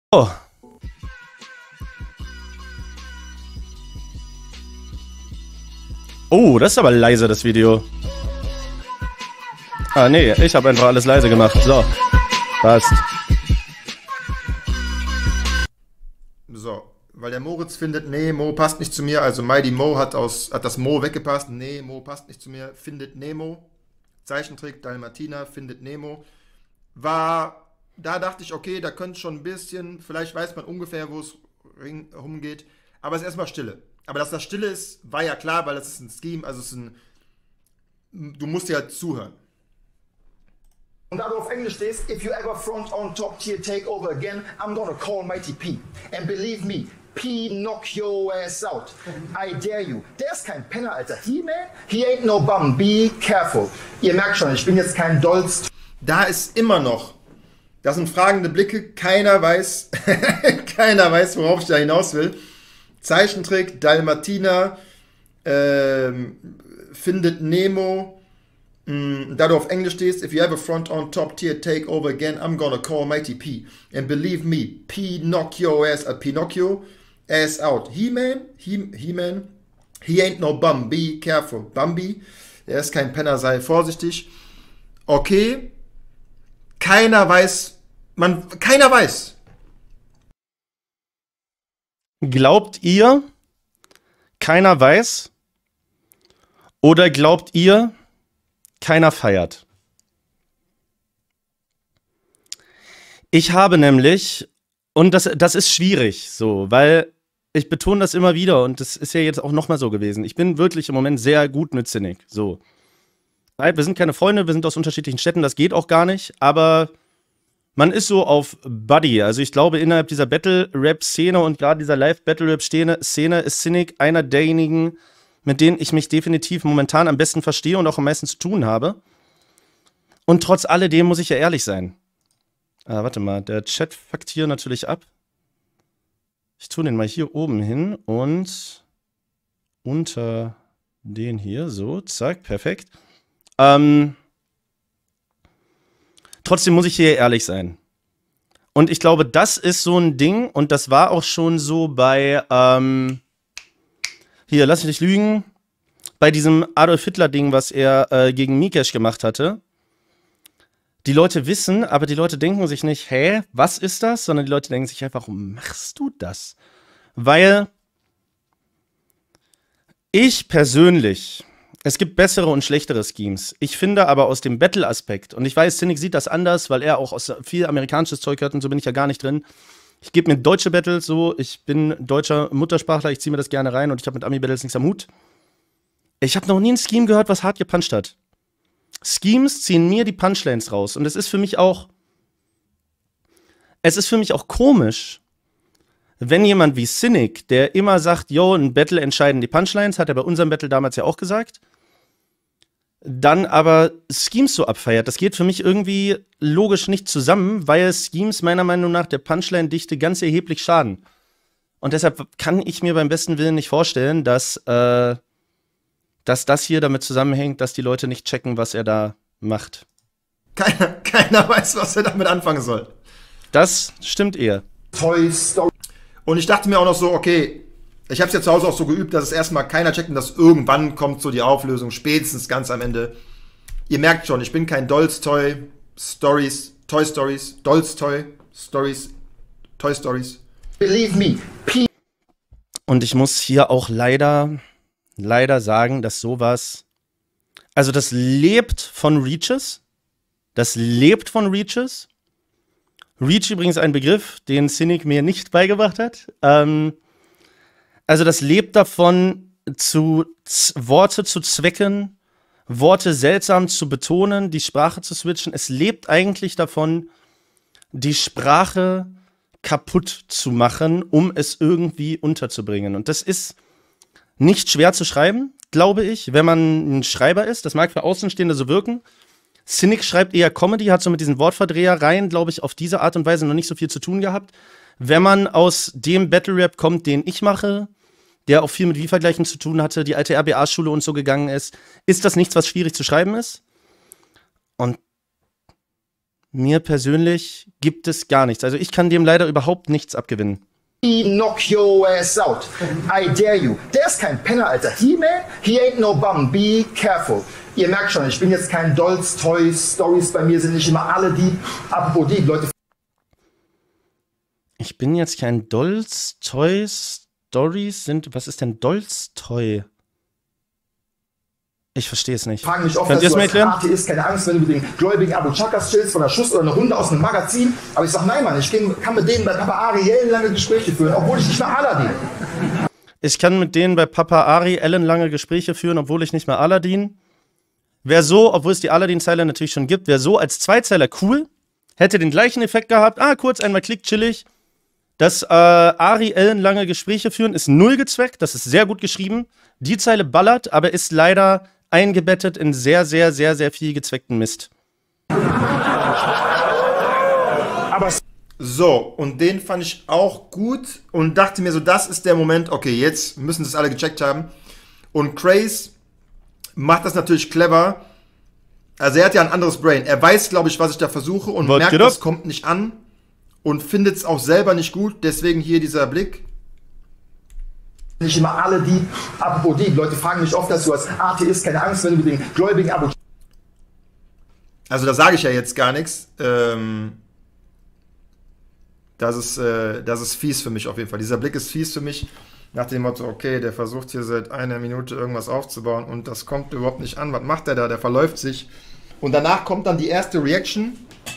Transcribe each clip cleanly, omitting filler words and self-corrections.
Oh. Oh, das ist aber leise, das Video. Ah, nee, ich habe einfach alles leise gemacht. So, passt. So, weil der Moritz findet, nee, Mo passt nicht zu mir. Also Mighty Mo hat das Mo weggepasst. Nee, Mo passt nicht zu mir. Findet Nemo. Zeichentrick, Dalmatiner, findet Nemo. Da dachte ich, okay, da könnte schon ein bisschen, vielleicht weiß man ungefähr, wo es rumgeht. Aber es ist erstmal Stille. Aber dass das Stille ist, war ja klar, weil das ist ein Scheme, also es ist du musst ja halt zuhören. Und da du auf Englisch stehst, if you ever front on top tier takeover again, I'm gonna call Mighty P. And believe me, P knock your ass out. I dare you. Der ist kein Penner, Alter. He-Man, he ain't no bum. Be careful. Ihr merkt schon, ich bin jetzt kein Dolz. Da ist immer noch, das sind fragende Blicke, keiner weiß, keiner weiß, worauf ich da hinaus will. Zeichentrick, Dalmatiner, findet Nemo. Da du auf Englisch stehst, if you ever front on top tier take over again, I'm gonna call Mighty P. And believe me, P knock your ass, Pinocchio, ass out. He-Man, he ain't no bum, be careful. Bambi, er ist kein Penner, sei vorsichtig. Okay, keiner weiß. Glaubt ihr, keiner weiß? Oder glaubt ihr, keiner feiert? Ich habe nämlich, und das ist schwierig, so, weil ich betone das immer wieder und das ist ja jetzt auch nochmal so gewesen. Ich bin wirklich im Moment sehr gut mit Cynic, so. Wir sind keine Freunde, wir sind aus unterschiedlichen Städten, das geht auch gar nicht, aber man ist so auf Buddy. Also ich glaube, innerhalb dieser Battle-Rap-Szene und gerade dieser Live-Battle-Rap-Szene ist Cynic einer derjenigen, mit denen ich mich definitiv momentan am besten verstehe und auch am meisten zu tun habe. Und trotz alledem muss ich ja ehrlich sein. Warte mal, der Chat fuckt hier natürlich ab. Ich tue den mal hier oben hin und unter den hier, so, zack, perfekt. Trotzdem muss ich hier ehrlich sein. Und ich glaube, das ist so ein Ding, und das war auch schon so bei, hier, lass mich nicht lügen, bei diesem Adolf Hitler-Ding, was er gegen Mikesh gemacht hatte. Die Leute wissen, aber die Leute denken sich nicht, hä, was ist das? Sondern die Leute denken sich einfach, warum machst du das? Weil ich persönlich, es gibt bessere und schlechtere Schemes. Ich finde aber aus dem Battle-Aspekt, und ich weiß, Cynic sieht das anders, weil er auch aus viel amerikanisches Zeug hört und so bin ich ja gar nicht drin. Ich gebe mir deutsche Battles so, ich bin deutscher Muttersprachler, ich ziehe mir das gerne rein und ich habe mit Ami-Battles nichts am Hut. Ich habe noch nie ein Scheme gehört, was hart gepuncht hat. Schemes ziehen mir die Punchlines raus und es ist für mich auch komisch, wenn jemand wie Cynic, der immer sagt, yo, ein Battle entscheiden die Punchlines, hat er bei unserem Battle damals ja auch gesagt, dann aber Schemes so abfeiert. Das geht für mich irgendwie logisch nicht zusammen, weil Schemes meiner Meinung nach der Punchline-Dichte ganz erheblich schaden. Und deshalb kann ich mir beim besten Willen nicht vorstellen, dass das hier damit zusammenhängt, dass die Leute nicht checken, was er da macht. Keiner weiß, was er damit anfangen soll. Das stimmt eher. Toy Story. Und ich dachte mir auch noch so, okay, ich habe es ja zu Hause auch so geübt, dass es erstmal keiner checkt und dass irgendwann kommt so die Auflösung, spätestens ganz am Ende. Ihr merkt schon, ich bin kein Toy Stories, Believe me, P. Und ich muss hier auch leider sagen, dass sowas, also das lebt von Reaches. Reach übrigens ein Begriff, den Cynic mir nicht beigebracht hat. Also das lebt davon, Worte zu zwecken, Worte seltsam zu betonen, die Sprache zu switchen. Es lebt eigentlich davon, die Sprache kaputt zu machen, um es irgendwie unterzubringen. Und das ist nicht schwer zu schreiben, glaube ich, wenn man ein Schreiber ist. Das mag für Außenstehende so wirken. Cynic schreibt eher Comedy, hat so mit diesen Wortverdrehereien, glaube ich, auf diese Art und Weise noch nicht so viel zu tun gehabt. Wenn man aus dem Battle-Rap kommt, den ich mache, der auch viel mit Wie-Vergleichen zu tun hatte, die alte RBA-Schule und so gegangen ist das nichts, was schwierig zu schreiben ist. Und mir persönlich gibt es gar nichts. Also ich kann dem leider überhaupt nichts abgewinnen. Knock your ass out. I dare you. Der ist kein Penner, Alter. He-Man, he ain't no bum. Be careful. Ihr merkt schon, ich bin jetzt kein Dolls, Toys, Stories bei mir sind nicht immer alle Dieb. Apropos Dieb, Leute. Ich bin jetzt kein Dolls, Toys, Stories sind. Was ist denn Dolls, Toy? Ich verstehe es nicht. Fragen mich oft, Könnt ihr dass es du mir als erklären? Atheist keine Angst, wenn du mit den gläubigen Abu Chakas chillst von der Schuss oder eine Runde aus einem Magazin. Aber ich sag, nein, Mann, ich kann mit denen bei Papa Ariel lange Gespräche führen, obwohl ich nicht mehr Aladdin. Ich kann mit denen bei Papa Ari ellenlange Gespräche führen, obwohl ich nicht mehr Aladdin. Wäre so, obwohl es die Aladdin-Zeile natürlich schon gibt, wäre so als Zweizeiler cool. Hätte den gleichen Effekt gehabt. Kurz einmal Klick, chillig. Das Ari ellenlange Gespräche führen ist null gezweckt. Das ist sehr gut geschrieben. Die Zeile ballert, aber ist leider eingebettet in sehr, sehr, sehr, sehr viel gezweckten Mist. Aber So, und den fand ich auch gut und dachte mir so, das ist der Moment, okay, jetzt müssen sie es alle gecheckt haben. Und Craze macht das natürlich clever. Also er hat ja ein anderes Brain. Er weiß, glaube ich, was ich da versuche und merkt, das kommt nicht an und findet es auch selber nicht gut. Deswegen hier dieser Blick. nicht immer alle Dieb. Apropos Dieb, Leute fragen mich oft, dass du als Atheist keine Angst, wenn du mit den gläubigen Abu. Also da sage ich ja jetzt gar nichts. Das ist fies für mich auf jeden Fall. Dieser Blick ist fies für mich. Nach dem Motto, okay, der versucht hier seit einer Minute irgendwas aufzubauen und das kommt überhaupt nicht an. Was macht der da? Der verläuft sich. Und danach kommt dann die erste Reaction.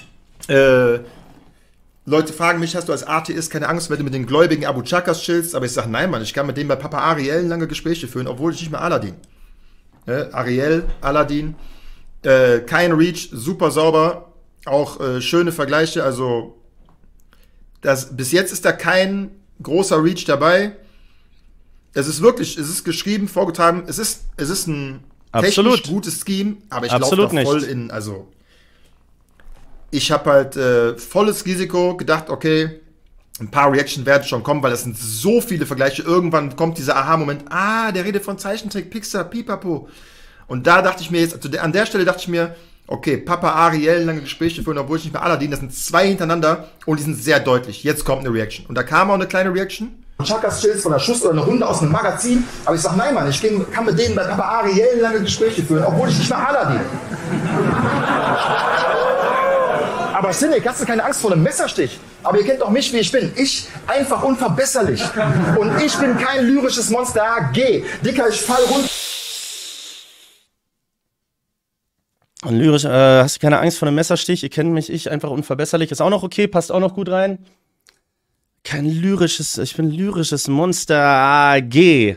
Leute fragen mich, hast du als Atheist keine Angst, wenn du mit den gläubigen Abu Chakas chillst? Aber ich sage, nein, Mann, ich kann mit denen bei Papa Ariel lange Gespräche führen, obwohl ich nicht mehr Aladdin. Ariel, Aladdin, kein Reach, super sauber, auch schöne Vergleiche, also bis jetzt ist da kein großer Reach dabei. Es ist wirklich, es ist geschrieben, vorgetragen, es ist ein technisch gutes Scheme, aber ich laufe da voll in, also ich habe halt volles Risiko gedacht, okay, ein paar Reaction werden schon kommen, weil es sind so viele Vergleiche. Irgendwann kommt dieser Aha-Moment, der redet von Zeichentrick, Pixar, Pipapo. Und da dachte ich mir jetzt, also an der Stelle dachte ich mir, okay, Papa Ariel, lange Gespräche führen, obwohl ich nicht mehr Aladdin, das sind 2 hintereinander und die sind sehr deutlich. Jetzt kommt eine Reaction. Und da kam auch eine kleine Reaction. Chakas chills von der Schuss oder eine Runde aus einem Magazin. Aber ich sag, nein, Mann, ich kann mit denen bei Papa Ariel lange Gespräche führen, obwohl ich nicht mehr Aladdin. Aber Cynic, hast du keine Angst vor einem Messerstich? Aber ihr kennt doch mich, wie ich bin. Ich einfach unverbesserlich. Und ich bin kein lyrisches Monster. Geh. Dicker, ich fall runter. Und lyrisch, hast du keine Angst vor einem Messerstich? Ihr kennt mich, ich einfach unverbesserlich. Ist auch noch okay, passt auch noch gut rein. Kein lyrisches, ich bin lyrisches Monster. Geh.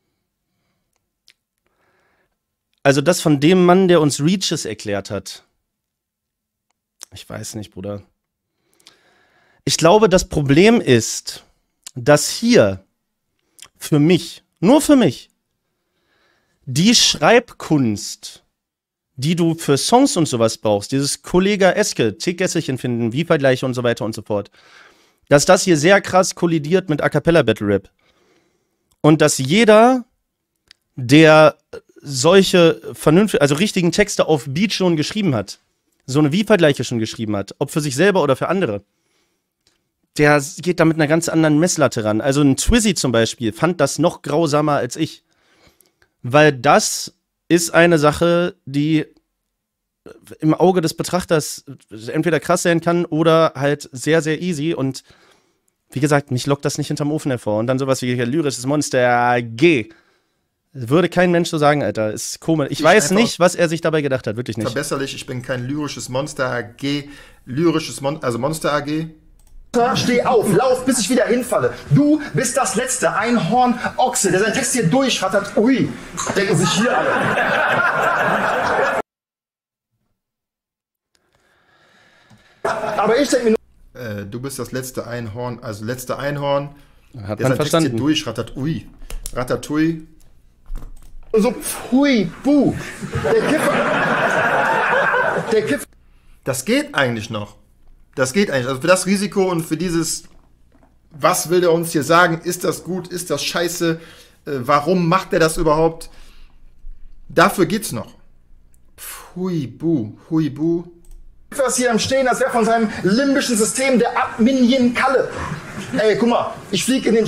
Also das von dem Mann, der uns Reaches erklärt hat. Ich weiß nicht, Bruder. Ich glaube, das Problem ist, dass hier für mich, nur für mich, die Schreibkunst, die du für Songs und sowas brauchst, dieses Kollega-eske, Tick-Esselchen finden, Wie-Vergleiche und so weiter und so fort, dass das hier sehr krass kollidiert mit A-Cappella-Battle-Rap. Und dass jeder, der solche vernünftigen, also richtigen Texte auf Beat schon geschrieben hat, so eine Wie-Vergleiche schon geschrieben hat, ob für sich selber oder für andere, der geht da mit einer ganz anderen Messlatte ran. Also ein Twizzy zum Beispiel fand das noch grausamer als ich. Weil das ist eine Sache, die im Auge des Betrachters entweder krass sein kann oder halt sehr, sehr easy. Und wie gesagt, mich lockt das nicht hinterm Ofen hervor. Und dann sowas wie lyrisches Monster, geh. Würde kein Mensch so sagen, Alter. Ist komisch. Ich weiß nicht, was er sich dabei gedacht hat. Wirklich nicht. Verbesserlich, ich bin kein lyrisches Monster AG. Also Monster AG. Steh auf, lauf, bis ich wieder hinfalle. Du bist das letzte Einhorn Ochse, der seinen Text hier durchrattert. Ui, denken sich hier alle. Aber ich denke mir nur, du bist das letzte Einhorn, also letzte Einhorn, hat der man seinen Text hier verstanden. durchrattert. Ui, Ratatouille. so pfui, buh. Der Kiffer. Das geht eigentlich noch. Das geht eigentlich. Also für das Risiko und für dieses, was will der uns hier sagen? Ist das gut? Ist das scheiße? Warum macht er das überhaupt? Dafür geht's noch. Hui bu. was hier am Stehen, das wäre von seinem limbischen System der Minion Kalle. Ey, guck mal, ich fliege in den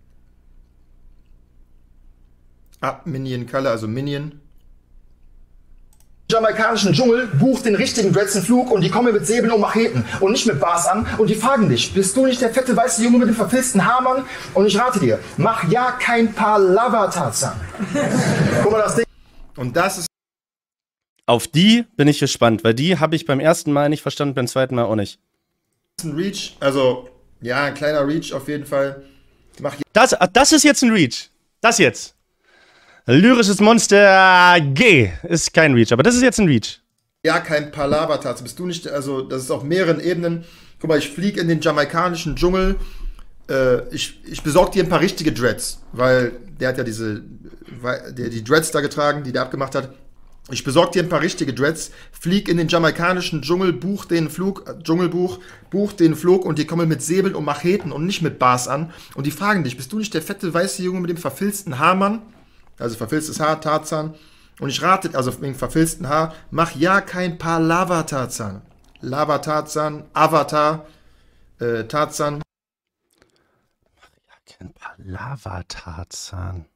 Minion Kalle, also Minion. jamaikanischen Dschungel, bucht den richtigen Dreads einen Flug und die kommen mit Säbeln und Macheten und nicht mit Bars an und die fragen dich, bist du nicht der fette weiße Junge mit dem verfilzten Haarmann? Und ich rate dir, mach ja kein paar Lava-Tarzan. Guck mal, das Ding. Und das ist Auf die bin ich gespannt, weil die habe ich beim ersten Mal nicht verstanden, beim zweiten Mal auch nicht. ein Reach, also ja, ein kleiner Reach auf jeden Fall. Das ist jetzt ein Reach. Das jetzt. Lyrisches Monster G ist kein Reach, aber das ist jetzt ein Reach. Ja, kein Palaver-Tats. Bist du nicht, also das ist auf mehreren Ebenen. Guck mal, ich fliege in den jamaikanischen Dschungel. Ich besorge dir ein paar richtige Dreads, weil der hat ja die Dreads da getragen, die der abgemacht hat. Ich besorge dir ein paar richtige Dreads, flieg in den jamaikanischen Dschungel, buch den Flug und die kommen mit Säbeln und Macheten und nicht mit Bars an. Und die fragen dich, bist du nicht der fette weiße Junge mit dem verfilzten Haarmann? Also verfilztes Haar, Tarzan. Und ich rate, also wegen verfilzten Haar, mach ja kein paar Lava-Tarzan. Lava-Tarzan, Avatar, Tarzan. Mach ja kein paar Lava-Tarzan.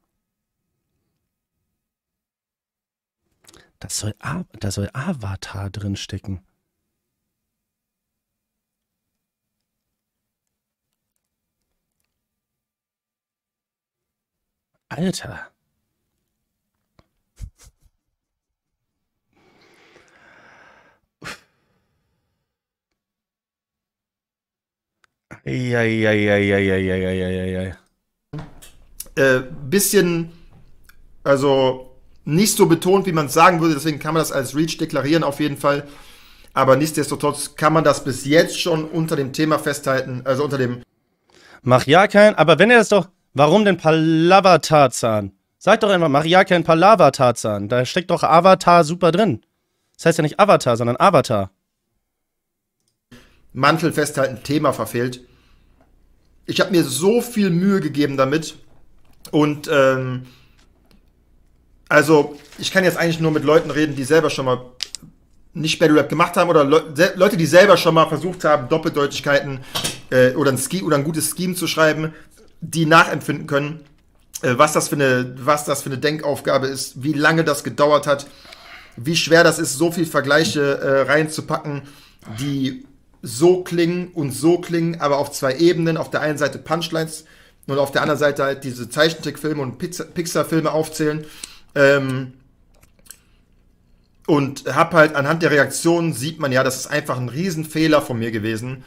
Da soll Avatar drin stecken. Alter. Ja. Bisschen, also nicht so betont, wie man es sagen würde, deswegen kann man das als Reach deklarieren auf jeden Fall. Aber nichtsdestotrotz kann man das bis jetzt schon unter dem Thema festhalten, also unter dem... Mach ja kein, aber wenn er das doch, warum denn Palaver-Tarzan? Sag doch einfach, mach ja kein Palaver-Tarzan. Da steckt doch Avatar super drin. Das heißt ja nicht Avatar, sondern Avatar. Mantel festhalten, Thema verfehlt. Ich habe mir so viel Mühe gegeben damit und also ich kann jetzt eigentlich nur mit Leuten reden, die selber schon mal nicht Battle Rap gemacht haben oder Leute, die selber schon mal versucht haben, Doppeldeutigkeiten oder ein gutes Scheme zu schreiben, die nachempfinden können, was das für eine Denkaufgabe ist, wie lange das gedauert hat, wie schwer das ist, so viel Vergleiche reinzupacken, die so klingen, aber auf zwei Ebenen. Auf der einen Seite Punchlines und auf der anderen Seite halt diese Zeichentrickfilme und Pixar-Filme aufzählen. Und hab halt anhand der Reaktionen sieht man ja, das ist einfach ein Riesenfehler von mir gewesen,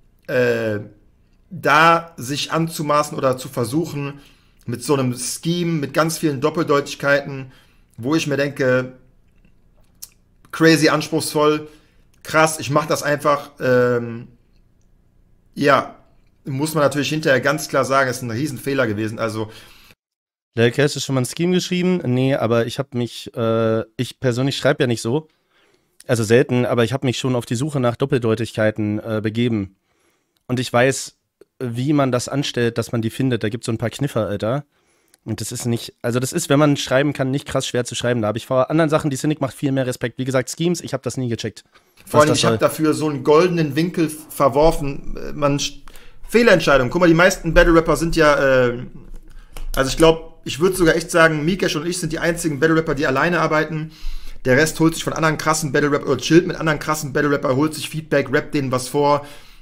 da sich anzumaßen oder zu versuchen, mit so einem Scheme, mit ganz vielen Doppeldeutigkeiten, wo ich mir denke, crazy anspruchsvoll, krass, ich mache das einfach, ja, muss man natürlich hinterher ganz klar sagen, ist ein Riesenfehler gewesen, also Lil Cash ist schon mal ein Scheme geschrieben? Nee, aber ich habe mich, ich persönlich schreibe ja nicht so, also selten, aber ich habe mich schon auf die Suche nach Doppeldeutigkeiten begeben. Und ich weiß, wie man das anstellt, dass man die findet. Da gibt es so ein paar Kniffer, Alter. Und das ist nicht, also das ist, wenn man schreiben kann, nicht krass schwer zu schreiben. Da habe ich vor anderen Sachen, die Cynic macht, viel mehr Respekt. Wie gesagt, Schemes, ich habe das nie gecheckt. Vor allem, ich habe dafür so einen goldenen Winkel verworfen. Fehlentscheidung. Guck mal, die meisten Battle-Rapper sind ja, also ich glaube, ich würde sogar echt sagen, Mikesh und ich sind die einzigen Battle-Rapper, die alleine arbeiten. Der Rest holt sich von anderen krassen Battle-Rapper oder chillt mit anderen krassen Battle-Rapper, holt sich Feedback, rappt denen was vor.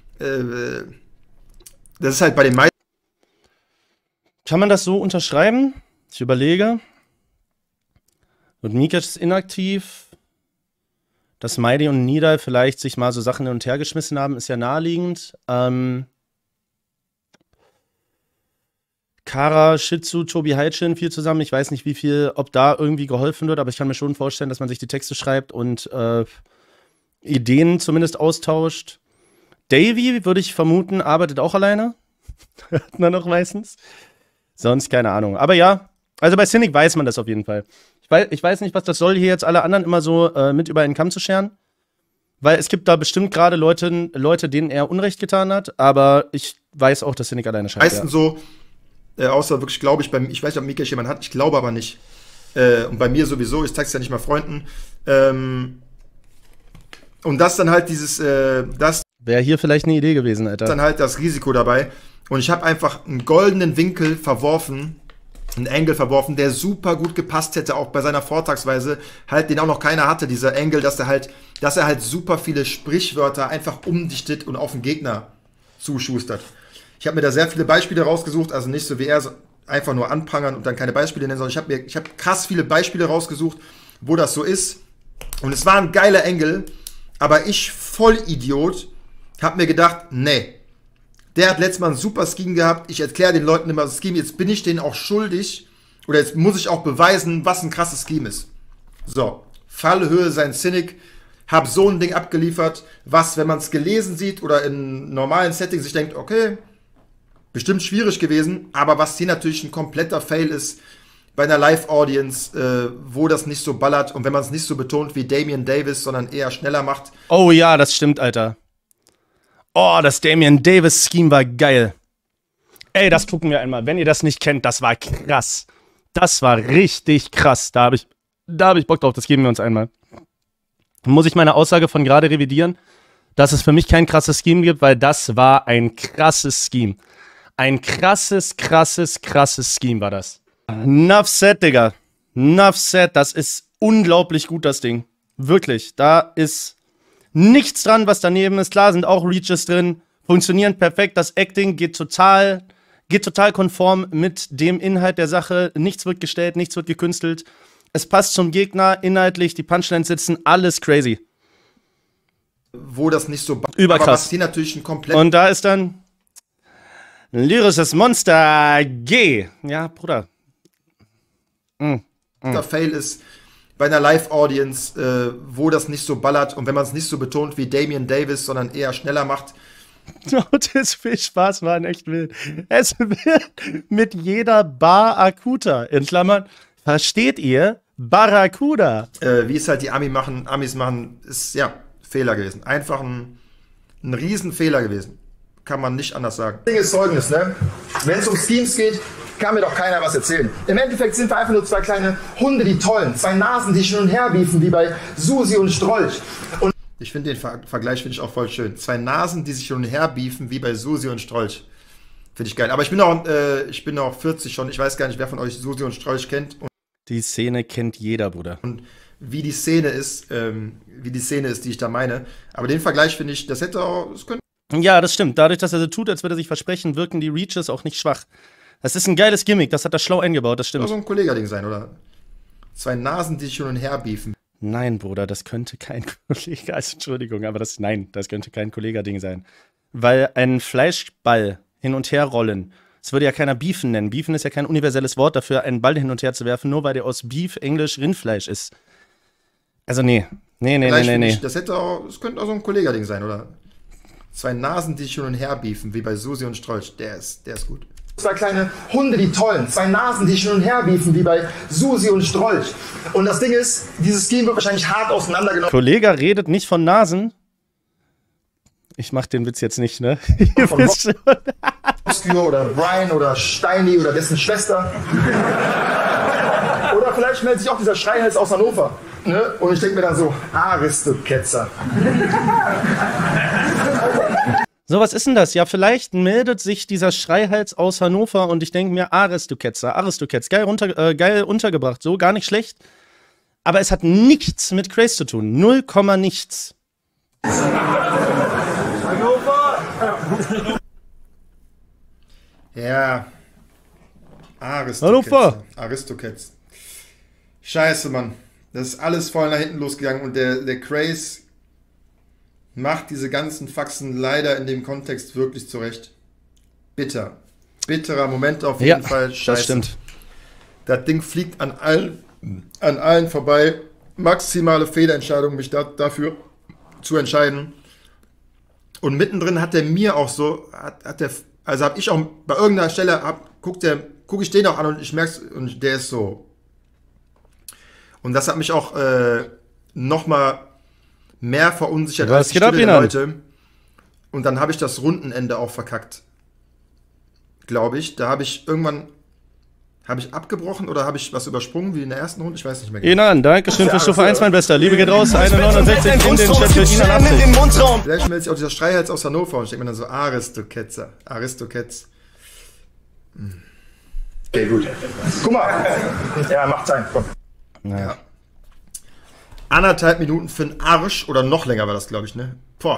Das ist halt bei den meisten. Kann man das so unterschreiben? Ich überlege. Und Mikesh ist inaktiv. Dass Mighty und Nidal vielleicht sich mal so Sachen hin und her geschmissen haben, ist ja naheliegend. Kara, Shitsu, Tobi Heitchen viel zusammen. Ich weiß nicht, wie viel, ob da irgendwie geholfen wird, aber ich kann mir schon vorstellen, dass man sich die Texte schreibt und Ideen zumindest austauscht. Davy, würde ich vermuten, arbeitet auch alleine. Hört man noch meistens. Sonst keine Ahnung. Aber ja, also bei Cynic weiß man das auf jeden Fall. Ich weiß nicht, was das soll, hier jetzt alle anderen immer so mit über einen Kamm zu scheren. Weil es gibt da bestimmt gerade Leute, denen er Unrecht getan hat, aber ich weiß auch, dass Cynic alleine schreibt. Meistens so, außer wirklich, glaube ich, ich weiß nicht, ob Mikesh jemand hat, ich glaube aber nicht. Und bei mir sowieso, ich zeig's ja nicht mal Freunden. Und das dann halt dieses, das Wäre hier vielleicht eine Idee gewesen, Alter. dann halt das Risiko dabei. Und ich habe einfach einen goldenen Winkel verworfen, einen Angle verworfen, der super gut gepasst hätte, auch bei seiner Vortragsweise, halt, den auch noch keiner hatte, dieser Angle, dass er halt super viele Sprichwörter einfach umdichtet und auf den Gegner zuschustert. Ich habe mir da sehr viele Beispiele rausgesucht, also nicht so wie er, so einfach nur anprangern und dann keine Beispiele nennen, sondern ich habe krass viele Beispiele rausgesucht, wo das so ist. Und es war ein geiler Angle, aber ich, Vollidiot, habe mir gedacht, nee, der hat letztes Mal einen super Scheme gehabt, ich erkläre den Leuten immer das Scheme, jetzt bin ich denen auch schuldig, oder jetzt muss ich auch beweisen, was ein krasses Scheme ist. So, Fallhöhe sein Cynic, hab so ein Ding abgeliefert, was, wenn man es gelesen sieht oder in normalen Settings sich denkt, okay, bestimmt schwierig gewesen, aber was hier natürlich ein kompletter Fail ist, bei einer Live-Audience, wo das nicht so ballert und wenn man es nicht so betont wie Damian Davis, sondern eher schneller macht. Oh ja, das stimmt, Alter. Oh, das Damian Davis-Scheme war geil. Ey, das gucken wir einmal. Wenn ihr das nicht kennt, das war krass. Das war richtig krass. Da hab ich Bock drauf, das geben wir uns einmal. Muss ich meine Aussage von gerade revidieren, dass es für mich kein krasses Scheme gibt, weil das war ein krasses Scheme. Ein krasses Scheme war das. Enough said, Digga. Enough said. Das ist unglaublich gut, das Ding. Wirklich. Da ist nichts dran, was daneben ist. Klar sind auch Reaches drin. Funktionieren perfekt. Das Acting geht total konform mit dem Inhalt der Sache. Nichts wird gestellt, nichts wird gekünstelt. Es passt zum Gegner, inhaltlich, die Punchlines sitzen, alles crazy. Wo das nicht so überkrass. Aber was hier natürlich ein komplett. Und da ist dann ein lyrisches Monster G. Ja, Bruder. Der Fail ist bei einer Live-Audience, wo das nicht so ballert und wenn man es nicht so betont wie Damian Davis, sondern eher schneller macht. Das Fischspaß war echt wild. Es wird mit jeder Bar akuter. In Klammern, versteht ihr? Barracuda. Wie es halt die Amis machen, ist ja Fehler gewesen. Einfach ein Riesenfehler gewesen. Kann man nicht anders sagen. Das Ding ist folgendes, ne? Wenn es um Schemes geht, kann mir doch keiner was erzählen. Im Endeffekt sind wir einfach nur zwei kleine Hunde, die tollen. Zwei Nasen, die hin und her biefen, wie bei Susi und Strolch. Und ich finde den Vergleich finde ich auch voll schön. Zwei Nasen, die sich hin und her biefen, wie bei Susi und Strolch. Finde ich geil. Aber ich bin auch 40 schon. Ich weiß gar nicht, wer von euch Susi und Strolch kennt. Und die Szene kennt jeder, Bruder. Und wie die Szene ist, die ich da meine. Aber den Vergleich finde ich, das könnte. Ja, das stimmt. Dadurch, dass er so tut, als würde er sich versprechen, wirken die Reaches auch nicht schwach. Das ist ein geiles Gimmick, das hat er schlau eingebaut, das stimmt. Das so ein Kollega-Ding sein, oder? Zwei Nasen, die sich hin und her biefen. Nein, Bruder, das könnte kein Kollega, also Entschuldigung, aber das könnte kein Kollega-Ding sein. Weil ein Fleischball hin und her rollen, das würde ja keiner Beefen nennen. Beefen ist ja kein universelles Wort dafür, einen Ball hin und her zu werfen, nur weil der aus Beef Englisch Rindfleisch ist. Also nee. Das könnte auch so ein Kollega-Ding sein, oder? Zwei Nasen, die sich hin und her biefen, wie bei Susi und Strolch. Der ist gut. zwei kleine Hunde, die tollen. Zwei Nasen, die hin und her biefen, wie bei Susi und Strolch. Und das Ding ist, dieses Scheme wird wahrscheinlich hart auseinandergenommen. Kollege redet nicht von Nasen. Ich mach den Witz jetzt nicht, ne? Ihr wisst schon. Oder Brian oder Steini oder dessen Schwester. Oder vielleicht meldet sich auch dieser Schreihals aus Hannover. Ne? Und ich denke mir dann so, Aris, du Ketzer. So, was ist denn das? Ja, vielleicht meldet sich dieser Schreihals aus Hannover und ich denke mir, Aris, du Ketzer. Geil untergebracht, so, gar nicht schlecht. Aber es hat nichts mit Craze zu tun. 0, nichts. Ja. Aristokets. Scheiße, Mann. Das ist alles voll nach hinten losgegangen und der Craze macht diese ganzen Faxen leider in dem Kontext wirklich zurecht. Bitter. Bitterer Moment auf jeden Fall. Scheiße. Das stimmt. Das Ding fliegt an allen vorbei. Maximale Fehlentscheidung, mich dafür zu entscheiden. Und mittendrin hat er mir auch so, also habe ich auch bei irgendeiner Stelle, gucke ich den auch an und ich merke es, und der ist so. Und das hat mich auch nochmal mehr verunsichert als die Stimme der Leute. Und dann habe ich das Rundenende auch verkackt. Glaube ich. Da habe ich irgendwann, Habe ich abgebrochen oder habe ich was übersprungen wie in der ersten Runde? Ich weiß nicht mehr genau. Enan, Dankeschön für Stufe 1, mein Bester. Liebe geht raus, 1,69 in den Chat für Enan 80. Vielleicht meldet sich auch dieser Schreihals aus Hannover und ich denke mir dann so, Aristoketzer. Aristoketz. Okay, gut. Guck mal. Ja, macht sein. Komm. Ja. 1,5 Minuten für den Arsch oder noch länger war das, glaube ich, ne? Boah.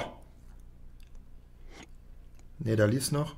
Ne, da lief's noch.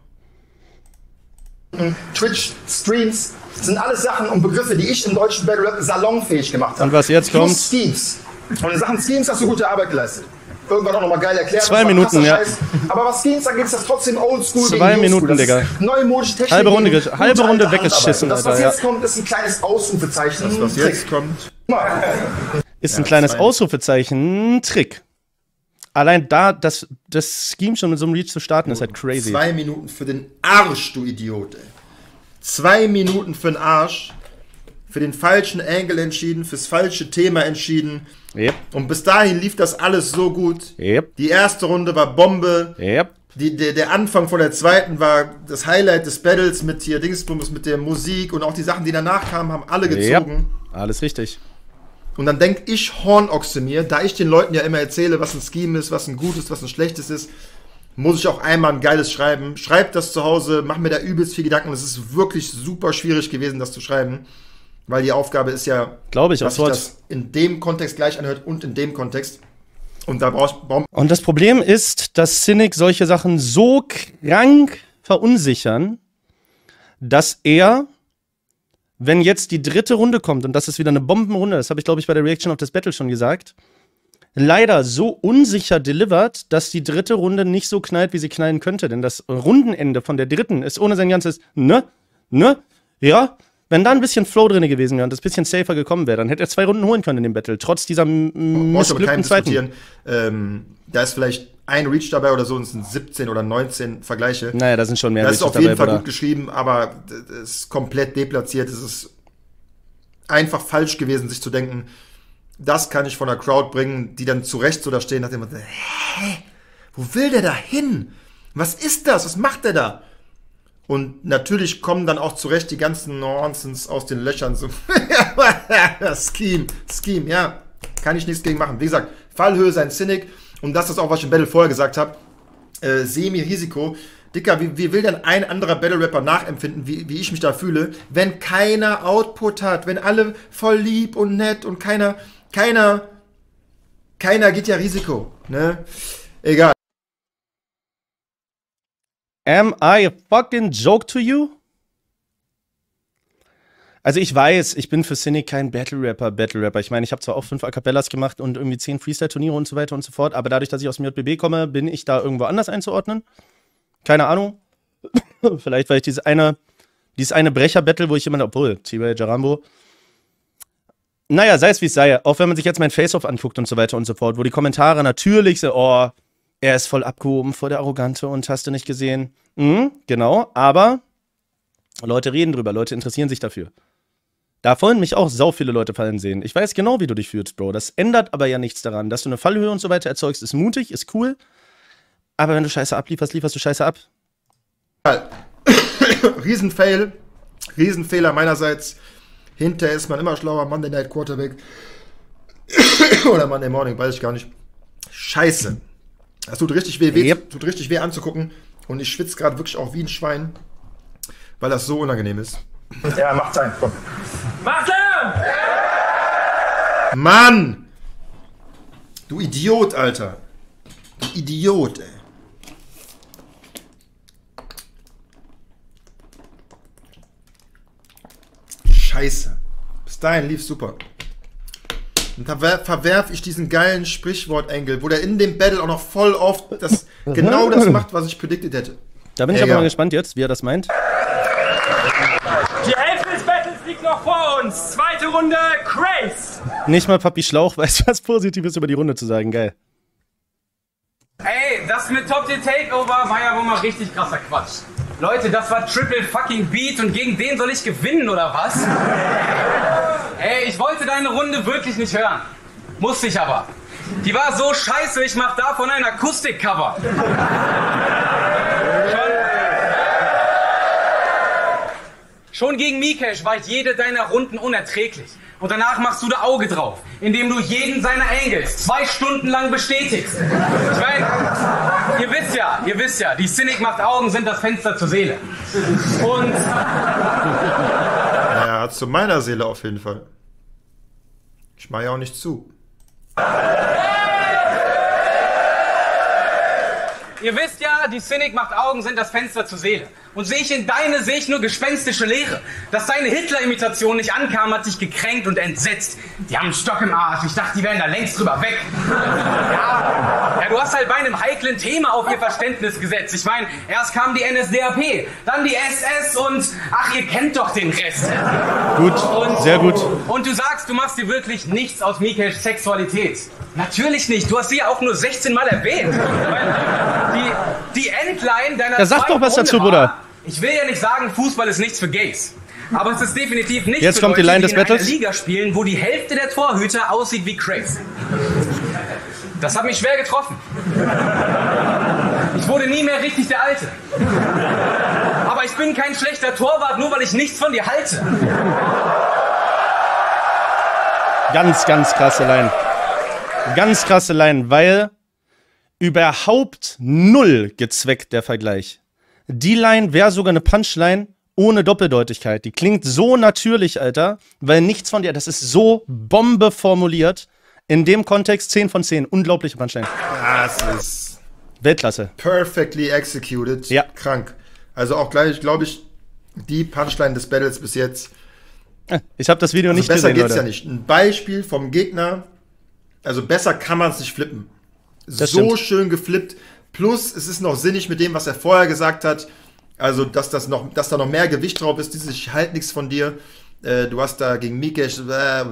Twitch, Streams, sind alles Sachen und Begriffe, die ich im deutschen Battle Rap salonfähig gemacht habe. Und was jetzt kommt? Plus Schemes. Und in Sachen Schemes hast du gute Arbeit geleistet. Irgendwann auch nochmal geil erklärt. 2 Minuten, ja. Scheiß. Aber was Schemes angeht, ist das trotzdem oldschool. 2 Minuten, Digga. Neumodische Technik. Halbe Runde weggeschissen, Alter. Das, was jetzt kommt, ist ein kleines Ausrufezeichen. Das, was jetzt kommt. Ist ein kleines Ausrufezeichen, Trick. Allein da, das Scheme schon mit so einem Reach zu starten, ist halt crazy. 2 Minuten für den Arsch, du Idiot, ey. 2 Minuten für den Arsch. Für den falschen Angle entschieden, fürs falsche Thema entschieden. Yep. Und bis dahin lief das alles so gut. Yep. Die erste Runde war Bombe. Yep. Der Anfang von der zweiten war das Highlight des Battles mit hier Dingsbums, mit der Musik und auch die Sachen, die danach kamen, haben alle gezogen. Yep. Alles richtig. Und dann denke ich Hornochse mir, da ich den Leuten ja immer erzähle, was ein Scheme ist, was ein gutes, was ein schlechtes ist, muss ich auch einmal ein geiles schreiben. Schreib das zu Hause, mach mir da übelst viel Gedanken. Es ist wirklich super schwierig gewesen, das zu schreiben. Weil die Aufgabe ist ja, glaube ich, dass sich das in dem Kontext gleich anhört und in dem Kontext. Und da Und das Problem ist, dass Cynic solche Sachen so krank verunsichern, dass er, wenn jetzt die dritte Runde kommt, und das ist wieder eine Bombenrunde, das habe ich, glaube ich, bei der Reaction auf das Battle schon gesagt, leider so unsicher delivert, dass die dritte Runde nicht so knallt, wie sie knallen könnte. Denn das Rundenende von der dritten ist ohne sein ganzes ja. Wenn da ein bisschen Flow drin gewesen wäre und das bisschen safer gekommen wäre, dann hätte er 2 Runden holen können in dem Battle, trotz dieser missglückten zweiten. Da ist vielleicht ein Reach dabei oder so und es sind 17 oder 19 Vergleiche. Naja, da sind schon mehr Reaches dabei. Das ist auf jeden Fall oder? gut geschrieben, aber es ist komplett deplatziert. Es ist einfach falsch gewesen, sich zu denken, das kann ich von der Crowd bringen, die dann zurecht so da stehen, nach dem Motto, hä? Wo will der da hin? Was ist das? Was macht der da? Und natürlich kommen dann auch zurecht die ganzen Nonsens aus den Löchern. So. Scheme, ja. Kann ich nichts gegen machen. Wie gesagt, Fallhöhe sein Cynic. Und das ist auch, was ich im Battle vorher gesagt habe. Semi-Risiko. Dicker, wie will denn ein anderer Battle-Rapper nachempfinden, wie ich mich da fühle, wenn keiner Output hat, wenn alle voll lieb und nett und keiner geht ja Risiko. Ne? Egal. Am I a fucking joke to you? Also ich weiß, ich bin für Cynic kein Battle-Rapper. Ich meine, ich habe zwar auch 5 A Cappellas gemacht und irgendwie 10 Freestyle-Turniere und so weiter und so fort, aber dadurch, dass ich aus dem JBB komme, bin ich da irgendwo anders einzuordnen. Keine Ahnung. Vielleicht, weil ich dieses eine Brecher-Battle, wo ich jemand, obwohl, T-Ray Jarambo. Naja, sei es wie es sei. Auch wenn man sich jetzt mein Face-Off anguckt und so weiter und so fort, wo die Kommentare natürlich so, oh, er ist voll abgehoben vor der Arrogante und hast du nicht gesehen. Genau, aber Leute reden drüber, Leute interessieren sich dafür. Da wollen mich auch sau viele Leute fallen sehen. Ich weiß genau, wie du dich fühlst, Bro. Das ändert aber ja nichts daran. Dass du eine Fallhöhe und so weiter erzeugst, ist mutig, ist cool. Aber wenn du Scheiße ablieferst, lieferst du Scheiße ab. Riesenfehler meinerseits. Hinterher ist man immer schlauer. Monday Night Quarterback. Oder Monday Morning, weiß ich gar nicht. Scheiße. Das tut richtig weh, tut richtig weh anzugucken. Und ich schwitze gerade wirklich auch wie ein Schwein, weil das so unangenehm ist. Ja, macht sein. Komm. Macht er! Mann! Du Idiot, Alter. Du Idiot, ey. Scheiße. Bis dahin lief super. Und da verwerf ich diesen geilen Sprichwort-Engel, wo der in dem Battle auch noch voll oft genau das macht, was ich predicted hätte. Da bin ich aber mal gespannt jetzt, wie er das meint. Die Hälfte des Battles liegt noch vor uns. Zweite Runde, Craze. Nicht mal Papi Schlauch weiß was Positives über die Runde zu sagen, geil. Ey, das mit Top Tier Takeover war ja wohl mal richtig krasser Quatsch. Leute, das war Triple fucking Beat und gegen den soll ich gewinnen, oder was? Ey, ich wollte deine Runde wirklich nicht hören. Musste ich aber. Die war so scheiße, ich mach davon ein Akustikcover. Schon gegen Mikesh war jede deiner Runden unerträglich. Und danach machst du da Auge drauf, indem du jeden seiner Angles 2 Stunden lang bestätigst. Ich meine, ihr wisst ja, die Cynic macht Augen sind das Fenster zur Seele. Und Ja, zu meiner Seele auf jeden Fall. Ich mache ja auch nicht zu. ihr wisst ja, die Cynic macht Augen sind das Fenster zur Seele. Und sehe ich nur gespenstische Leere. Dass seine Hitler-Imitation nicht ankam, hat sich gekränkt und entsetzt. Die haben einen Stock im Arsch. Ich dachte, die wären da längst drüber weg. Ja, du hast halt bei einem heiklen Thema auf ihr Verständnis gesetzt. Ich meine, erst kam die NSDAP, dann die SS und ach, ihr kennt doch den Rest. Gut, sehr gut. Und du sagst, du machst dir wirklich nichts aus Mikesh Sexualität. Natürlich nicht. Du hast sie ja auch nur 16 Mal erwähnt. Die Endline deiner Ja, sag doch was dazu, Bruder. Ich will ja nicht sagen, Fußball ist nichts für Gays. Aber es ist definitiv nicht Jetzt für kommt die Leute, Line des die in einer Battles. Liga spielen, wo die Hälfte der Torhüter aussieht wie Crazy. Das hat mich schwer getroffen. Ich wurde nie mehr richtig der Alte. Aber ich bin kein schlechter Torwart, nur weil ich nichts von dir halte. Ganz, ganz krasse Line. Ganz krasse Line, weil überhaupt null gezweckt der Vergleich. Die Line wäre sogar eine Punchline ohne Doppeldeutigkeit. Die klingt so natürlich, Alter, weil nichts von dir, das ist so Bombe formuliert. In dem Kontext 10 von 10. Unglaubliche Punchline. Das ist Weltklasse. perfectly executed. Ja. Krank. Also auch gleich, glaube ich, die Punchline des Battles bis jetzt. Ich habe das Video Also nicht besser gesehen, geht's Leute. ja nicht. Ein Beispiel vom Gegner. Also besser kann man es nicht flippen. Das So stimmt. schön geflippt. Plus, es ist noch sinnig mit dem, was er vorher gesagt hat. Also, dass da noch mehr Gewicht drauf ist. Dieses Ich halt nichts von dir. Du hast da gegen Mikesh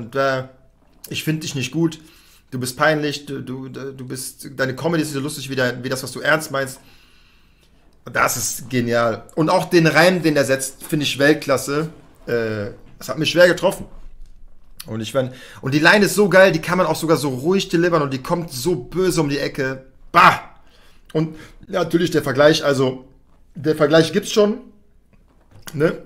ich finde dich nicht gut. Du bist peinlich. Du bist, deine Comedy ist so lustig wie das, was du ernst meinst. Das ist genial. Und auch den Reim, den er setzt, finde ich Weltklasse. Das hat mich schwer getroffen. Und die Line ist so geil, die kann man auch sogar so ruhig delivern und die kommt so böse um die Ecke. Bah! Und ja, natürlich der Vergleich, also der Vergleich gibt's schon. Ne?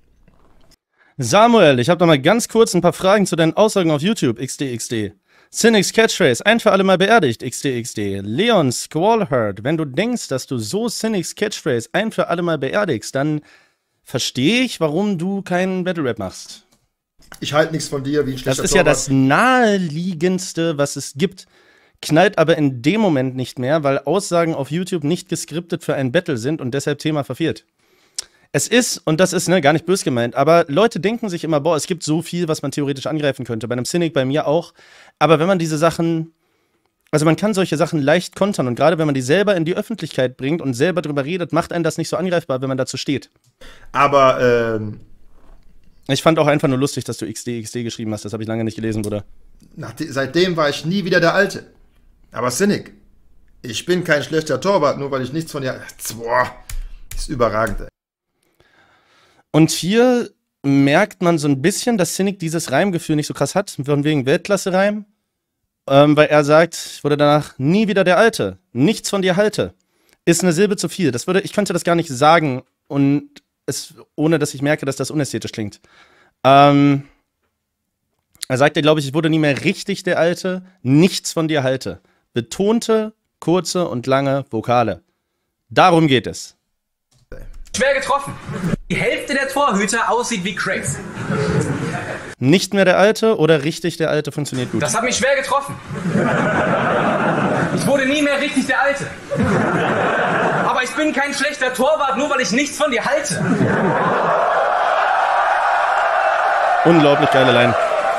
Samuel, ich habe noch mal ganz kurz ein paar Fragen zu deinen Aussagen auf YouTube, XDXD. Cynics Catchphrase, ein für alle Mal beerdigt, XDXD. Leon Squallhurt, wenn du denkst, dass du so Cynics Catchphrase ein für alle Mal beerdigst, dann verstehe ich, warum du keinen Battle Rap machst. Ich halte nichts von dir wie ein Das schlechter ist ja Torwart. das naheliegendste, was es gibt. Knallt aber in dem Moment nicht mehr, weil Aussagen auf YouTube nicht geskriptet für ein Battle sind und deshalb Thema verfehlt. Es ist, und das ist gar nicht böse gemeint, aber Leute denken sich immer, boah, es gibt so viel, was man theoretisch angreifen könnte. Bei einem Cynic, bei mir auch. Aber wenn man diese Sachen, also man kann solche Sachen leicht kontern und gerade wenn man die selber in die Öffentlichkeit bringt und selber drüber redet, macht einen das nicht so angreifbar, wenn man dazu steht. Aber Ich fand auch einfach nur lustig, dass du XD geschrieben hast. Das habe ich lange nicht gelesen, Bruder. seitdem war ich nie wieder der Alte. Aber Cynic, ich bin kein schlechter Torwart, nur weil ich nichts von dir... Boah, ist überragend, ey. Und hier merkt man so ein bisschen, dass Cynic dieses Reimgefühl nicht so krass hat, von wegen Weltklasse-Reim. Weil er sagt, ich wurde danach nie wieder der Alte. Nichts von dir halte. Ist eine Silbe zu viel. Ich könnte das gar nicht sagen, ohne dass ich merke, dass das unästhetisch klingt. Er sagt ja, glaube ich wurde nie mehr richtig der Alte. Nichts von dir halte. Betonte, kurze und lange Vokale. Darum geht es. Schwer getroffen. Die Hälfte der Torhüter aussieht wie Crazy. Nicht mehr der Alte oder richtig der Alte funktioniert gut. Das hat mich schwer getroffen. Ich wurde nie mehr richtig der Alte. Aber ich bin kein schlechter Torwart, nur weil ich nichts von dir halte. Unglaublich geile Line.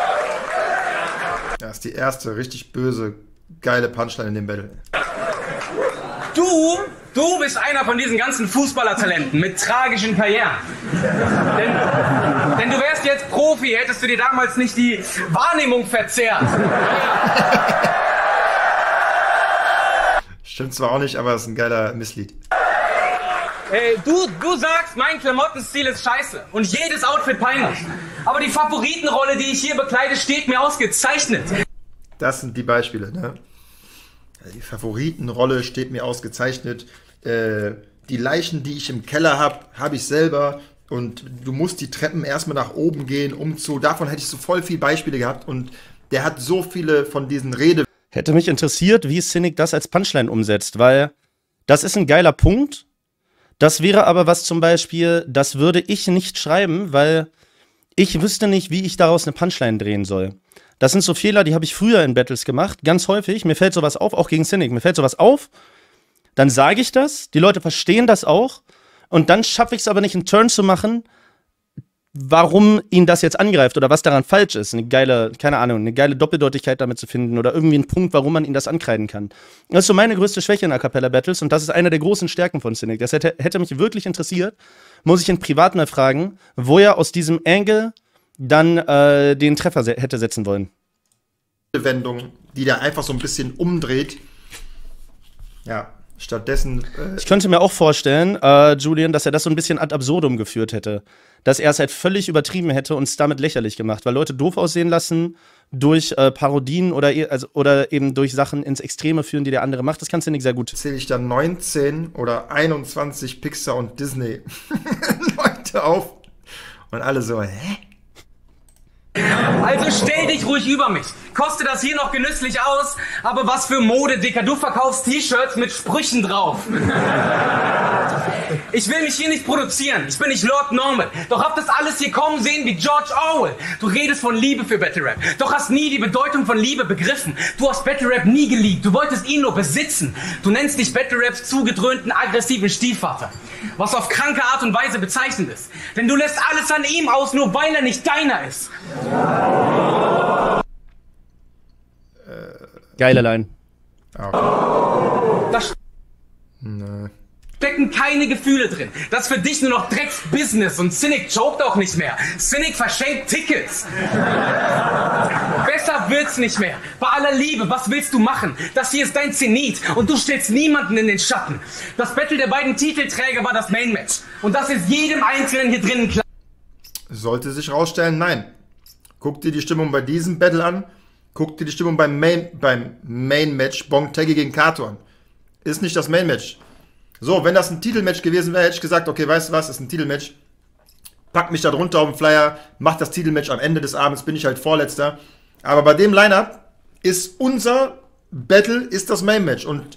Das ist die erste richtig böse, geile Punchline in dem Battle. Du bist einer von diesen ganzen Fußballertalenten mit tragischen Karrieren. Denn du wärst jetzt Profi, hättest du dir damals nicht die Wahrnehmung verzerrt. Stimmt zwar auch nicht, aber es ist ein geiler Misslied. Du sagst, mein Klamottenstil ist scheiße und jedes Outfit peinlich. Aber die Favoritenrolle, die ich hier bekleide, steht mir ausgezeichnet. Das sind die Beispiele, ne? Die Favoritenrolle steht mir ausgezeichnet. Die Leichen, die ich im Keller habe ich selber. Und du musst die Treppen erstmal nach oben gehen, davon hätte ich so voll viele Beispiele gehabt. Und der hat so viele von diesen Hätte mich interessiert, wie Cynic das als Punchline umsetzt, weil das ist ein geiler Punkt. Das wäre aber was zum Beispiel, das würde ich nicht schreiben, weil ich wüsste nicht, wie ich daraus eine Punchline drehen soll. Das sind so Fehler, die habe ich früher in Battles gemacht, ganz häufig. Mir fällt sowas auf, auch gegen Cynic. Mir fällt sowas auf, dann sage ich das, die Leute verstehen das auch und dann schaffe ich es aber nicht, einen Turn zu machen, warum ihn das jetzt angreift oder was daran falsch ist. Eine geile, keine Ahnung, eine geile Doppeldeutigkeit damit zu finden oder irgendwie einen Punkt, warum man ihn das ankreiden kann. Das ist so meine größte Schwäche in A Cappella Battles und das ist eine der großen Stärken von Cynic. Das hätte mich wirklich interessiert, muss ich ihn privat mal fragen, wo er aus diesem Angle dann den Treffer hätte setzen wollen. Wendung, die der einfach so ein bisschen umdreht. Ja, stattdessen. Ich könnte mir auch vorstellen, Julian, dass er das so ein bisschen ad absurdum geführt hätte. Dass er es halt völlig übertrieben hätte und es damit lächerlich gemacht, weil Leute doof aussehen lassen durch Parodien oder eben durch Sachen ins Extreme führen, die der andere macht. Das kannst du nicht sehr gut. Zähle ich dann 19 oder 21 Pixar und Disney Leute auf und alle so, hä? Also stell dich ruhig über mich. Koste das hier noch genüsslich aus, aber was für Mode, Dicker. Du verkaufst T-Shirts mit Sprüchen drauf. Ich will mich hier nicht produzieren. Ich bin nicht Lord Norman. Doch hab das alles hier kommen sehen wie George Orwell. Du redest von Liebe für Battle Rap. Doch hast nie die Bedeutung von Liebe begriffen. Du hast Battle Rap nie geliebt. Du wolltest ihn nur besitzen. Du nennst dich Battle Raps zugedröhnten, aggressiven Stiefvater. Was auf kranke Art und Weise bezeichnend ist. Denn du lässt alles an ihm aus, nur weil er nicht deiner ist. Geile Line. Okay. Da stecken keine Gefühle drin. Das ist für dich nur noch Drecksbusiness und Cynic joked auch nicht mehr. Cynic verschenkt Tickets. Besser wird's nicht mehr. Bei aller Liebe, was willst du machen? Das hier ist dein Zenit und du stellst niemanden in den Schatten. Das Battle der beiden Titelträger war das Main Match. Und das ist jedem Einzelnen hier drinnen klar. Sollte sich rausstellen, nein. Guck dir die Stimmung bei diesem Battle an. Guck dir die Stimmung beim Main Match Bong Taggy gegen Kato an. Ist nicht das Main Match. So, wenn das ein Titelmatch gewesen wäre, hätte ich gesagt, okay, weißt du was, ist ein Titelmatch. Pack mich da drunter auf den Flyer, mach das Titelmatch am Ende des Abends, bin ich halt Vorletzter. Aber bei dem Lineup ist unser Battle ist das Main Match und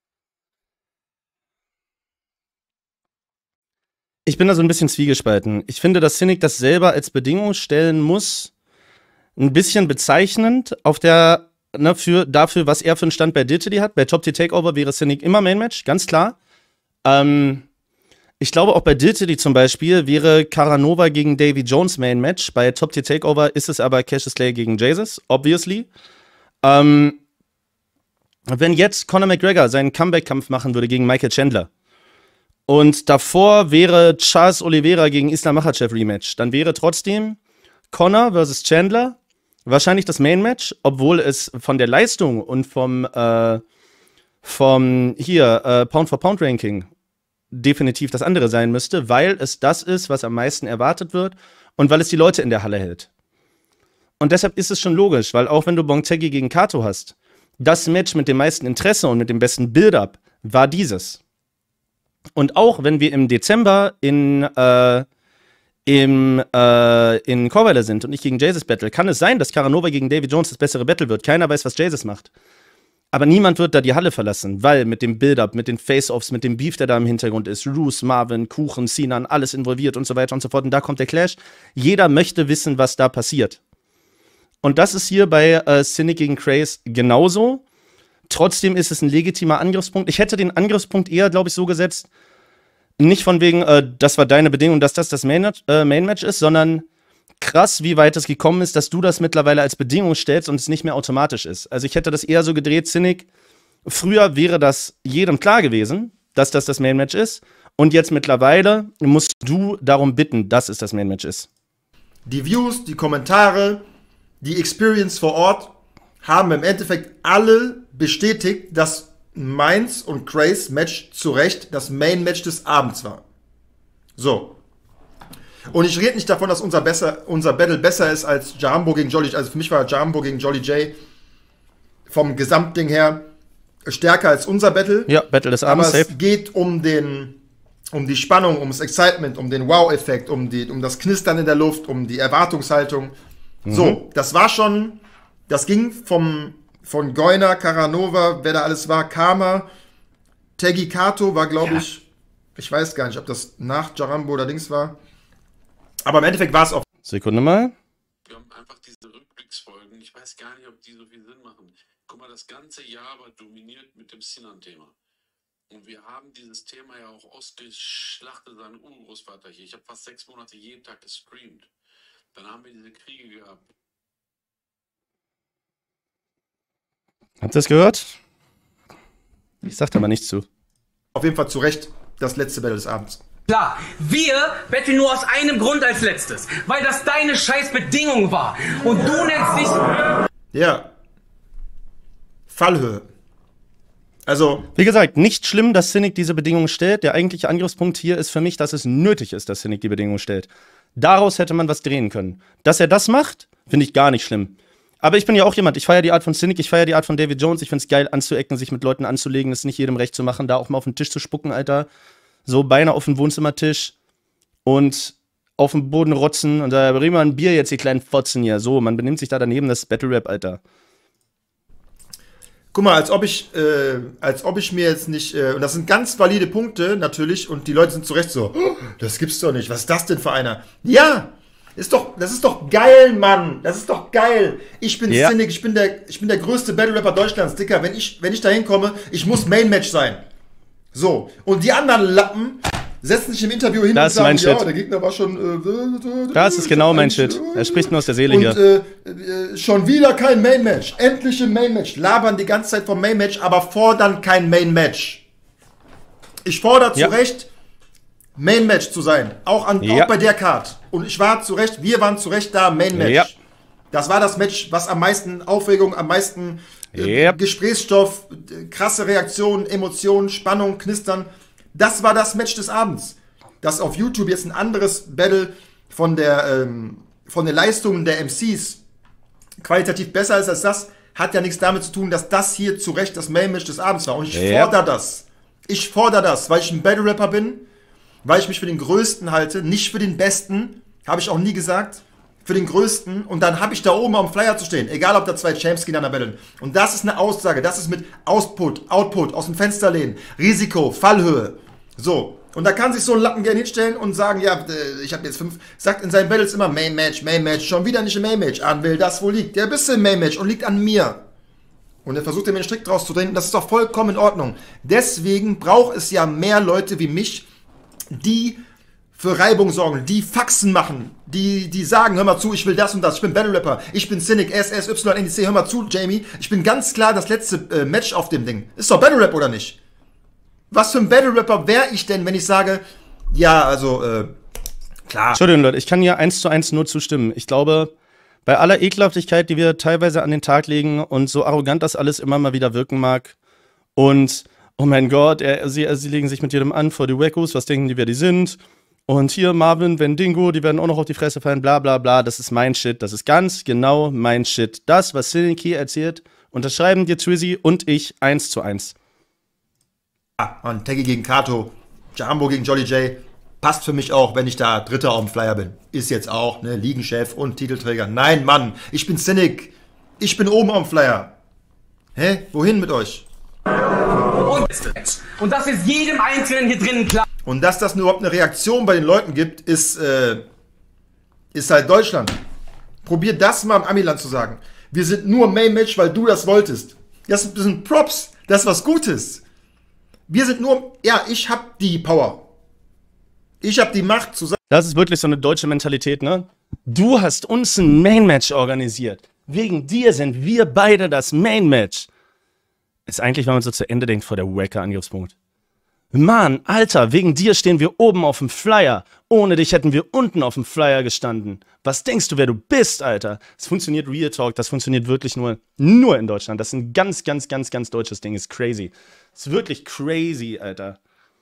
ich bin da so ein bisschen zwiegespalten. Ich finde, dass Cynic das selber als Bedingung stellen muss, ein bisschen bezeichnend auf der, dafür, was er für einen Stand bei Diltily hat. Bei Top Tier Takeover wäre Cynic immer Main Match, ganz klar. Ich glaube, auch bei Diltily zum Beispiel wäre Caranova gegen Davy Jones Main Match. Bei Top Tier Takeover ist es aber Cassius Clay gegen Jesus, obviously. Wenn jetzt Conor McGregor seinen Comeback-Kampf machen würde gegen Michael Chandler und davor wäre Charles Oliveira gegen Islam Makhachev Rematch, dann wäre trotzdem Conor versus Chandler wahrscheinlich das Main Match, obwohl es von der Leistung und vom Pound-for-Pound-Ranking definitiv das andere sein müsste, weil es das ist, was am meisten erwartet wird und weil es die Leute in der Halle hält. Und deshalb ist es schon logisch, weil auch wenn du Bong Taggy gegen Kato hast, das Match mit dem meisten Interesse und mit dem besten Build-Up war dieses. Und auch wenn wir im Dezember in Chorweiler sind und ich gegen Jesus battle, kann es sein, dass Caranova gegen Davy Jones das bessere Battle wird. Keiner weiß, was Jesus macht. Aber niemand wird da die Halle verlassen, weil mit dem Build-Up, mit den Face-Offs, mit dem Beef, der da im Hintergrund ist, Roos, Marvin, Kuchen, Sinan, alles involviert und so weiter und so fort. Und da kommt der Clash. Jeder möchte wissen, was da passiert. Und das ist hier bei Cynic gegen Craze genauso. Trotzdem ist es ein legitimer Angriffspunkt. Ich hätte den Angriffspunkt eher, glaube ich, so gesetzt, nicht von wegen, das war deine Bedingung, dass das Main-Match ist, sondern krass, wie weit es gekommen ist, dass du das mittlerweile als Bedingung stellst und es nicht mehr automatisch ist. Also ich hätte das eher so gedreht, Cynic, früher wäre das jedem klar gewesen, dass das Main-Match ist und jetzt mittlerweile musst du darum bitten, dass es das Main-Match ist. Die Views, die Kommentare, die Experience vor Ort haben im Endeffekt alle bestätigt, dass meins und Craze Match zu Recht das Main-Match des Abends war. So. Und ich rede nicht davon, dass unser Battle besser ist als Jambo gegen Jolly. Also für mich war Jambo gegen Jolly J vom Gesamtding her stärker als unser Battle. Ja, Battle des Abends. Aber es geht um den um die Spannung, ums Excitement, um den Wow-Effekt, um das Knistern in der Luft, um die Erwartungshaltung. So, das war schon, das ging von Goyner, Caranova, wer da alles war, Karma, Teggy Kato war, glaube ich weiß gar nicht, ob das nach Jarambo oder Dings war. Aber im Endeffekt war es auch. Sekunde mal. Wir haben einfach diese Rückblicksfolgen. Ich weiß gar nicht, ob die so viel Sinn machen. Guck mal, das ganze Jahr war dominiert mit dem Sinan-Thema. Und wir haben dieses Thema ja auch ausgeschlachtet, seinen Urgroßvater hier. Ich habe fast 6 Monate jeden Tag gestreamt. Dann haben wir diese Kriege gehabt. Habt ihr das gehört? Ich sag da mal nichts zu. Auf jeden Fall zu Recht das letzte Battle des Abends. Klar, wir betteln nur aus einem Grund als letztes, weil das deine scheiß Bedingung war. Und du nennst dich... Ja. Fallhöhe. Also, Wie gesagt, nicht schlimm, dass Cynic diese Bedingungen stellt. Der eigentliche Angriffspunkt hier ist für mich, dass es nötig ist, dass Cynic die Bedingungen stellt. Daraus hätte man was drehen können. Dass er das macht, finde ich gar nicht schlimm. Aber ich bin ja auch jemand, ich feiere die Art von Cynic, ich feiere die Art von David Jones. Ich finde es geil anzuecken, sich mit Leuten anzulegen, es nicht jedem recht zu machen, da auch mal auf den Tisch zu spucken, Alter. So Beine auf den Wohnzimmertisch und auf den Boden rotzen und da bring mal ein Bier jetzt, die kleinen Fotzen hier. So, man benimmt sich da daneben, das ist Battle Rap, Alter. guck mal, als ob ich mir jetzt nicht, und das sind ganz valide Punkte natürlich, und die Leute sind zu Recht so, oh, das gibt's doch nicht, was ist das denn für einer? Ja, das ist doch geil, Mann, das ist doch geil. Ich bin Cynic, ich bin der größte Battle Rapper Deutschlands, Dicker, wenn ich da hinkomme, ich muss Main Match sein. So, und die anderen Lappen setzen sich im Interview hin das und sagen, ist mein ja, Shit. der Gegner war schon... Das ist genau mein Shit. Er spricht nur aus der Seele hier. Und schon wieder kein Main-Match. Endlich ein Main-Match. Labern die ganze Zeit vom Main-Match, aber fordern kein Main-Match. Ich fordere zu Recht, Main-Match zu sein. Auch bei der Card. Und wir waren zu Recht da, Main-Match. Ja. Das war das Match, was am meisten Aufregung, am meisten Gesprächsstoff, krasse Reaktionen, Emotionen, Spannung, Knistern. Das war das Match des Abends. Dass auf YouTube jetzt ein anderes Battle von den Leistungen der MCs qualitativ besser ist als das, hat ja nichts damit zu tun, dass das hier zu Recht das Main-Match des Abends war. Und ich fordere das. Ich fordere das, weil ich ein Battle-Rapper bin, weil ich mich für den Größten halte, nicht für den Besten, habe ich auch nie gesagt, für den Größten. Und dann habe ich da oben am Flyer zu stehen, egal ob da 2 Champs gegeneinander battlen. Und das ist eine Aussage, das ist mit Output, aus dem Fenster lehnen, Risiko, Fallhöhe. So, und da kann sich so ein Lappen gerne hinstellen und sagen, ja, ich habe jetzt 5, sagt in seinen Battles immer Main Match, schon wieder nicht im Main Match, an will das wo liegt. Der bist du im Main Match und liegt an mir. Und er versucht, mir den Strick draus zu drehen, das ist doch vollkommen in Ordnung. Deswegen braucht es ja mehr Leute wie mich, die für Reibung sorgen, die Faxen machen, die sagen, hör mal zu, ich will das und das, ich bin Battle Rapper, ich bin Cynic, SSYNDC, hör mal zu, Jamie, ich bin ganz klar das letzte Match auf dem Ding. Ist doch Battle Rap, oder nicht? Was für ein Battle Rapper wäre ich denn, wenn ich sage, ja, also, klar. Entschuldigung, Leute, ich kann hier 1:1 nur zustimmen. Ich glaube, bei aller Ekelhaftigkeit, die wir teilweise an den Tag legen und so arrogant das alles immer mal wieder wirken mag und, oh mein Gott, sie legen sich mit jedem an vor die Wackos, was denken die, wer die sind? Und hier Marvin, Vendingo, die werden auch noch auf die Fresse fallen, bla bla bla, das ist mein Shit, das ist ganz genau mein Shit. Das, was Cynic hier erzählt, unterschreiben dir Twizzy und ich 1:1. Und Teggy gegen Kato, Jarambo gegen Jolly J, passt für mich auch, wenn ich da Dritter auf dem Flyer bin. Ist jetzt auch, ne, Ligenchef und Titelträger. Nein, Mann, ich bin Cynic. Ich bin oben auf dem Flyer. Hä? Wohin mit euch? Und das ist jedem Einzelnen hier drinnen klar. Und dass das nur überhaupt eine Reaktion bei den Leuten gibt, ist halt Deutschland. Probier das mal im Amiland zu sagen. Wir sind nur Main Match, weil du das wolltest. Das sind Props. Das ist was Gutes. Wir sind nur, ja, ich hab die Power. Ich hab die Macht zu sagen. Das ist wirklich so eine deutsche Mentalität, ne? Du hast uns ein Main-Match organisiert. Wegen dir sind wir beide das Main-Match. Ist eigentlich, wenn man so zu Ende denkt, vor der Wacker-Angriffspunkt. Mann, Alter, wegen dir stehen wir oben auf dem Flyer. Ohne dich hätten wir unten auf dem Flyer gestanden. Was denkst du, wer du bist, Alter? Das funktioniert Real Talk, das funktioniert wirklich nur in Deutschland. Das ist ein ganz, ganz, ganz, ganz deutsches Ding. Ist crazy. Ist wirklich crazy, Alter.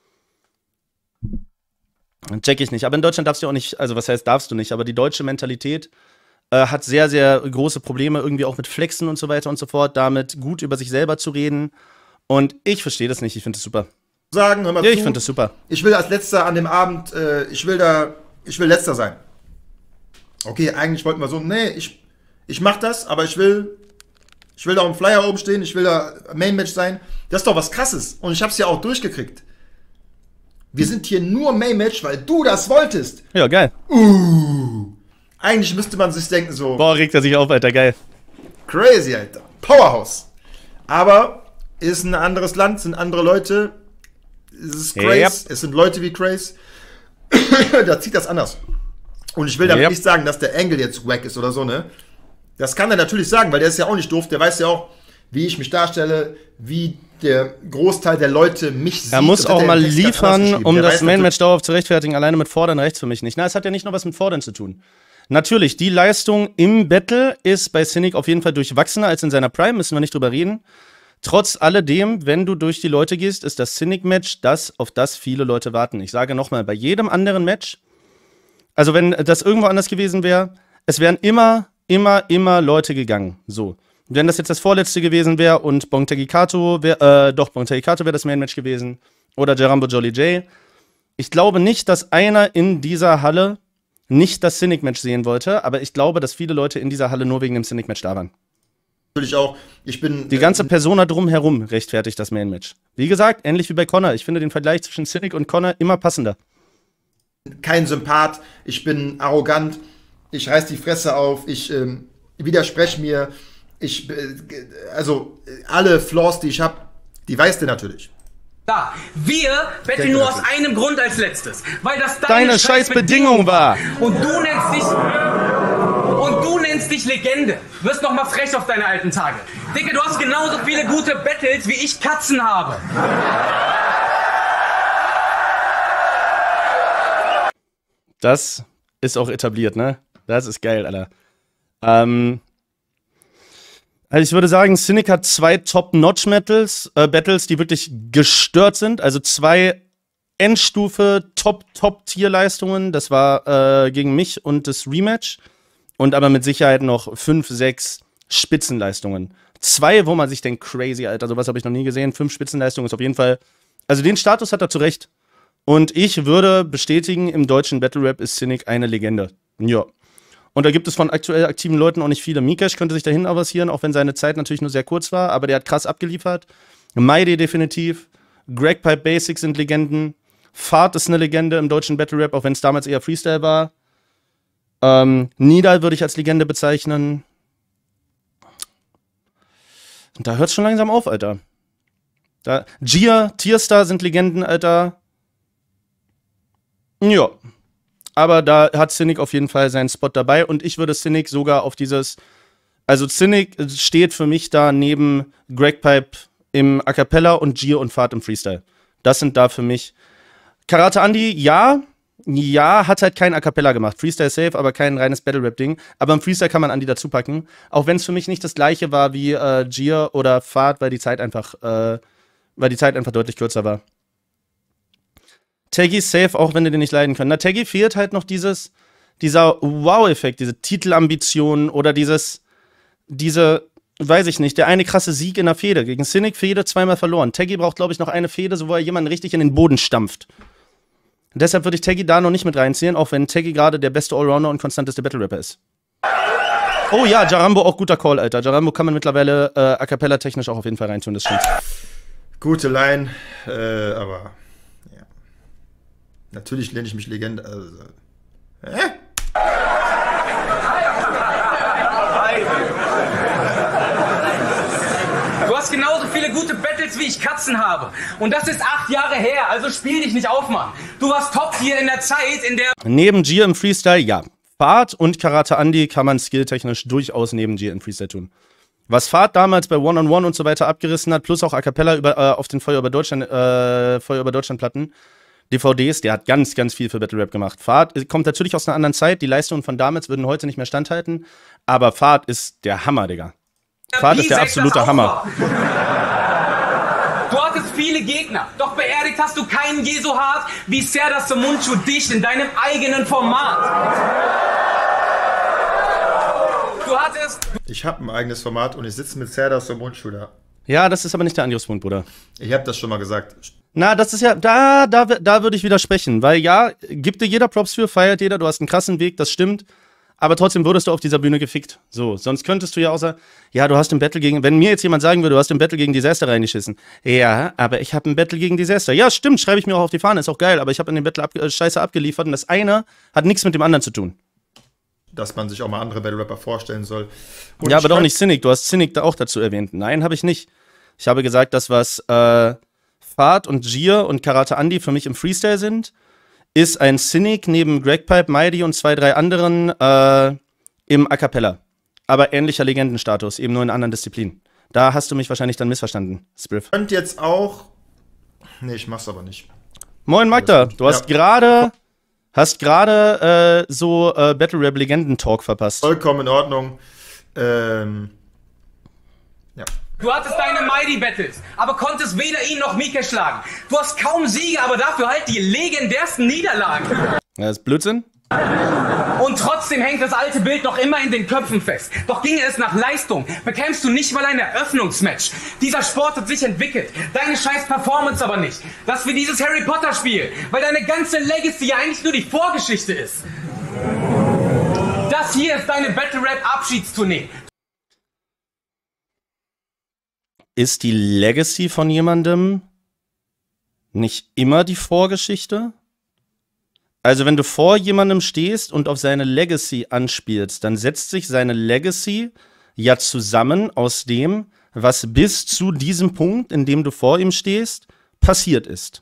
Check ich nicht. Aber in Deutschland darfst du auch nicht, also was heißt darfst du nicht, aber die deutsche Mentalität hat sehr, sehr große Probleme irgendwie auch mit Flexen und so weiter und so fort, damit gut über sich selber zu reden. Und ich verstehe das nicht, ich finde das super. sagen, hör mal Ja, zu. ich finde das super. Ich will als Letzter an dem Abend, ich will Letzter sein. Okay, eigentlich wollten wir so, nee, ich mach das, aber ich will da im Flyer oben stehen, ich will da Main Match sein. Das ist doch was Krasses. Und ich hab's ja auch durchgekriegt. Wir sind hier nur Main Match, weil du das wolltest. Ja, geil. Eigentlich müsste man sich denken so, Boah, regt er sich auf, Alter, geil. crazy, Alter. Powerhouse. Aber ist ein anderes Land, sind andere Leute. Es ist Grace, es sind Leute wie Grace. Da zieht das anders. Und ich will damit nicht sagen, dass der Angle jetzt wack ist oder so, ne? Das kann er natürlich sagen, weil der ist ja auch nicht doof. Der weiß ja auch, wie ich mich darstelle, wie der Großteil der Leute mich sieht. Er muss auch mal liefern, um Der das weiß Main-Match dauerhaft zu rechtfertigen. Alleine mit Fordern reicht's für mich nicht. Na, es hat ja nicht nur was mit Fordern zu tun. Natürlich, die Leistung im Battle ist bei Cynic auf jeden Fall durchwachsener als in seiner Prime, müssen wir nicht drüber reden. Trotz alledem, wenn du durch die Leute gehst, ist das Cynic-Match das, auf das viele Leute warten. Ich sage nochmal, bei jedem anderen Match, also wenn das irgendwo anders gewesen wäre, es wären immer Leute gegangen. So. Wenn das jetzt das vorletzte gewesen wäre und Bontegi Kato wäre das Main-Match gewesen. Oder Jarambo Jolly J. Ich glaube nicht, dass einer in dieser Halle nicht das Cynic-Match sehen wollte, aber ich glaube, dass viele Leute in dieser Halle nur wegen dem Cynic-Match da waren. Natürlich auch, ich bin... Die ganze Persona drumherum rechtfertigt das Main-Match. Wie gesagt, ähnlich wie bei Connor. Ich finde den Vergleich zwischen Cynic und Connor immer passender. Kein Sympath, ich bin arrogant, ich reiß die Fresse auf, ich widerspreche mir, also alle Flaws, die ich habe, die weißt du natürlich. Da, wir betteln nur aus einem Grund als letztes, weil das Deine scheiß Bedingung war. Und du nennst dich Legende. Wirst noch mal frech auf deine alten Tage. Dicke, du hast genauso viele gute Battles, wie ich Katzen habe. Das ist auch etabliert, ne? Das ist geil, Alter. Also ich würde sagen, Cynic hat 2 Top-Notch-Battles, die wirklich gestört sind. Also 2 Endstufe Top-Tier-Leistungen. Das war gegen mich und das Rematch. Und aber mit Sicherheit noch 5, 6 Spitzenleistungen. 2, wo man sich denkt, crazy, Alter, sowas habe ich noch nie gesehen. 5 Spitzenleistungen ist auf jeden Fall... Also den Status hat er zu Recht. Und ich würde bestätigen, im deutschen Battle-Rap ist Cynic eine Legende. Ja. Und da gibt es von aktuell aktiven Leuten auch nicht viele. Mikesh könnte sich dahin avancieren, auch wenn seine Zeit natürlich nur sehr kurz war, aber der hat krass abgeliefert. Maide definitiv. Greg Pipe Basics sind Legenden. Fahrt ist eine Legende im deutschen Battle-Rap, auch wenn es damals eher Freestyle war. Nidal würde ich als Legende bezeichnen. Und da hört es schon langsam auf, Alter. Gia, Tierstar sind Legenden, Alter. Ja. Aber da hat Cynic auf jeden Fall seinen Spot dabei und ich würde Cynic sogar auf dieses... Also Cynic steht für mich da neben Greg Pipe im A Cappella und Gia und Fahrt im Freestyle. Das sind da für mich... Karate Andy, ja, hat halt kein A Cappella gemacht. Freestyle safe, aber kein reines Battle-Rap-Ding. Aber im Freestyle kann man Andy dazu packen. Auch wenn es für mich nicht das gleiche war wie Gia oder Fahrt, weil die Zeit einfach deutlich kürzer war. Teggy safe, auch wenn du den nicht leiden können. Na, Teggy fehlt halt noch dieser Wow-Effekt, diese Titelambition oder weiß ich nicht, der eine krasse Sieg in der Fehde. Gegen Cynic Fehde 2-mal verloren. Teggy braucht, glaube ich, noch eine Fehde, wo er jemanden richtig in den Boden stampft. Und deshalb würde ich Teggy da noch nicht mit reinziehen, auch wenn Teggy gerade der beste Allrounder und konstanteste Battle-Rapper ist. Oh ja, Jarambo auch guter Call, Alter. Jarambo kann man mittlerweile A Cappella technisch auch auf jeden Fall reintun, das stimmt. Gute Line, aber ja. Natürlich nenne ich mich Legende. Also, Du hast genauso viele gute Battles, wie ich Katzen habe. Und das ist 8 Jahre her, also spiel dich nicht auf, Mann. Du warst top hier in der Zeit, in der... Neben Gia im Freestyle, ja. Fahrt und Karate Andy kann man skilltechnisch durchaus neben Gia im Freestyle tun. Was Fahrt damals bei One-on-One und so weiter abgerissen hat, plus auch A Cappella auf den Feuer über Deutschland Platten, DVDs, der hat ganz, ganz viel für Battle Rap gemacht. Fahrt kommt natürlich aus einer anderen Zeit, die Leistungen von damals würden heute nicht mehr standhalten, aber Fahrt ist der Hammer, Digga. Fahrt ist der absolute Hammer. Du hattest viele Gegner, doch beerdigt hast du keinen je so hart wie Serdar Somuncu dich in deinem eigenen Format. Ich habe ein eigenes Format und ich sitze mit Serdar Somuncu da. Ja, das ist aber nicht der Angriffspunkt, Bruder. Ich habe das schon mal gesagt. Na, das ist ja, da würde ich widersprechen, weil ja, gibt dir jeder Props für, feiert jeder, du hast einen krassen Weg, das stimmt, aber trotzdem wurdest du auf dieser Bühne gefickt. So, sonst könntest du ja auch sagen, ja, du hast im Battle gegen, wenn mir jetzt jemand sagen würde, du hast im Battle gegen Disaster reingeschissen. Ja, aber ich habe ein Battle gegen Disaster. Ja, stimmt, schreibe ich mir auch auf die Fahne, ist auch geil, aber ich habe in dem Battle scheiße abgeliefert und das eine hat nichts mit dem anderen zu tun. Dass man sich auch mal andere Battle Rapper vorstellen soll. Und ja, aber doch nicht Cynic, du hast Cynic da auch dazu erwähnt. Nein, habe ich nicht. Ich habe gesagt, das, was Fahrt und Gier und Karate Andy für mich im Freestyle sind, ist ein Cynic neben Gregpipe, Mighty und 2, 3 anderen im A Cappella. Aber ähnlicher Legendenstatus, eben nur in anderen Disziplinen. Da hast du mich wahrscheinlich dann missverstanden, Spriff. Könnt jetzt auch. Nee, ich mach's aber nicht. Moin Magda, du hast gerade so Battle Rap Legenden Talk verpasst. Vollkommen in Ordnung. Ja. Du hattest deine Mighty-Battles, aber konntest weder ihn noch Mike schlagen. Du hast kaum Siege, aber dafür halt die legendärsten Niederlagen. Ja, das ist Blödsinn. Und trotzdem hängt das alte Bild noch immer in den Köpfen fest. Doch ginge es nach Leistung, bekämst du nicht mal ein Eröffnungsmatch. Dieser Sport hat sich entwickelt, deine scheiß Performance aber nicht. Das wie dieses Harry Potter Spiel, weil deine ganze Legacy ja eigentlich nur die Vorgeschichte ist. Das hier ist deine Battle Rap Abschiedstournee. Ist die Legacy von jemandem nicht immer die Vorgeschichte? Also wenn du vor jemandem stehst und auf seine Legacy anspielst, dann setzt sich seine Legacy ja zusammen aus dem, was bis zu diesem Punkt, in dem du vor ihm stehst, passiert ist.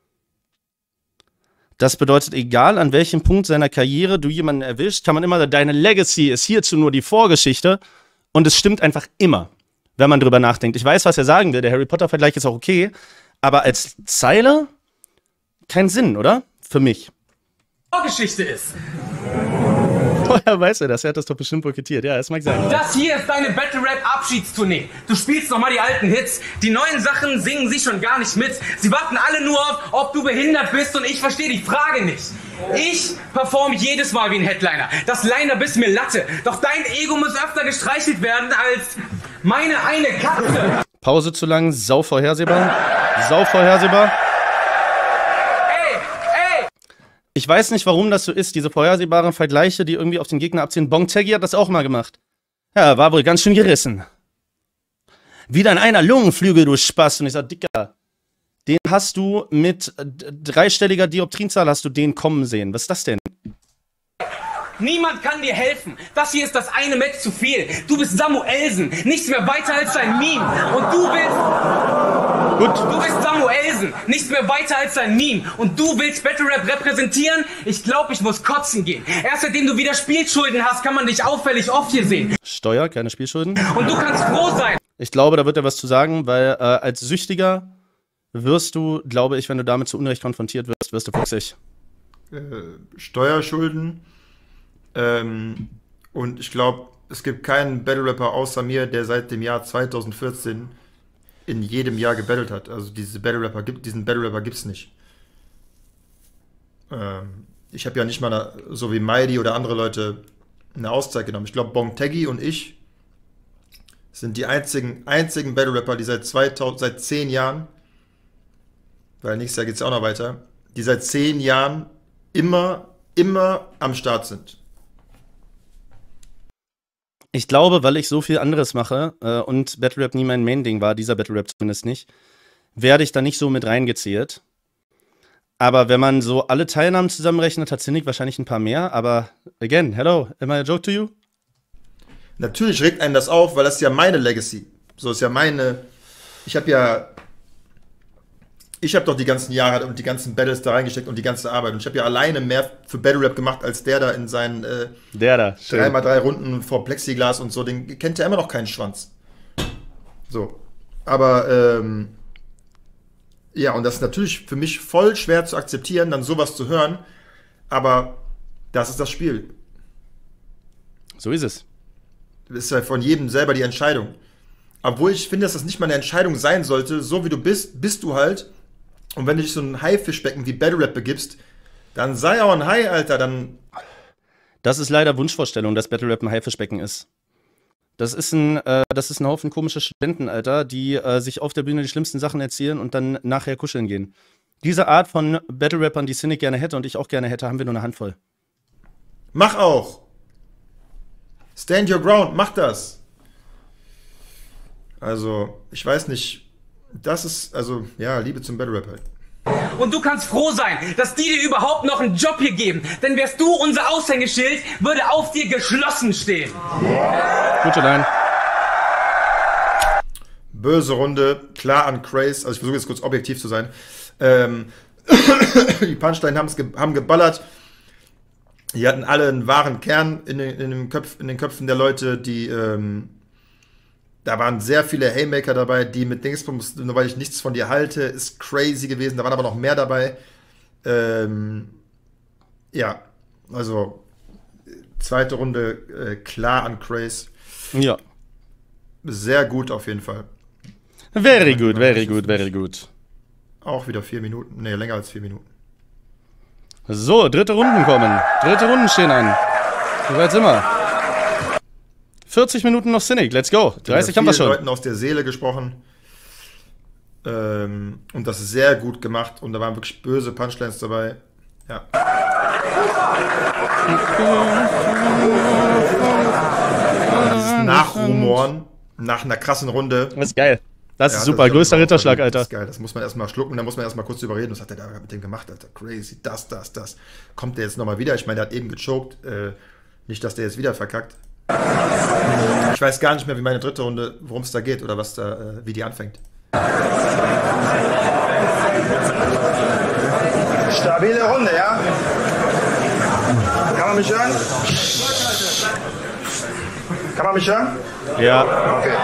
Das bedeutet, egal an welchem Punkt seiner Karriere du jemanden erwischt, kann man immer sagen, deine Legacy ist hierzu nur die Vorgeschichte und es stimmt einfach immer, wenn man drüber nachdenkt. Ich weiß, was er sagen will, der Harry Potter-Vergleich ist auch okay, aber als Zeile kein Sinn, oder? Für mich. Vorgeschichte ist. Woher weiß er das? Er hat das doch bestimmt kokettiert. Ja, das mag sein. Das hier ist deine Battle Rap Abschiedstournee. Du spielst nochmal die alten Hits. Die neuen Sachen singen sie schon gar nicht mit. Sie warten alle nur auf, ob du behindert bist und ich verstehe die Frage nicht. Ich perform jedes Mal wie ein Headliner. Das Line-Up ist mir Latte. Doch dein Ego muss öfter gestreichelt werden als meine eine Katze. Pause zu lang, sau vorhersehbar. Sau vorhersehbar. Ich weiß nicht, warum das so ist, diese vorhersehbaren Vergleiche, die irgendwie auf den Gegner abziehen. Bongtaggy hat das auch mal gemacht. Ja, war wohl ganz schön gerissen. Wieder in einer Lungenflügel, du Spaß. Und ich sag, Dicker, den hast du mit dreistelliger Dioptrienzahl, hast du den kommen sehen. Was ist das denn? Niemand kann dir helfen. Das hier ist das eine Match zu viel. Du bist Samuelsen, nichts mehr weiter als ein Meme. Und du bist Samuelsen, nichts mehr weiter als ein Meme. Und du willst Battle Rap repräsentieren? Ich glaube, ich muss kotzen gehen. Erst seitdem du wieder Spielschulden hast, kann man dich auffällig oft hier sehen. Steuer, keine Spielschulden. Und du kannst froh sein. Ich glaube, da wird er was zu sagen, weil als Süchtiger wirst du, glaube ich, wenn du damit zu Unrecht konfrontiert wirst, wirst du fuchsig. Steuerschulden. Und ich glaube, es gibt keinen Battle-Rapper außer mir, der seit dem Jahr 2014 in jedem Jahr gebattelt hat. Also diesen Battle-Rapper gibt es nicht. Ich habe ja nicht mal, so wie Mighty oder andere Leute, eine Auszeit genommen. Ich glaube, Bongtaggy und ich sind die einzigen Battle-Rapper, die seit 10 Jahren, weil nächstes Jahr geht es ja auch noch weiter, die seit 10 Jahren immer am Start sind. Ich glaube, weil ich so viel anderes mache und Battle Rap nie mein Main-Ding war, dieser Battle Rap zumindest nicht, werde ich da nicht so mit reingezählt. Aber wenn man so alle Teilnahmen zusammenrechnet, hat Cynic wahrscheinlich ein paar mehr. Aber again, hello, am I a joke to you? Natürlich regt einen das auf, weil das ist ja meine Legacy. So ist ja meine. Ich habe doch die ganzen Jahre und die ganzen Battles da reingesteckt und die ganze Arbeit. Und ich habe ja alleine mehr für Battle Rap gemacht, als der da in seinen 3x3 Runden vor Plexiglas und so. Den kennt ja immer noch keinen Schwanz. So. Aber, ja, und das ist natürlich für mich voll schwer zu akzeptieren, dann sowas zu hören. Aber das ist das Spiel. So ist es. Das ist ja von jedem selber die Entscheidung. Obwohl ich finde, dass das nicht mal eine Entscheidung sein sollte. So wie du bist du halt. Und wenn du dich so ein Haifischbecken wie Battle Rap begibst, dann sei auch ein Hai, Alter, dann. Das ist leider Wunschvorstellung, dass Battle Rap ein Haifischbecken ist. Das ist ein Haufen komischer Studenten, Alter, die sich auf der Bühne die schlimmsten Sachen erzählen und dann nachher kuscheln gehen. Diese Art von Battle-Rappern, die Cynic gerne hätte und ich auch gerne hätte, haben wir nur eine Handvoll. Mach auch! Stand your ground, mach das! Also, ich weiß nicht, das ist, also, ja, Liebe zum Battle-Rap halt. Und du kannst froh sein, dass die dir überhaupt noch einen Job hier geben. Denn wärst du unser Aushängeschild, würde auf dir geschlossen stehen. Gute Line. Böse Runde, klar an Craze, also ich versuche jetzt kurz objektiv zu sein. Die Punchline haben geballert. Die hatten alle einen wahren Kern in den Köpfen der Leute, die, da waren sehr viele Haymaker dabei, die mit Dingsbums, nur weil ich nichts von dir halte, ist crazy gewesen. Da waren aber noch mehr dabei. Ja, also zweite Runde klar an Craze. Ja. Sehr gut auf jeden Fall. Very good, very good, very good. Auch wieder 4 Minuten. Ne, länger als 4 Minuten. So, dritte Runden kommen. Dritte Runden stehen an. Wie weit sind wir? 40 Minuten noch Cynic, let's go. 30 haben wir schon. Leuten aus der Seele gesprochen. Und das ist sehr gut gemacht. Und da waren wirklich böse Punchlines dabei. Ja. Dieses Nachrumoren nach einer krassen Runde. Das ist geil. Das Ja, ist super. Größter Ritterschlag, Alter. Das ist geil. Das muss man erstmal schlucken, da muss man erstmal kurz überreden. Was hat der da mit dem gemacht, Alter? Crazy, das. Kommt der jetzt nochmal wieder? Ich meine, der hat eben gechoked. Nicht, dass der jetzt wieder verkackt. Ich weiß gar nicht mehr, wie meine dritte Runde, worum es da geht oder was da, wie die anfängt. Stabile Runde, ja? Kann man mich hören? Kann man mich hören? Ja. Okay.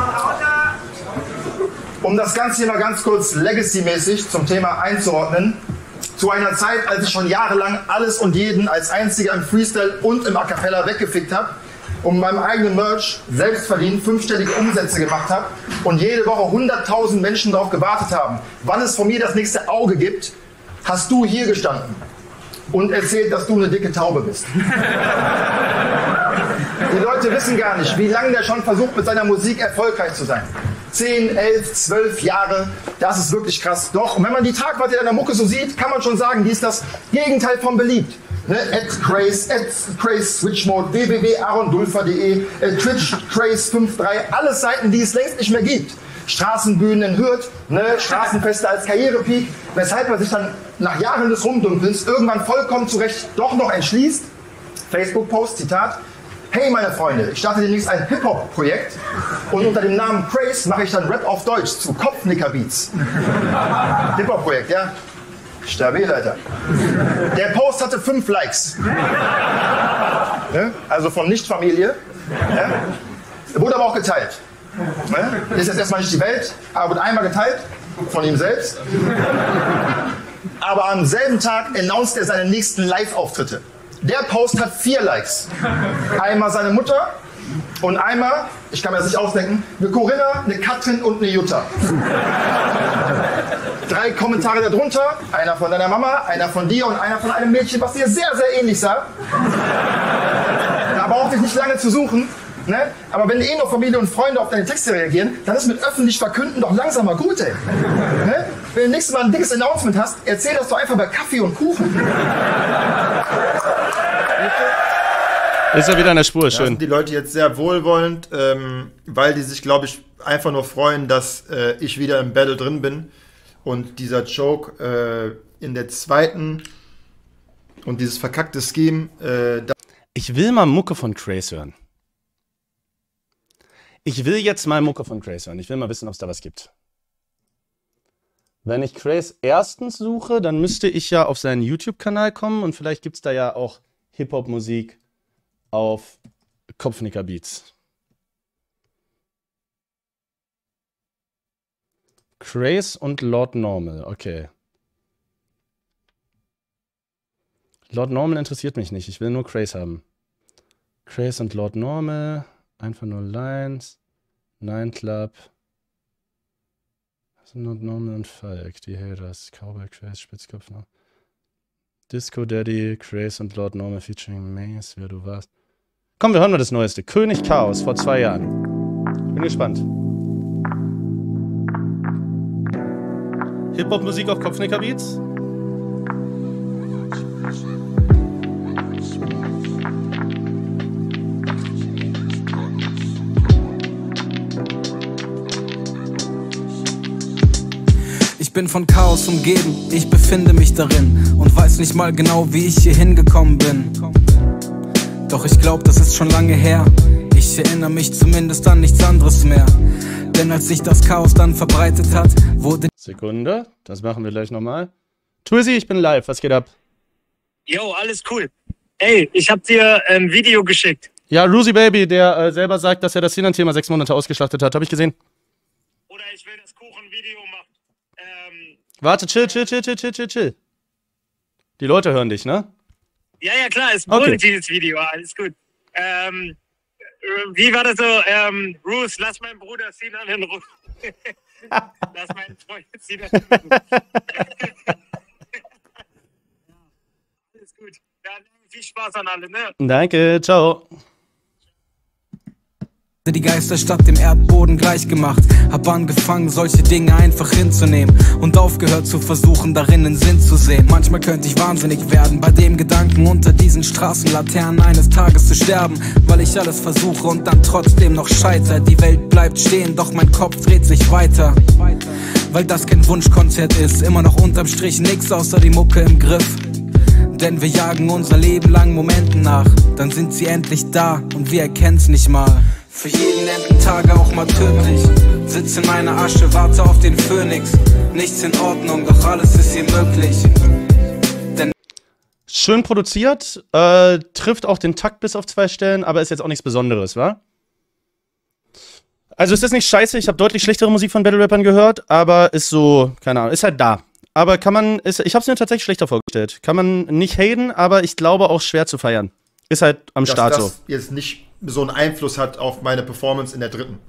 Um das Ganze hier mal ganz kurz legacy-mäßig zum Thema einzuordnen. Zu einer Zeit, als ich schon jahrelang alles und jeden als einziger im Freestyle und im A Cappella weggefickt habe und mit meinem eigenen Merch selbst verdient 5-stellige Umsätze gemacht habe und jede Woche 100.000 Menschen darauf gewartet haben, wann es von mir das nächste Auge gibt, hast du hier gestanden und erzählt, dass du eine dicke Taube bist. Die Leute wissen gar nicht, wie lange der schon versucht, mit seiner Musik erfolgreich zu sein. 10, 11, 12 Jahre, das ist wirklich krass. Doch, und wenn man die Tragweite deiner Mucke so sieht, kann man schon sagen, die ist das Gegenteil von beliebt. Ne? @Craze Switchmode, www.arondulfer.de, Twitch Craze53, alles Seiten, die es längst nicht mehr gibt. Straßenbühnen in Hürth, ne? Straßenfeste als Karrierepeak, weshalb man sich dann nach Jahren des Rumdümpelns irgendwann vollkommen zu Recht doch noch entschließt. Facebook-Post, Zitat: Hey meine Freunde, ich starte demnächst ein Hip-Hop-Projekt und unter dem Namen Craze mache ich dann Rap auf Deutsch zu Kopfnicker-Beats. Hip-Hop-Projekt, ja? Stabil, Alter. Der Post hatte 5 Likes. Ne? Also von Nicht-Familie. Ne? Wurde aber auch geteilt. Ne? Ist jetzt erstmal nicht die Welt, aber wird einmal geteilt von ihm selbst. Aber am selben Tag announced er seine nächsten Live-Auftritte. Der Post hat 4 Likes. Einmal seine Mutter und einmal, ich kann mir das nicht ausdenken, eine Corinna, eine Katrin und eine Jutta. 3 Kommentare darunter, einer von deiner Mama, einer von dir und einer von einem Mädchen, was dir sehr, sehr ähnlich sah. Da braucht es nicht lange zu suchen. Ne? Aber wenn nur Familie und Freunde auf deine Texte reagieren, dann ist mit öffentlich Verkünden doch langsam mal gut, ey. Ne? Wenn du nächstes Mal ein dickes Announcement hast, erzähl das doch einfach bei Kaffee und Kuchen. Ist ja wieder an der Spur, Da schön. sind die Leute jetzt sehr wohlwollend, weil die sich, glaube ich, einfach nur freuen, dass ich wieder im Battle drin bin. Und dieser Joke in der zweiten und dieses verkackte Scheme, Ich will mal Mucke von Craze hören. Ich will jetzt mal Mucke von Craze hören. Ich will mal wissen, ob es da was gibt. Wenn ich Craze erstens suche, dann müsste ich ja auf seinen YouTube-Kanal kommen und vielleicht gibt es da ja auch Hip-Hop-Musik auf Kopfnicker Beats. Craze und Lord Normal, okay. Lord Normal interessiert mich nicht, ich will nur Craze haben. Craze und Lord Normal, einfach nur Lines, Nine Club. Lord Normal und Falk, die Haters, Cowboy, Craze, Spitzkopf noch. Disco Daddy, Craze und Lord Normal featuring Maze, wer du warst. Komm, wir hören mal das Neueste. König Chaos vor 2 Jahren. Bin gespannt. Hip-Hop-Musik auf Kopfnicker-Beats? Ich bin von Chaos umgeben, ich befinde mich darin und weiß nicht mal genau, wie ich hier hingekommen bin. Doch ich glaub, das ist schon lange her. Ich erinnere mich zumindest an nichts anderes mehr. Denn als sich das Chaos dann verbreitet hat, wurde... Sekunde, das machen wir gleich nochmal. Twizzy, ich bin live, was geht ab? Yo, alles cool. Ey, ich hab dir ein Video geschickt. Ja, Ruzy Baby, der selber sagt, dass er das Sinan-Thema 6 Monate ausgeschlachtet hat, habe ich gesehen. Oder ich will das Kuchen-Video machen. Warte, chill. Die Leute hören dich, ne? Ja, klar, ist ein positives Video, alles gut. Wie war das so? Ruth, lass meinen Bruder Sinan in Ruhe. Lass meinen Freund Sinan in Ruhe. Alles gut. Dann viel Spaß an alle, ne? Danke, ciao. Die Geisterstadt dem Erdboden gleichgemacht. Hab angefangen, solche Dinge einfach hinzunehmen und aufgehört zu versuchen, darin einen Sinn zu sehen. Manchmal könnte ich wahnsinnig werden, bei dem Gedanken, unter diesen Straßenlaternen eines Tages zu sterben, weil ich alles versuche und dann trotzdem noch scheitere. Die Welt bleibt stehen, doch mein Kopf dreht sich weiter. Weil das kein Wunschkonzert ist, immer noch unterm Strich nix außer die Mucke im Griff. Denn wir jagen unser Leben lang Momenten nach, dann sind sie endlich da und wir erkennen's nicht mal. Für jeden enden Tage auch mal tödlich. Sitz in meiner Asche, warte auf den Phönix. Nichts in Ordnung, doch alles ist hier möglich. Denn schön produziert, trifft auch den Takt bis auf 2 Stellen, aber ist jetzt auch nichts Besonderes, wa? Also ist das nicht scheiße, ich habe deutlich schlechtere Musik von Battle-Rappern gehört, aber ist so, keine Ahnung, ist halt da. Aber kann man, ich habe es mir tatsächlich schlechter vorgestellt. Kann man nicht haten, aber ich glaube auch schwer zu feiern. Ist halt am Start so. Dass das jetzt nicht so einen Einfluss hat auf meine Performance in der dritten.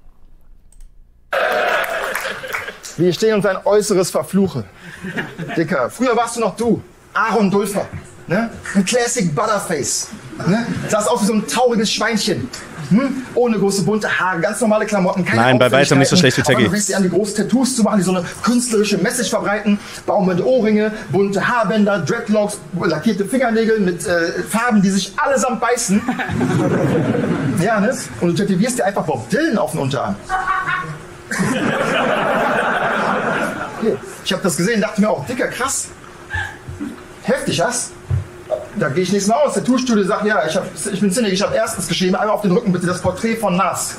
Wie ich stehen und sein Äußeres verfluche. Dicker, früher warst du noch du, Aaron Dulfer. Ne? Ein Classic Butterface. Ne? Sahst aus wie so ein trauriges Schweinchen. Ohne große bunte Haare, ganz normale Klamotten, keine Nein, bei weitem nicht so schlecht wie Taggy. Du fängst dir an, die großen Tattoos zu machen, die so eine künstlerische Message verbreiten. Baumende Ohrringe, bunte Haarbänder, Dreadlocks, lackierte Fingernägel mit Farben, die sich allesamt beißen. Ja, ne? Und du tätowierst dir einfach Bob Dylan auf den Unterarm. Okay. Ich habe das gesehen, dachte mir auch, dicker, krass. Heftig, was? Da gehe ich nichts mehr aus. Der Tattoo-Studio sagt, ja, ich bin Zinnig, ich habe erstens geschrieben, einmal auf den Rücken bitte das Porträt von Nas.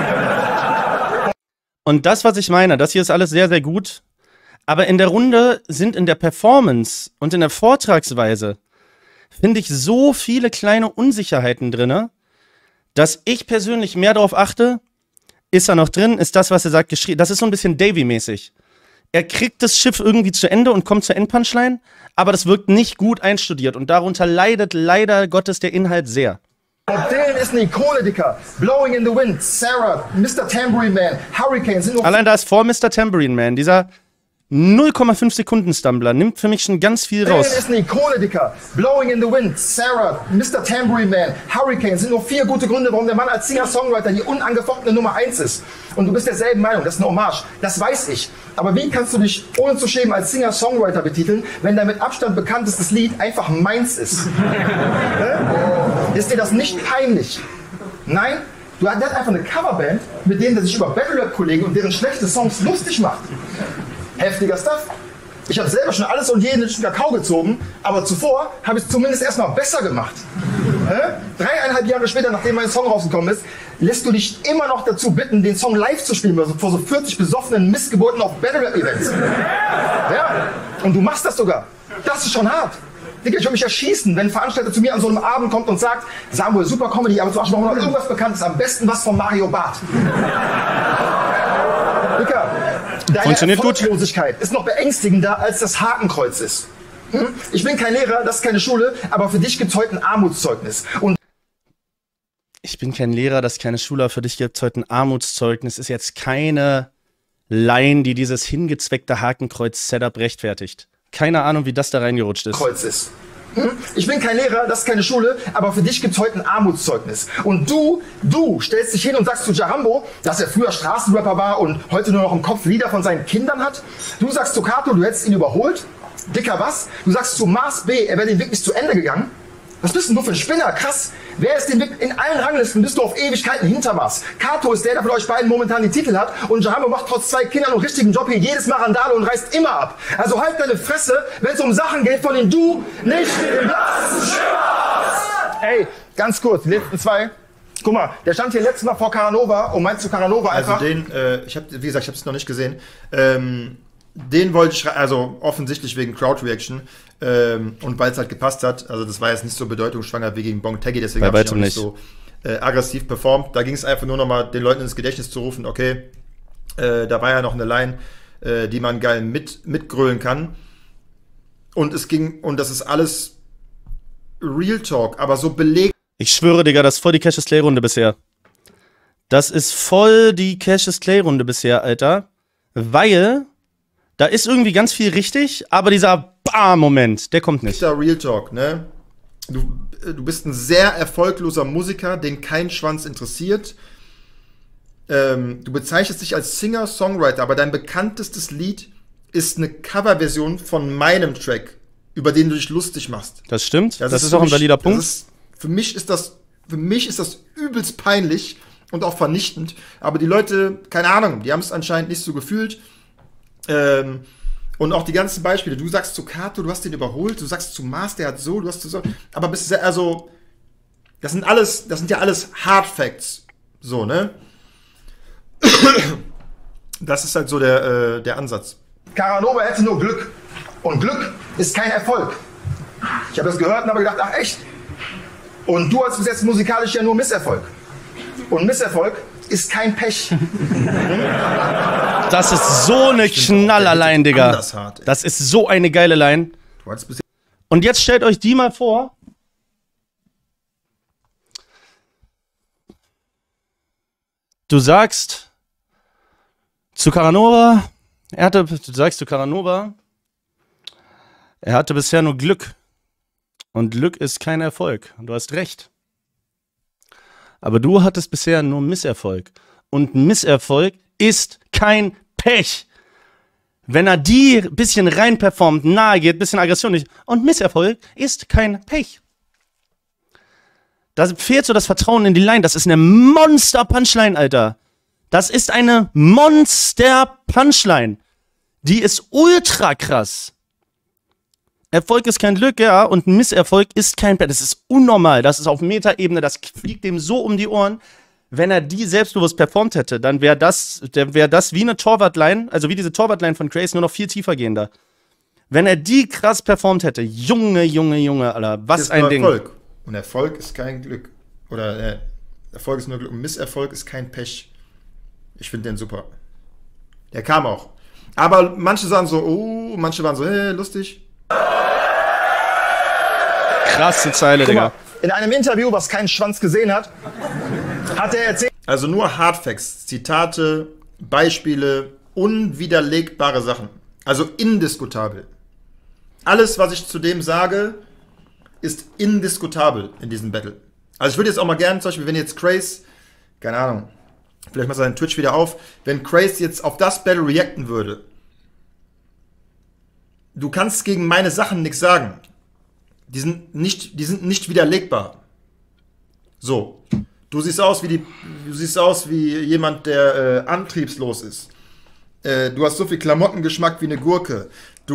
Und das, was ich meine, das hier ist alles sehr, sehr gut. Aber in der Runde sind in der Performance und in der Vortragsweise, finde ich, so viele kleine Unsicherheiten drin, dass ich persönlich mehr darauf achte, ist er noch drin, ist das, was er sagt, geschrieben. Das ist so ein bisschen Davy-mäßig. Er kriegt das Schiff irgendwie zu Ende und kommt zur Endpunchline, aber das wirkt nicht gut einstudiert und darunter leidet leider Gottes der Inhalt sehr. Bob Dylan ist eine Ikone, Dicker. Blowing in the Wind, Sarah, Mr. Tambourine Man, Hurricane sind nur... Allein da ist vor Mr. Tambourine Man, dieser 0,5 Sekunden Stumbler, nimmt für mich schon ganz viel raus. Dylan ist eine Ikone, Dicker. Blowing in the Wind, Sarah, Mr. Tambourine Man, Hurricane sind nur 4 gute Gründe, warum der Mann als Singer-Songwriter die unangefochtene Nummer 1 ist. Und du bist derselben Meinung, das ist eine Hommage, das weiß ich. Aber wie kannst du dich ohne zu schämen als Singer-Songwriter betiteln, wenn dein mit Abstand bekanntestes Lied einfach meins ist? Ist dir das nicht peinlich? Nein? Der hat einfach eine Coverband, mit denen der sich über Battle-Rap-Kollegen und deren schlechte Songs lustig macht. Heftiger Stuff. Ich habe selber schon alles und jeden Liter Kakao gezogen, aber zuvor habe ich es zumindest erstmal besser gemacht. 3,5 Jahre später, nachdem mein Song rausgekommen ist, lässt du dich immer noch dazu bitten, den Song live zu spielen, also vor so 40 besoffenen Missgeburten auf Battle-Rap-Events. Ja, und du machst das sogar. Das ist schon hart. Digga, ich würde mich erschießen, wenn ein Veranstalter zu mir an so einem Abend kommt und sagt, Samuel, super Comedy, aber zu Arsch noch irgendwas Bekanntes, am besten was von Mario Barth. Digga, deine Erfolglosigkeit ist noch beängstigender, als das Hakenkreuz ist. Ich bin kein Lehrer, das ist keine Schule, aber für dich gibt es heute ein Armutszeugnis. Und ich bin kein Lehrer, das ist keine Schule, aber für dich gibt es heute ein Armutszeugnis. Ist jetzt keine Line, die dieses hingezweckte Hakenkreuz-Setup rechtfertigt. Keine Ahnung, wie das da reingerutscht ist. Kreuz ist. Ich bin kein Lehrer, das ist keine Schule, aber für dich gibt's heute ein Armutszeugnis. Und du stellst dich hin und sagst zu Jarambo, dass er früher Straßenrapper war und heute nur noch im Kopf Lieder von seinen Kindern hat. Du sagst zu Kato, du hättest ihn überholt. Dicker was? Du sagst zu Mars B, er wäre den Weg nicht zu Ende gegangen. Was bist denn du für ein Spinner? Krass. Wer ist den Weg? In allen Ranglisten bist du auf Ewigkeiten hinter Mars. Kato ist der von euch beiden momentan die Titel hat und Jarambo macht trotz 2 Kindern und richtigen Job hier jedes Mal Randale und reißt immer ab. Also halt deine Fresse, wenn es um Sachen geht, von denen du nicht im Blasen schimmerst. Ey, ganz kurz, die letzten 2. Guck mal, der stand hier letztes Mal vor Caranova und meinst du Caranova einfach? Also den, wie gesagt, ich habe es noch nicht gesehen. Den wollte ich, also offensichtlich wegen Crowd-Reaction und weil es halt gepasst hat. Also das war jetzt nicht so bedeutungsschwanger wie gegen Bong Taggy, deswegen habe ich auch nicht so aggressiv performt. Da ging es einfach nur noch mal den Leuten ins Gedächtnis zu rufen, okay, da war ja noch eine Line, die man geil mitgrölen kann. Und es ging, und das ist alles Real Talk, aber so belegt. Ich schwöre, Digga, das ist voll die Cassius Clay-Runde bisher. Das ist voll die Cassius Clay-Runde bisher, Alter. Weil da ist irgendwie ganz viel richtig, aber dieser Moment, der kommt nicht. Real Talk, ne? Du bist ein sehr erfolgloser Musiker, den kein Schwanz interessiert. Du bezeichnest dich als Singer-Songwriter, aber dein bekanntestes Lied ist eine Coverversion von meinem Track, über den du dich lustig machst. Das stimmt, das ist auch ein valider Punkt. Für mich ist das übelst peinlich und auch vernichtend. Aber die Leute, keine Ahnung, die haben es anscheinend nicht so gefühlt. Und auch die ganzen Beispiele. Du sagst zu Kato, du hast den überholt. Du sagst zu Mars, der hat so, du hast so. Aber also, das sind ja alles Hard Facts. So, ne? Das ist halt so der Ansatz. Caranova hätte nur Glück. Und Glück ist kein Erfolg. Ich habe das gehört und habe gedacht, ach echt? Und du hast bis jetzt musikalisch ja nur Misserfolg. Und Misserfolg ist kein Pech. Das ist so eine Knallerline, Digga. Das ist so eine geile Line. Und jetzt stellt euch die mal vor. Du sagst zu Caranova, er hatte bisher nur Glück. Und Glück ist kein Erfolg. Du hast recht. Aber du hattest bisher nur Misserfolg. Und Misserfolg ist kein Pech. Wenn er die bisschen rein performt, nahe geht, bisschen Aggression nicht. Und Misserfolg ist kein Pech. Da fehlt so das Vertrauen in die Line. Das ist eine Monster-Punchline, Alter. Das ist eine Monster-Punchline. Die ist ultra krass. Erfolg ist kein Glück, ja, und ein Misserfolg ist kein Pech. Das ist unnormal. Das ist auf Metaebene, das fliegt dem so um die Ohren. Wenn er die selbstbewusst performt hätte, dann wäre das wie eine Torwartline, also wie diese Torwartline von Craze, nur noch viel tiefer gehender. Wenn er die krass performt hätte, Junge, Alter, was ein Ding. Erfolg. Und Erfolg ist kein Glück. Oder Erfolg ist nur Glück und Misserfolg ist kein Pech. Ich finde den super. Der kam auch. Aber manche sagen so, oh, manche waren so, hey, lustig. Krasse Zeile, Digga. In einem Interview, was kein Schwanz gesehen hat, hat er erzählt. Also nur Hardfacts, Zitate, Beispiele, unwiderlegbare Sachen. Also indiskutabel. Alles, was ich zu dem sage, ist indiskutabel in diesem Battle. Also ich würde jetzt auch mal gerne, zum Beispiel, wenn jetzt Craze, keine Ahnung, vielleicht macht er seinen Twitch wieder auf, wenn Craze jetzt auf das Battle reacten würde, du kannst gegen meine Sachen nichts sagen. Die sind nicht widerlegbar. So. Du siehst aus wie jemand, der antriebslos ist. Du hast so viel Klamottengeschmack wie eine Gurke.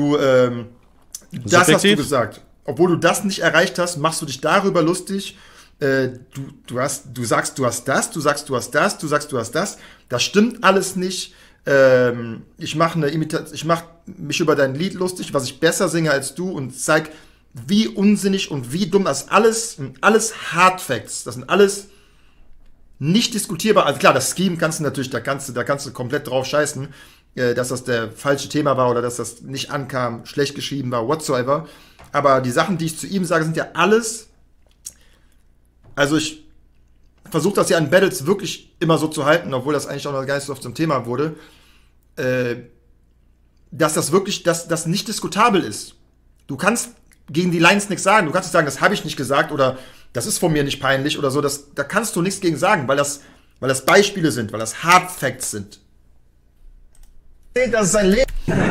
Das hast du gesagt. Obwohl du das nicht erreicht hast, machst du dich darüber lustig. Du sagst, du hast das, du sagst, du hast das, du sagst, du hast das. Das stimmt alles nicht. Ich mache mich über dein Lied lustig, was ich besser singe als du und zeig, wie unsinnig und wie dumm das alles Hard Facts. Das sind alles nicht diskutierbar. Also klar, das Scheme kannst du natürlich, da kannst du komplett drauf scheißen, dass das der falsche Thema war oder dass das nicht ankam, schlecht geschrieben war, whatsoever. Aber die Sachen, die ich zu ihm sage, sind ja alles. Also ich versuche das ja in Battles wirklich immer so zu halten, obwohl das eigentlich auch noch gar nicht so oft zum Thema wurde, dass das wirklich, dass das nicht diskutabel ist. Du kannst gegen die Lines nichts sagen. Du kannst nicht sagen, das habe ich nicht gesagt oder das ist von mir nicht peinlich oder so. Da kannst du nichts gegen sagen, weil das Beispiele sind, weil das Hard Facts sind. Das ist sein Leben.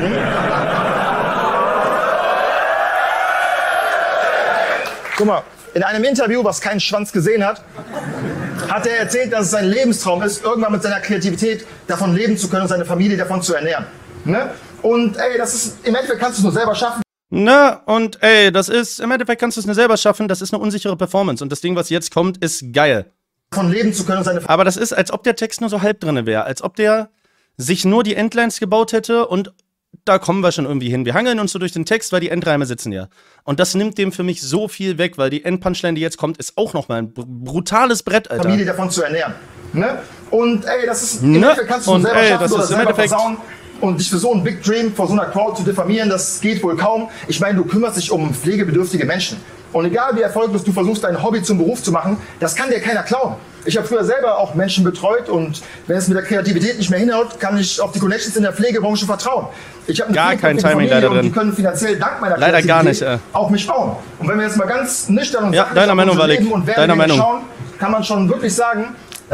Guck mal, in einem Interview, was keinen Schwanz gesehen hat, hat er erzählt, dass es sein Lebenstraum ist, irgendwann mit seiner Kreativität davon leben zu können und seine Familie davon zu ernähren. Ne? Und ey, das ist, im Endeffekt kannst du es nur selber schaffen. Na, und ey, im Endeffekt kannst du es nur selber schaffen, das ist eine unsichere Performance. Und das Ding, was jetzt kommt, ist geil. Davon leben zu können und seine Aber das ist, als ob der Text nur so halb drin wäre. Als ob der sich nur die Endlines gebaut hätte und da kommen wir schon irgendwie hin. Wir hangeln uns so durch den Text, weil die Endreime sitzen ja. Und das nimmt dem für mich so viel weg, weil die Endpunchline, die jetzt kommt, ist auch nochmal ein brutales Brett, Alter. Familie davon zu ernähren. Ne? Und ey, das ist, im Endeffekt kannst du es selber schaffen oder selber versauen. Und dich für so einen Big Dream vor so einer Crowd zu diffamieren, das geht wohl kaum. Ich meine, du kümmerst dich um pflegebedürftige Menschen. Und egal wie erfolgreich du versuchst, dein Hobby zum Beruf zu machen, das kann dir keiner klauen. Ich habe früher selber auch Menschen betreut und wenn es mit der Kreativität nicht mehr hinhaut, kann ich auf die Connections in der Pflegebranche vertrauen. Ich habe gar kein Timing leider drin. Die können finanziell dank meiner leider Kreativität gar nicht, auch mich bauen. Und wenn wir jetzt mal ganz nüchtern und sachlich auf unser Leben und Werdegang schauen, kann man schon wirklich sagen,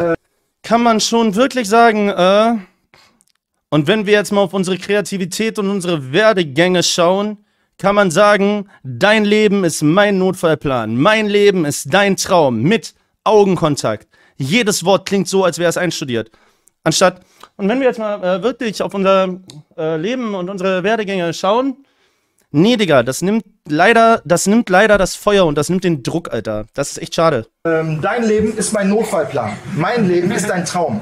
und wenn wir jetzt mal auf unsere Kreativität und unsere Werdegänge schauen, kann man sagen, dein Leben ist mein Notfallplan. Mein Leben ist dein Traum mit Augenkontakt. Jedes Wort klingt so, als wäre es einstudiert. Und wenn wir jetzt mal wirklich auf unser Leben und unsere Werdegänge schauen, nee, Digga, das nimmt leider das Feuer und das nimmt den Druck, Alter. Das ist echt schade. Dein Leben ist mein Notfallplan. Mein Leben ist dein Traum.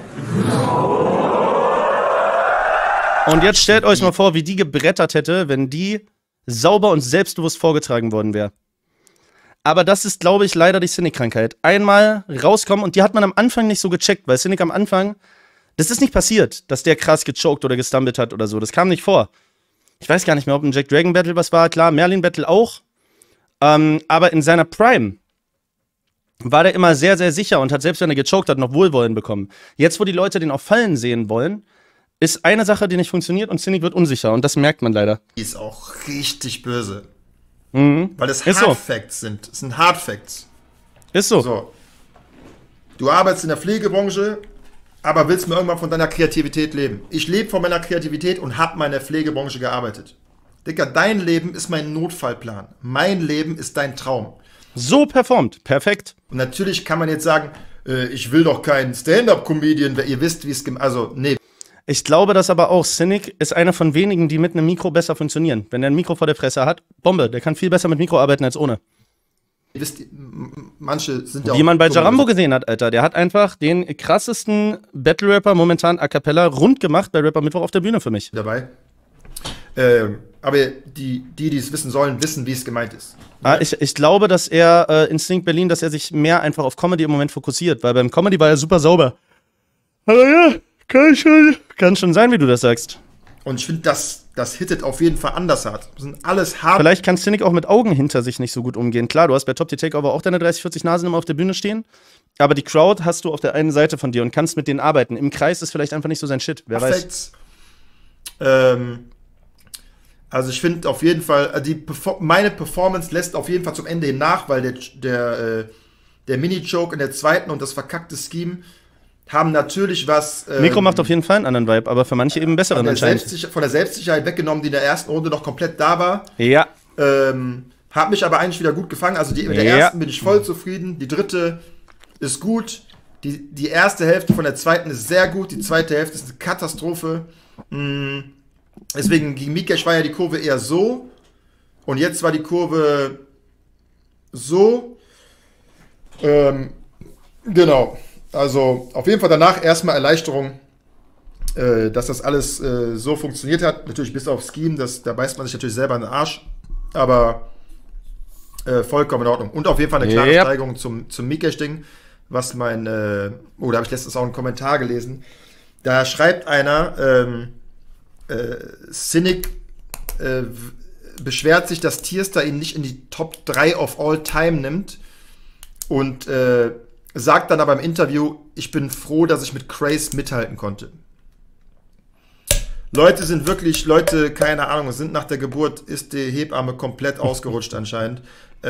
Und jetzt stellt euch mal vor, wie die gebrettert hätte, wenn die sauber und selbstbewusst vorgetragen worden wäre. Aber das ist, glaube ich, leider die Cynic-Krankheit. Einmal rauskommen, und die hat man am Anfang nicht so gecheckt, weil Cynic am Anfang, das ist nicht passiert, dass der krass gechoked oder gestumbelt hat oder so. Das kam nicht vor. Ich weiß gar nicht mehr, ob ein Jack Dragon Battle was war. Klar, Merlin Battle auch. Aber in seiner Prime war der immer sehr, sehr sicher und hat selbst, wenn er gechoked hat, noch Wohlwollen bekommen. Jetzt, wo die Leute den auch fallen sehen wollen, ist eine Sache, die nicht funktioniert und Cynic wird unsicher und das merkt man leider. Die ist auch richtig böse. Mhm. Weil es Hard Facts sind. Es sind Hard Facts. Ist so. So. Du arbeitest in der Pflegebranche, aber willst mir irgendwann von deiner Kreativität leben. Ich lebe von meiner Kreativität und habe meine Pflegebranche gearbeitet. Digga, dein Leben ist mein Notfallplan. Mein Leben ist dein Traum. So performt. Perfekt. Und natürlich kann man jetzt sagen, ich will doch keinen Stand-Up-Comedian, weil ihr wisst, wie es also, nee. Ich glaube das aber auch. Cynic ist einer von wenigen, die mit einem Mikro besser funktionieren. Wenn er ein Mikro vor der Fresse hat, Bombe. Der kann viel besser mit Mikro arbeiten als ohne. Ihr wisst, manche sind ja auch... Wie man bei Jarambo gesehen hat, Alter. Der hat einfach den krassesten Battle-Rapper momentan a cappella rund gemacht bei Rapper Mittwoch auf der Bühne für mich. Dabei. Aber die es wissen sollen, wissen, wie es gemeint ist. Ich glaube, dass er Instinct Berlin, dass er sich mehr einfach auf Comedy im Moment fokussiert. Weil beim Comedy war er super sauber. Aber ja, kann schon sein, wie du das sagst. Und ich finde, das hittet auf jeden Fall anders hart. Das sind alles hart. Vielleicht kann Cynic auch mit Augen hinter sich nicht so gut umgehen. Klar, du hast bei Top Tier Takeover auch deine 30, 40 Nasen immer auf der Bühne stehen. Aber die Crowd hast du auf der einen Seite von dir und kannst mit denen arbeiten. Im Kreis ist vielleicht einfach nicht so sein Shit. Wer weiß. Also ich finde auf jeden Fall, meine Performance lässt auf jeden Fall zum Ende hin nach, weil der Mini-Joke in der zweiten und das verkackte Scheme haben natürlich was... Mikro macht auf jeden Fall einen anderen Vibe, aber für manche eben besseren anscheinend. Von der Selbstsicherheit weggenommen, die in der ersten Runde noch komplett da war. Ja. Hat mich aber eigentlich wieder gut gefangen. Also mit der ersten bin ich voll zufrieden. Die dritte ist gut. Die erste Hälfte von der zweiten ist sehr gut. Die zweite Hälfte ist eine Katastrophe. Deswegen gegen Mikesh war ja die Kurve eher so. Und jetzt war die Kurve so. Genau. Also auf jeden Fall danach erstmal Erleichterung, dass das alles so funktioniert hat. Natürlich bis auf Scheme, da beißt man sich natürlich selber in den Arsch. Aber vollkommen in Ordnung. Und auf jeden Fall eine klare Steigerung zum Mikesh-Ding, was da habe ich letztens auch einen Kommentar gelesen. Da schreibt einer, Cynic beschwert sich, dass Tierstar ihn nicht in die Top 3 of all time nimmt und sagt dann aber im Interview, ich bin froh, dass ich mit Craze mithalten konnte. Leute sind wirklich, keine Ahnung, sind nach der Geburt, ist die Hebamme komplett ausgerutscht anscheinend.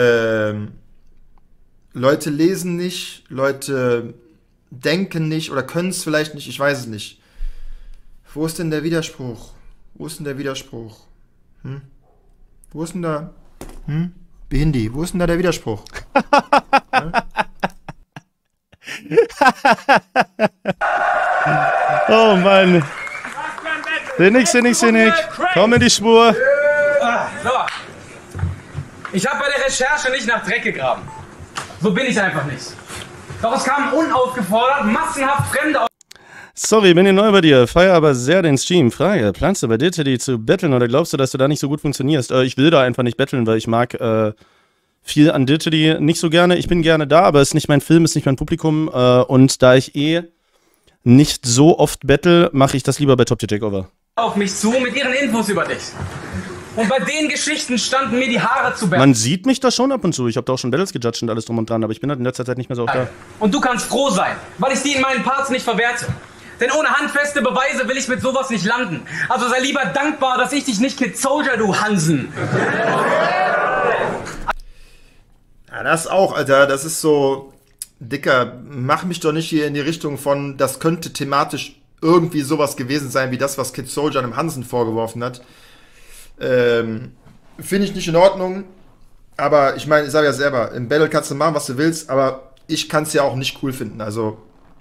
Leute lesen nicht, Leute denken nicht oder können es vielleicht nicht, ich weiß es nicht. Wo ist denn der Widerspruch? Wo ist denn der Widerspruch? Wo ist denn da? Behindi, wo ist denn da der Widerspruch? Oh Mann. Sinnig. Komm in die Spur. So. Ich habe bei der Recherche nicht nach Dreck gegraben. So bin ich einfach nicht. Doch es kamen unaufgefordert massenhaft Fremde auf. Sorry, bin hier neu bei dir. Feier aber sehr den Stream. Frage, planst du bei Ditty zu betteln oder glaubst du, dass du da nicht so gut funktionierst? Ich will da einfach nicht betteln, weil ich mag viel an Ditty nicht so gerne. Ich bin gerne da, aber es ist nicht mein Film, es ist nicht mein Publikum. Und da ich nicht so oft bettel, mache ich das lieber bei Top Tier Takeover. Auf mich zu mit ihren Infos über dich. Und bei den Geschichten standen mir die Haare zu Berge. Man sieht mich da schon ab und zu. Ich habe da auch schon Battles gejudged und alles drum und dran, aber ich bin halt in letzter Zeit nicht mehr so oft da. Und du kannst froh sein, weil ich die in meinen Parts nicht verwerte. Denn ohne handfeste Beweise will ich mit sowas nicht landen. Also sei lieber dankbar, dass ich dich nicht Kid Soldier, du Hansen. Ja, das auch, Alter. Das ist so, Dicker, mach mich doch nicht hier in die Richtung von, das könnte thematisch irgendwie sowas gewesen sein, wie das, was Kid Soldier einem Hansen vorgeworfen hat. Finde ich nicht in Ordnung. Aber ich meine, ich sage ja selber, im Battle kannst du machen, was du willst, aber ich kann es ja auch nicht cool finden. Also,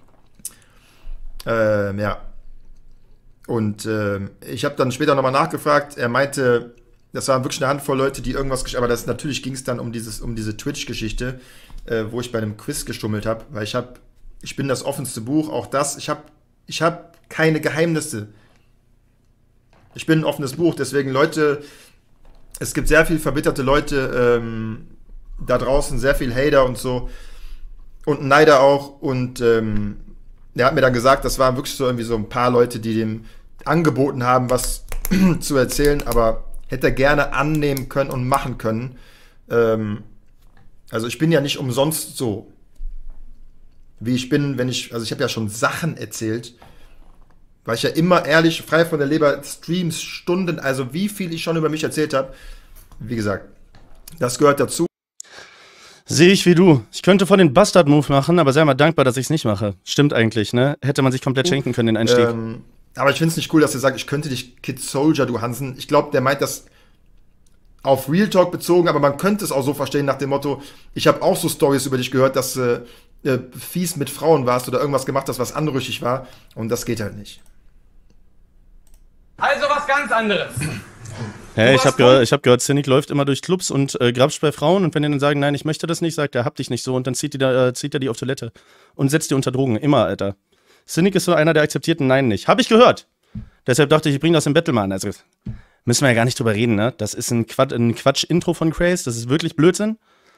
ja. Und ich habe dann später nochmal nachgefragt. Er meinte, das waren wirklich eine Handvoll Leute, die irgendwas aber natürlich ging es dann um diese Twitch-Geschichte, wo ich bei einem Quiz geschummelt habe, weil ich bin das offenste Buch, auch das, ich hab keine Geheimnisse. Ich bin ein offenes Buch, deswegen Leute, es gibt sehr viele verbitterte Leute da draußen, sehr viel Hater und so und Neider auch und er hat mir dann gesagt, das waren wirklich so irgendwie so ein paar Leute, die dem angeboten haben, was zu erzählen, aber hätte er gerne annehmen können und machen können. Also ich bin ja nicht umsonst so, wie ich bin, ich habe ja schon Sachen erzählt, weil ich ja immer ehrlich, frei von der Leber, Streams, Stunden, also wie viel ich schon über mich erzählt habe. Wie gesagt, das gehört dazu. Sehe ich wie du. Ich könnte voll den Bastard-Move machen, aber sei mal dankbar, dass ich es nicht mache. Stimmt eigentlich, ne? Hätte man sich komplett schenken können, den Einstieg. Aber ich finde es nicht cool, dass er sagt, ich könnte dich Kid Soldier, du Hansen. Ich glaube, der meint das auf Real Talk bezogen, aber man könnte es auch so verstehen nach dem Motto, ich habe auch so Stories über dich gehört, dass du fies mit Frauen warst oder irgendwas gemacht hast, was anrüchig war. Und das geht halt nicht. Also was ganz anderes. Hey, ich hab gehört, Cynic läuft immer durch Clubs und grapscht bei Frauen und wenn die dann sagen, nein, ich möchte das nicht, sagt er, hab dich nicht so und dann zieht er die auf Toilette und setzt die unter Drogen. Immer, Alter. Cynic ist so einer, der akzeptiert ein Nein nicht. Hab ich gehört. Deshalb dachte ich bringe das im Battle mal an. Also müssen wir ja gar nicht drüber reden, ne? Das ist ein Quatsch-Intro von Craze, das ist wirklich Blödsinn.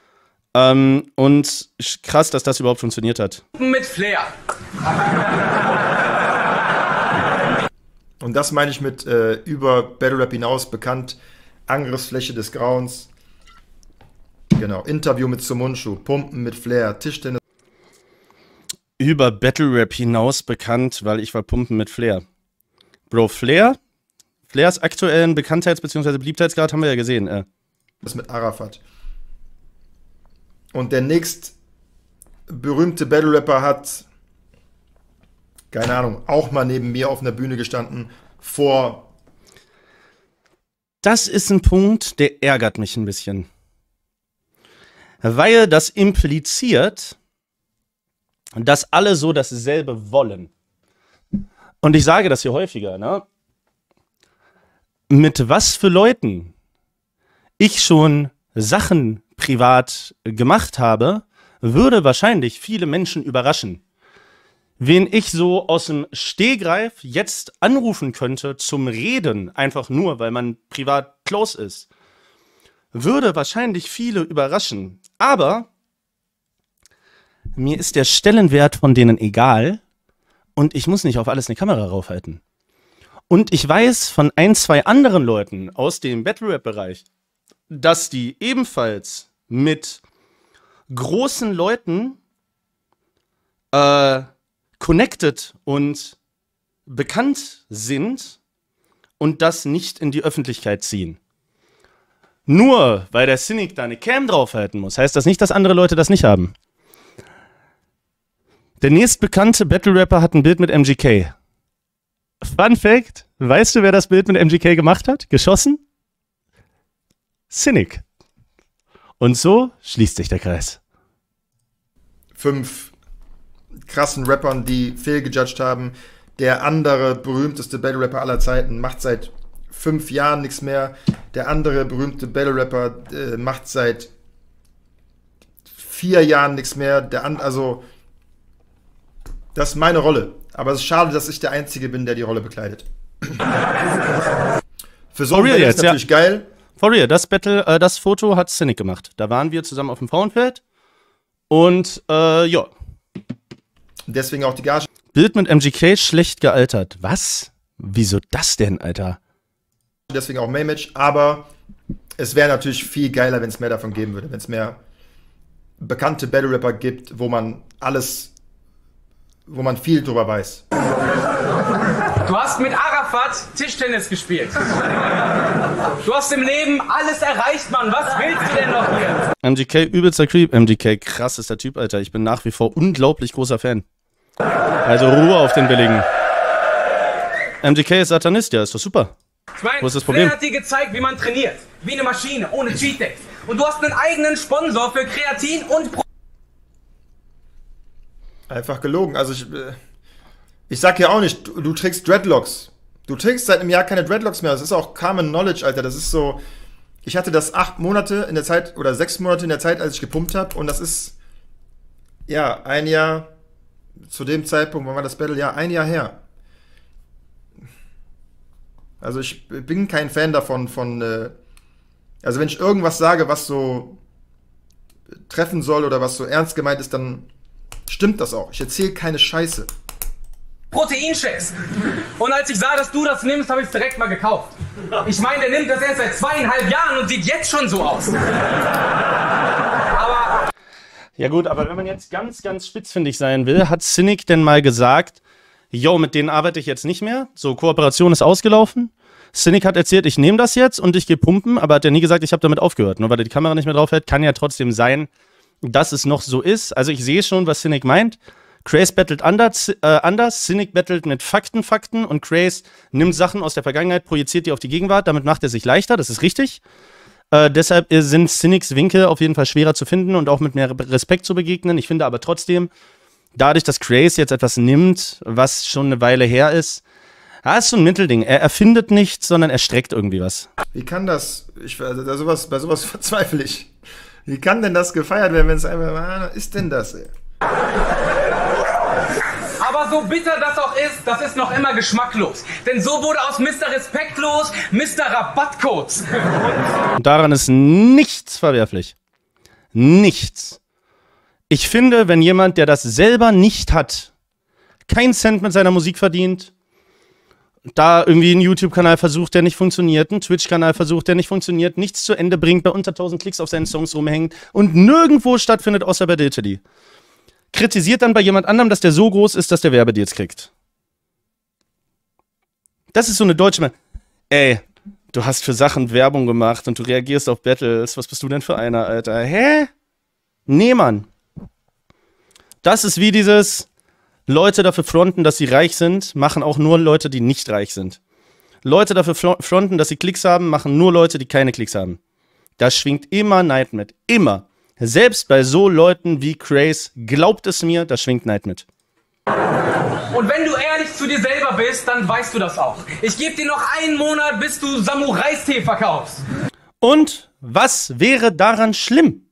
Und krass, dass das überhaupt funktioniert hat. Mit Flair. Und das meine ich mit über Battle Rap hinaus bekannt, Angriffsfläche des Grauens. Genau, Interview mit Sumunchu, Pumpen mit Flair, Tischtennis. Über Battle Rap hinaus bekannt, weil ich war Pumpen mit Flair. Bro, Flairs aktuellen Bekanntheits- bzw. Beliebtheitsgrad haben wir ja gesehen. Das mit Arafat. Und der nächst berühmte Battle Rapper hat, keine Ahnung, auch mal neben mir auf einer Bühne gestanden, vor. Das ist ein Punkt, der ärgert mich ein bisschen. Weil das impliziert, dass alle so dasselbe wollen. Und ich sage das hier häufiger, ne? Mit was für Leuten ich schon Sachen privat gemacht habe, würde wahrscheinlich viele Menschen überraschen. Wen ich so aus dem Stegreif jetzt anrufen könnte zum Reden, einfach nur, weil man privat close ist, würde wahrscheinlich viele überraschen. Aber mir ist der Stellenwert von denen egal und ich muss nicht auf alles eine Kamera raufhalten. Und ich weiß von ein, zwei anderen Leuten aus dem Battle-Rap-Bereich, dass die ebenfalls mit großen Leuten connected und bekannt sind und das nicht in die Öffentlichkeit ziehen. Nur weil der Cynic da eine Cam draufhalten muss, heißt das nicht, dass andere Leute das nicht haben. Der nächstbekannte Battle-Rapper hat ein Bild mit MGK. Fun Fact, weißt du, wer das Bild mit MGK gemacht hat? Geschossen? Cynic. Und so schließt sich der Kreis. 5 krassen Rappern, die fehlgejudged haben. Der andere berühmteste Battle-Rapper aller Zeiten macht seit 5 Jahren nichts mehr. Der andere berühmte Battle-Rapper macht seit 4 Jahren nichts mehr. Also, das ist meine Rolle. Aber es ist schade, dass ich der Einzige bin, der die Rolle bekleidet. Für so ein Battle ist natürlich geil. For real, das Foto hat Cynic gemacht. Da waren wir zusammen auf dem Frauenfeld. Und, ja. Deswegen auch die Gage. Bild mit MGK schlecht gealtert. Was? Wieso das denn, Alter? Deswegen auch May-Match. Aber es wäre natürlich viel geiler, wenn es mehr davon geben würde. Wenn es mehr bekannte Battle-Rapper gibt, wo man viel drüber weiß. Du hast mit Arafat Tischtennis gespielt. Du hast im Leben alles erreicht, Mann. Was willst du denn noch hier? MGK, übelster Creep. MGK, krass ist der Typ, Alter. Ich bin nach wie vor unglaublich großer Fan. Also Ruhe auf den Billigen. MGK ist Satanist, ja, ist doch super. Ich meine, wo ist das Problem? Flair hat dir gezeigt, wie man trainiert. Wie eine Maschine, ohne Cheat-Days. Und du hast einen eigenen Sponsor für Kreatin und Einfach gelogen. Also ich sag ja auch nicht, du trägst Dreadlocks. Du trägst seit einem Jahr keine Dreadlocks mehr. Das ist auch Common Knowledge, Alter. Das ist so. Ich hatte das 8 Monate in der Zeit oder 6 Monate in der Zeit, als ich gepumpt habe. Und das ist ja ein Jahr zu dem Zeitpunkt, wann war das Battle? Ja, ein Jahr her. Also ich bin kein Fan davon, also wenn ich irgendwas sage, was so treffen soll oder was so ernst gemeint ist, dann stimmt das auch. Ich erzähle keine Scheiße. Proteinshakes. Und als ich sah, dass du das nimmst, habe ich es direkt mal gekauft. Ich meine, der nimmt das erst seit 2,5 Jahren und sieht jetzt schon so aus. Aber ja gut, aber wenn man jetzt ganz, ganz spitzfindig sein will, hat Cynic denn mal gesagt, yo, mit denen arbeite ich jetzt nicht mehr, so Kooperation ist ausgelaufen. Cynic hat erzählt, ich nehme das jetzt und ich gehe pumpen, aber hat ja nie gesagt, ich habe damit aufgehört. Nur weil er die Kamera nicht mehr drauf hält, kann ja trotzdem sein, dass es noch so ist. Also ich sehe schon, was Cynic meint. Craze battelt anders, Cynic battelt mit Fakten und Craze nimmt Sachen aus der Vergangenheit, projiziert die auf die Gegenwart, damit macht er sich leichter, das ist richtig. Deshalb sind Cynics Winkel auf jeden Fall schwerer zu finden und auch mit mehr Respekt zu begegnen. Ich finde aber trotzdem, dadurch, dass Craze jetzt etwas nimmt, was schon eine Weile her ist, ist so ein Mittelding. Er erfindet nichts, sondern er streckt irgendwie was. Wie kann das, bei sowas verzweifle ich. Wie kann denn das gefeiert werden, wenn es einfach, was ist denn das, ey? Aber so bitter das auch ist, das ist noch immer geschmacklos. Denn so wurde aus Mr. Respektlos Mr. Rabattcodes. Und daran ist nichts verwerflich. Nichts. Ich finde, wenn jemand, der das selber nicht hat, keinen Cent mit seiner Musik verdient, da irgendwie einen YouTube-Kanal versucht, der nicht funktioniert, einen Twitch-Kanal versucht, der nicht funktioniert, nichts zu Ende bringt, bei unter 1000 Klicks auf seinen Songs rumhängt und nirgendwo stattfindet, außer bei Diltily. Kritisiert dann bei jemand anderem, dass der so groß ist, dass der Werbedeals kriegt. Das ist so eine deutsche Ey, du hast für Sachen Werbung gemacht und du reagierst auf Battles. Was bist du denn für einer, Alter? Hä? Nee, Mann. Das ist wie dieses Leute dafür fronten, dass sie reich sind, machen auch nur Leute, die nicht reich sind. Leute dafür fronten, dass sie Klicks haben, machen nur Leute, die keine Klicks haben. Da schwingt immer Neid mit. Immer. Selbst bei so Leuten wie Craze, glaubt es mir, da schwingt Neid mit. Und wenn du ehrlich zu dir selber bist, dann weißt du das auch. Ich gebe dir noch 1 Monat, bis du Samurai-Tee verkaufst. Und was wäre daran schlimm?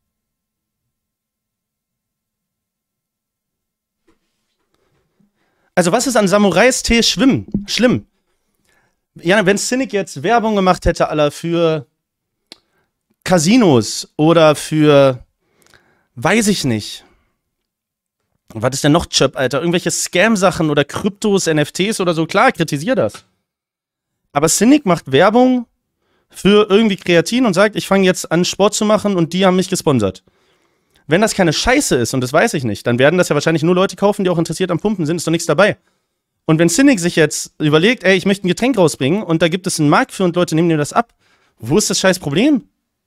Also was ist an Samurai-Tee schlimm? Ja, wenn Cynic jetzt Werbung gemacht hätte, aller für Casinos oder für, weiß ich nicht. Was ist denn noch Chöp, Alter? Irgendwelche Scam-Sachen oder Kryptos, NFTs oder so, klar, kritisier das. Aber Cynic macht Werbung für irgendwie Kreatin und sagt, ich fange jetzt an Sport zu machen und die haben mich gesponsert. Wenn das keine Scheiße ist, und das weiß ich nicht, dann werden das ja wahrscheinlich nur Leute kaufen, die auch interessiert am Pumpen sind, ist doch nichts dabei. Und wenn Cynic sich jetzt überlegt, ey, ich möchte ein Getränk rausbringen und da gibt es einen Markt für und Leute nehmen dir das ab, wo ist das scheiß Problem?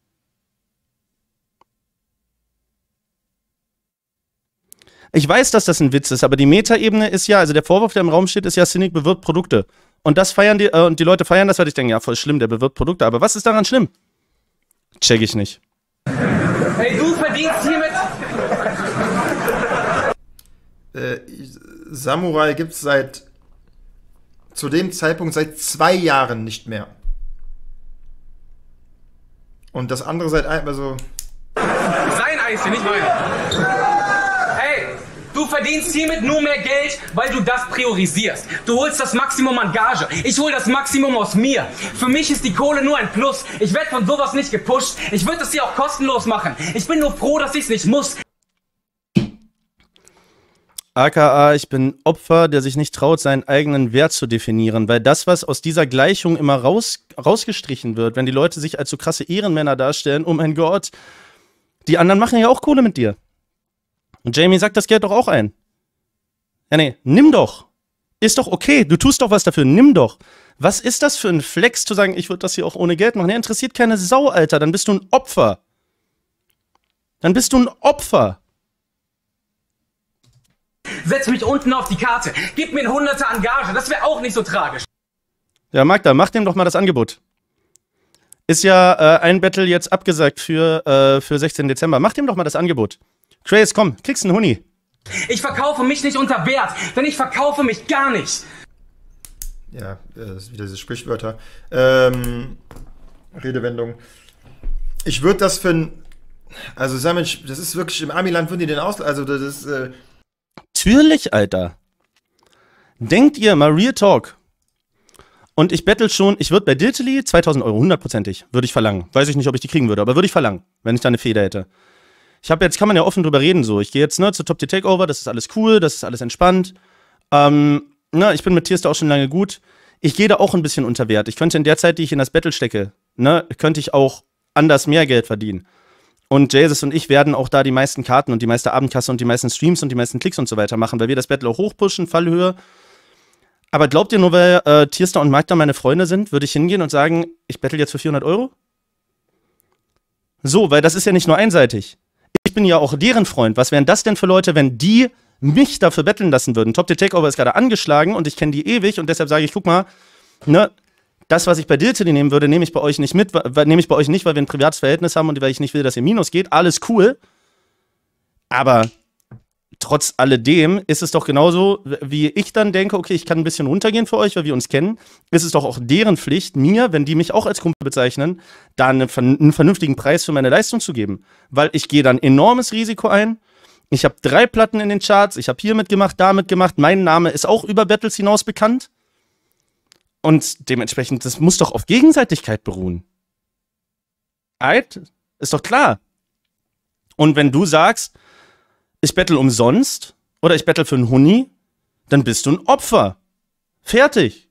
Ich weiß, dass das ein Witz ist, aber die Metaebene ist ja, also der Vorwurf, der im Raum steht, ist ja, Cynic bewirbt Produkte. Und das feiern und die Leute feiern das, weil ich denke, ja, voll schlimm, der bewirbt Produkte. Aber was ist daran schlimm? Check ich nicht. Ey, du verdienst hiermit... Samurai gibt es zu dem Zeitpunkt seit 2 Jahren nicht mehr. Und das andere seit also Sein Eis, nicht meine. Hey, du verdienst hiermit nur mehr Geld, weil du das priorisierst. Du holst das Maximum an Gage. Ich hol das Maximum aus mir. Für mich ist die Kohle nur ein Plus. Ich werde von sowas nicht gepusht. Ich würde das hier auch kostenlos machen. Ich bin nur froh, dass ich es nicht muss. AKA, ich bin Opfer, der sich nicht traut, seinen eigenen Wert zu definieren. Weil das, was aus dieser Gleichung immer rausgestrichen wird, wenn die Leute sich als so krasse Ehrenmänner darstellen, oh mein Gott, die anderen machen ja auch Kohle mit dir. Und Jamie sagt das Geld doch auch ein. Ja, nee, nimm doch. Ist doch okay, du tust doch was dafür, nimm doch. Was ist das für ein Flex, zu sagen, ich würde das hier auch ohne Geld machen? Ja, interessiert keine Sau, Alter, dann bist du ein Opfer. Dann bist du ein Opfer. Setz mich unten auf die Karte. Gib mir ein Hunderter an Gage. Das wäre auch nicht so tragisch. Ja, Magda, mach dem doch mal das Angebot. Ist ja ein Battle jetzt abgesagt für 16. Dezember. Mach dem doch mal das Angebot. Craze, komm, kriegst einen Huni. Ich verkaufe mich nicht unter Wert, denn ich verkaufe mich gar nicht. Ja, das ist wieder diese Sprichwörter. Redewendung. Ich würde das für ein... Also, Samic, das ist wirklich im Amiland, würden die den aus... Also, das ist... Natürlich, Alter. Denkt ihr mal Real Talk. Und ich bettel schon, ich würde bei Diltily 2.000 Euro, 100%ig, würde ich verlangen. Weiß ich nicht, ob ich die kriegen würde, aber würde ich verlangen, wenn ich da eine Feder hätte. Jetzt kann man ja offen drüber reden, so. Ich gehe jetzt, zur Top Tier Takeover, das ist alles cool, das ist alles entspannt. Ich bin mit Tierstar auch schon lange gut. Ich gehe da auch ein bisschen unter Wert. Ich könnte in der Zeit, die ich in das Battle stecke, könnte ich auch anders mehr Geld verdienen. Und Jesus und ich werden auch da die meisten Karten und die meiste Abendkasse und die meisten Streams und die meisten Klicks und so weiter machen, weil wir das Battle auch hochpushen, Fallhöhe. Aber glaubt ihr, nur weil Tierstar und Magda meine Freunde sind, würde ich hingehen und sagen, ich battle jetzt für 400 Euro? So, weil das ist ja nicht nur einseitig. Ich bin ja auch deren Freund. Was wären das denn für Leute, wenn die mich dafür betteln lassen würden? Top Tier Takeover ist gerade angeschlagen und ich kenne die ewig und deshalb sage ich, guck mal, das, was ich bei Diltily nehmen würde, nehme ich bei euch nicht mit, nehme ich bei euch nicht, weil wir ein privates Verhältnis haben und weil ich nicht will, dass ihr Minus geht. Alles cool. Aber trotz alledem ist es doch genauso, wie ich dann denke, okay, ich kann ein bisschen runtergehen für euch, weil wir uns kennen, ist es doch auch deren Pflicht, mir, wenn die mich auch als Kumpel bezeichnen, da einen vernünftigen Preis für meine Leistung zu geben. Weil ich gehe dann enormes Risiko ein. Ich habe 3 Platten in den Charts, ich habe hier mitgemacht, da mitgemacht. Mein Name ist auch über Battles hinaus bekannt. Und dementsprechend, das muss doch auf Gegenseitigkeit beruhen. Ist doch klar. Und wenn du sagst, ich bettel umsonst oder ich bettel für einen Huni, dann bist du ein Opfer. Fertig.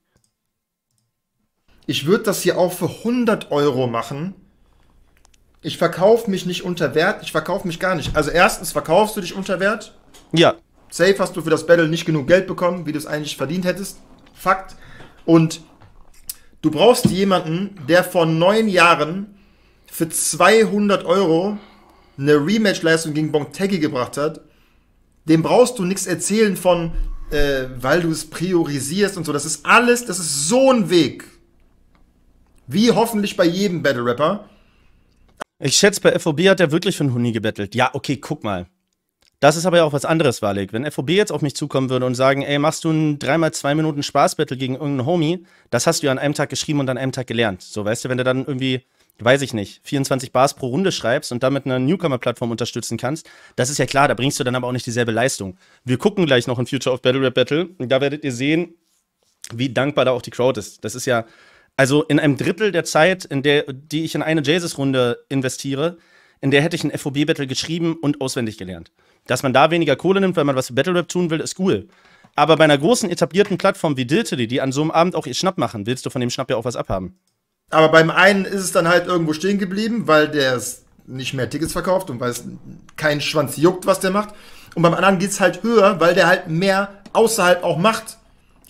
Ich würde das hier auch für 100 Euro machen. Ich verkaufe mich nicht unter Wert, ich verkaufe mich gar nicht. Also erstens verkaufst du dich unter Wert. Ja. Safe hast du für das Battle nicht genug Geld bekommen, wie du es eigentlich verdient hättest. Fakt. Und du brauchst jemanden, der vor 9 Jahren für 200 Euro eine Rematch-Leistung gegen Bontegi gebracht hat. Dem brauchst du nichts erzählen von, weil du es priorisierst und so. Das ist alles, das ist so ein Weg. Wie hoffentlich bei jedem Battle-Rapper. Ich schätze, bei FOB hat er wirklich für einen Huni gebettelt. Ja, okay, guck mal. Das ist aber ja auch was anderes, Walik. Wenn FOB jetzt auf mich zukommen würde und sagen, ey, machst du ein 3x2 Minuten Spaßbattle gegen irgendeinen Homie, das hast du ja an einem Tag geschrieben und an einem Tag gelernt. So, weißt du, wenn du dann irgendwie, weiß ich nicht, 24 Bars pro Runde schreibst und damit eine Newcomer-Plattform unterstützen kannst, das ist ja klar, da bringst du dann aber auch nicht dieselbe Leistung. Wir gucken gleich noch in Future of Battle Rap Battle und da werdet ihr sehen, wie dankbar da auch die Crowd ist. Das ist ja, also in einem Drittel der Zeit, die ich in eine Jesus-Runde investiere, in der hätte ich ein FOB-Battle geschrieben und auswendig gelernt. Dass man da weniger Kohle nimmt, weil man was für Battle Rap tun will, ist cool. Aber bei einer großen etablierten Plattform wie Diltily, die an so einem Abend auch ihr Schnapp machen, willst du von dem Schnapp ja auch was abhaben. Aber beim einen ist es dann halt irgendwo stehen geblieben, weil der nicht mehr Tickets verkauft und weil es keinen Schwanz juckt, was der macht. Und beim anderen geht's halt höher, weil der halt mehr außerhalb auch macht.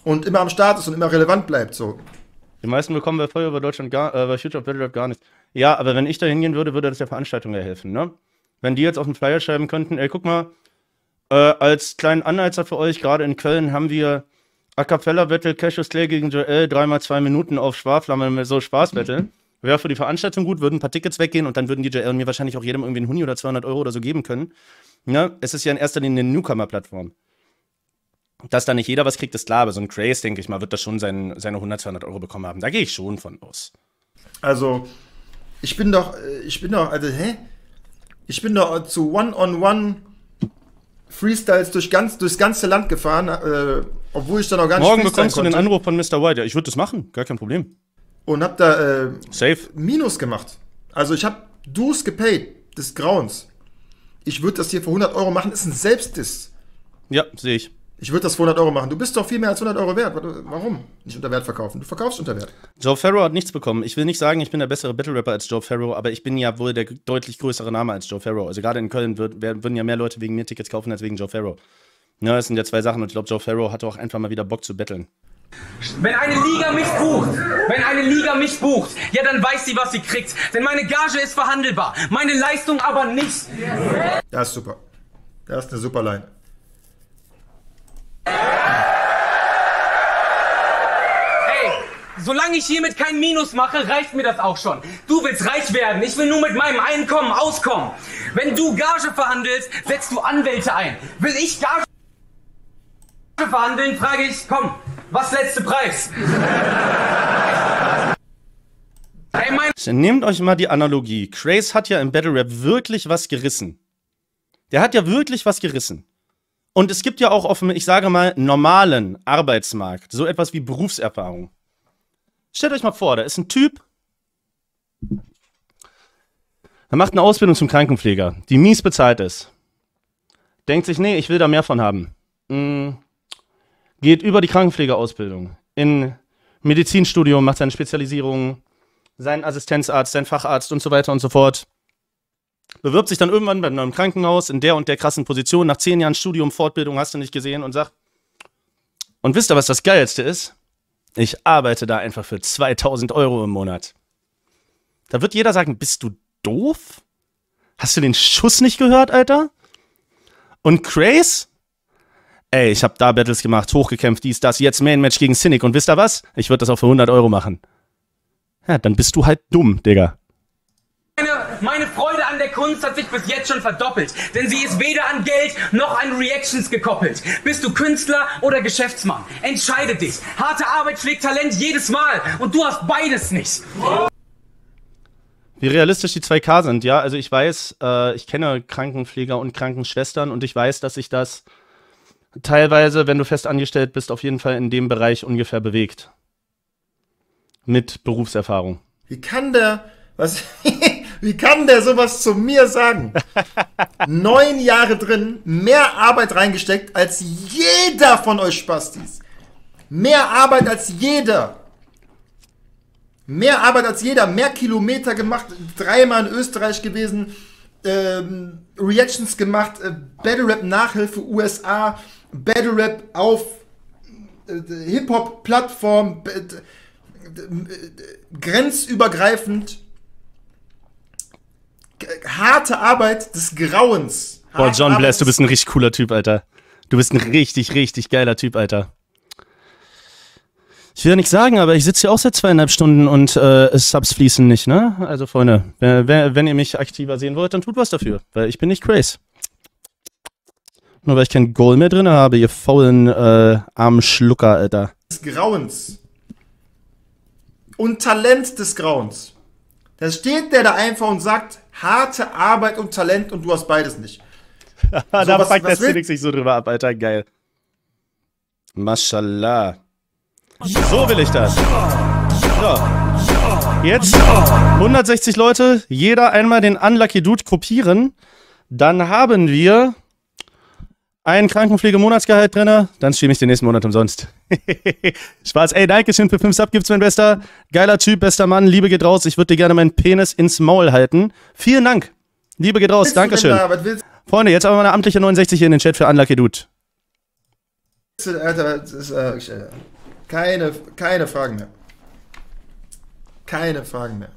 und immer am Start ist und immer relevant bleibt. So. Die meisten bekommen bei Feuerwehr Deutschland bei Future of Battle Rap gar nichts. Ja, aber wenn ich da hingehen würde, würde das der Veranstaltung ja helfen, ne? Wenn die jetzt auf den Flyer schreiben könnten, ey, guck mal, als kleinen Anheizer für euch, gerade in Köln, haben wir A Cappella Battle, Cassius Clay gegen Joel, 3x2 Minuten auf Sparflamme mit so Spaß-Battle. Wäre für die Veranstaltung gut, würden ein paar Tickets weggehen und dann würden die Joel und mir wahrscheinlich auch jedem irgendwie einen Huni oder 200 Euro oder so geben können. Ja, es ist ja in erster Linie eine Newcomer-Plattform. Dass da nicht jeder was kriegt, ist klar, aber so ein Craze, denke ich mal, wird das schon seine 100, 200 Euro bekommen haben. Da gehe ich schon von aus. Also, ich bin doch zu One-on-One Freestyles durchs ganze Land gefahren, obwohl ich da noch gar nicht Morgen bekommst du den Anruf von Mr. White. Ja, ich würde das machen, gar kein Problem. Und hab da Safe. Minus gemacht. Also ich hab Dues gepaid, des Grauens. Ich würde das hier für 100 Euro machen, ist ein Selbstdiss. Ja, sehe ich. Ich würde das für 100 Euro machen. Du bist doch viel mehr als 100 Euro wert. Warum? Nicht unter Wert verkaufen. Du verkaufst unter Wert. Joe Farrow hat nichts bekommen. Ich will nicht sagen, ich bin der bessere Battle-Rapper als Joe Farrow, aber ich bin ja wohl der deutlich größere Name als Joe Farrow. Also gerade in Köln würden ja mehr Leute wegen mir Tickets kaufen als wegen Joe Farrow. Ja, das sind ja zwei Sachen und ich glaube, Joe Farrow hatte auch einfach mal wieder Bock zu battlen. Wenn eine Liga mich bucht, ja, dann weiß sie, was sie kriegt. Denn meine Gage ist verhandelbar, meine Leistung aber nicht. Das ist super. Das ist eine super Line. Solange ich hiermit kein Minus mache, reicht mir das auch schon. Du willst reich werden, ich will nur mit meinem Einkommen auskommen. Wenn du Gage verhandelst, setzt du Anwälte ein. Will ich Gage verhandeln, frage ich, komm, was letzte Preis? Nehmt euch mal die Analogie. Craze hat ja im Battle Rap wirklich was gerissen. Der hat ja wirklich was gerissen. Und es gibt ja auch auf dem, ich sage mal, normalen Arbeitsmarkt so etwas wie Berufserfahrung. Stellt euch mal vor, da ist ein Typ, der macht eine Ausbildung zum Krankenpfleger, die mies bezahlt ist. Denkt sich, nee, ich will da mehr von haben. Geht über die Krankenpflegeausbildung in Medizinstudium, macht seine Spezialisierung, seinen Assistenzarzt, seinen Facharzt und so weiter und so fort. Bewirbt sich dann irgendwann bei einem Krankenhaus in der und der krassen Position, nach 10 Jahren Studium, Fortbildung, hast du nicht gesehen, und sagt, und wisst ihr, was das Geilste ist? Ich arbeite da einfach für 2000 Euro im Monat. Da wird jeder sagen, bist du doof? Hast du den Schuss nicht gehört, Alter? Und Craze? Ey, ich hab da Battles gemacht, hochgekämpft, dies, das, jetzt Main-Match gegen Cynic. Und wisst ihr was? Ich würde das auch für 100 Euro machen. Ja, dann bist du halt dumm, Digga. Meine Freude an der Kunst hat sich bis jetzt schon verdoppelt, denn sie ist weder an Geld noch an Reactions gekoppelt. Bist du Künstler oder Geschäftsmann? Entscheide dich. Harte Arbeit schlägt Talent jedes Mal und du hast beides nicht. Wie realistisch die 2K sind, ja? Also ich weiß, ich kenne Krankenpfleger und Krankenschwestern und ich weiß, dass sich das teilweise, wenn du fest angestellt bist, auf jeden Fall in dem Bereich ungefähr bewegt. Mit Berufserfahrung. Wie kann der sowas zu mir sagen? 9 Jahre drin, mehr Arbeit reingesteckt als jeder von euch Spastis. Mehr Arbeit als jeder. Mehr Arbeit als jeder, mehr Kilometer gemacht, 3-mal in Österreich gewesen, Reactions gemacht, Battle Rap Nachhilfe USA, Battle Rap auf Hip-Hop-Plattform, grenzübergreifend. Harte Arbeit des Grauens. Boah, John Bless, du bist ein richtig cooler Typ, Alter. Du bist ein richtig, richtig geiler Typ, Alter. Ich will ja nichts sagen, aber ich sitze hier auch seit 2,5 Stunden und Subs fließen nicht, ne? Also, Freunde, wenn ihr mich aktiver sehen wollt, dann tut was dafür, weil ich bin nicht Craze. Nur weil ich kein Goal mehr drin habe, ihr faulen, armen Schlucker, Alter. Des Grauens. Und Talent des Grauens. Da steht der da einfach und sagt, harte Arbeit und Talent und du hast beides nicht. Da fuckt der Cynic sich so drüber ab, Alter, geil. Mashallah. So will ich das. So. Jetzt 160 Leute, jeder einmal den Unlucky Dude gruppieren. Dann haben wir einen Krankenpflege-Monatsgehalt drin, dann streame ich den nächsten Monat umsonst. Spaß, ey, Dankeschön für 5 Subgifts, mein Bester. Geiler Typ, bester Mann, Liebe geht raus. Ich würde dir gerne meinen Penis ins Maul halten. Vielen Dank. Liebe geht raus, Dankeschön. Freunde, jetzt aber mal eine amtliche 69 hier in den Chat für Unlucky Dude. Alter, das ist Keine Fragen mehr. Keine Fragen mehr.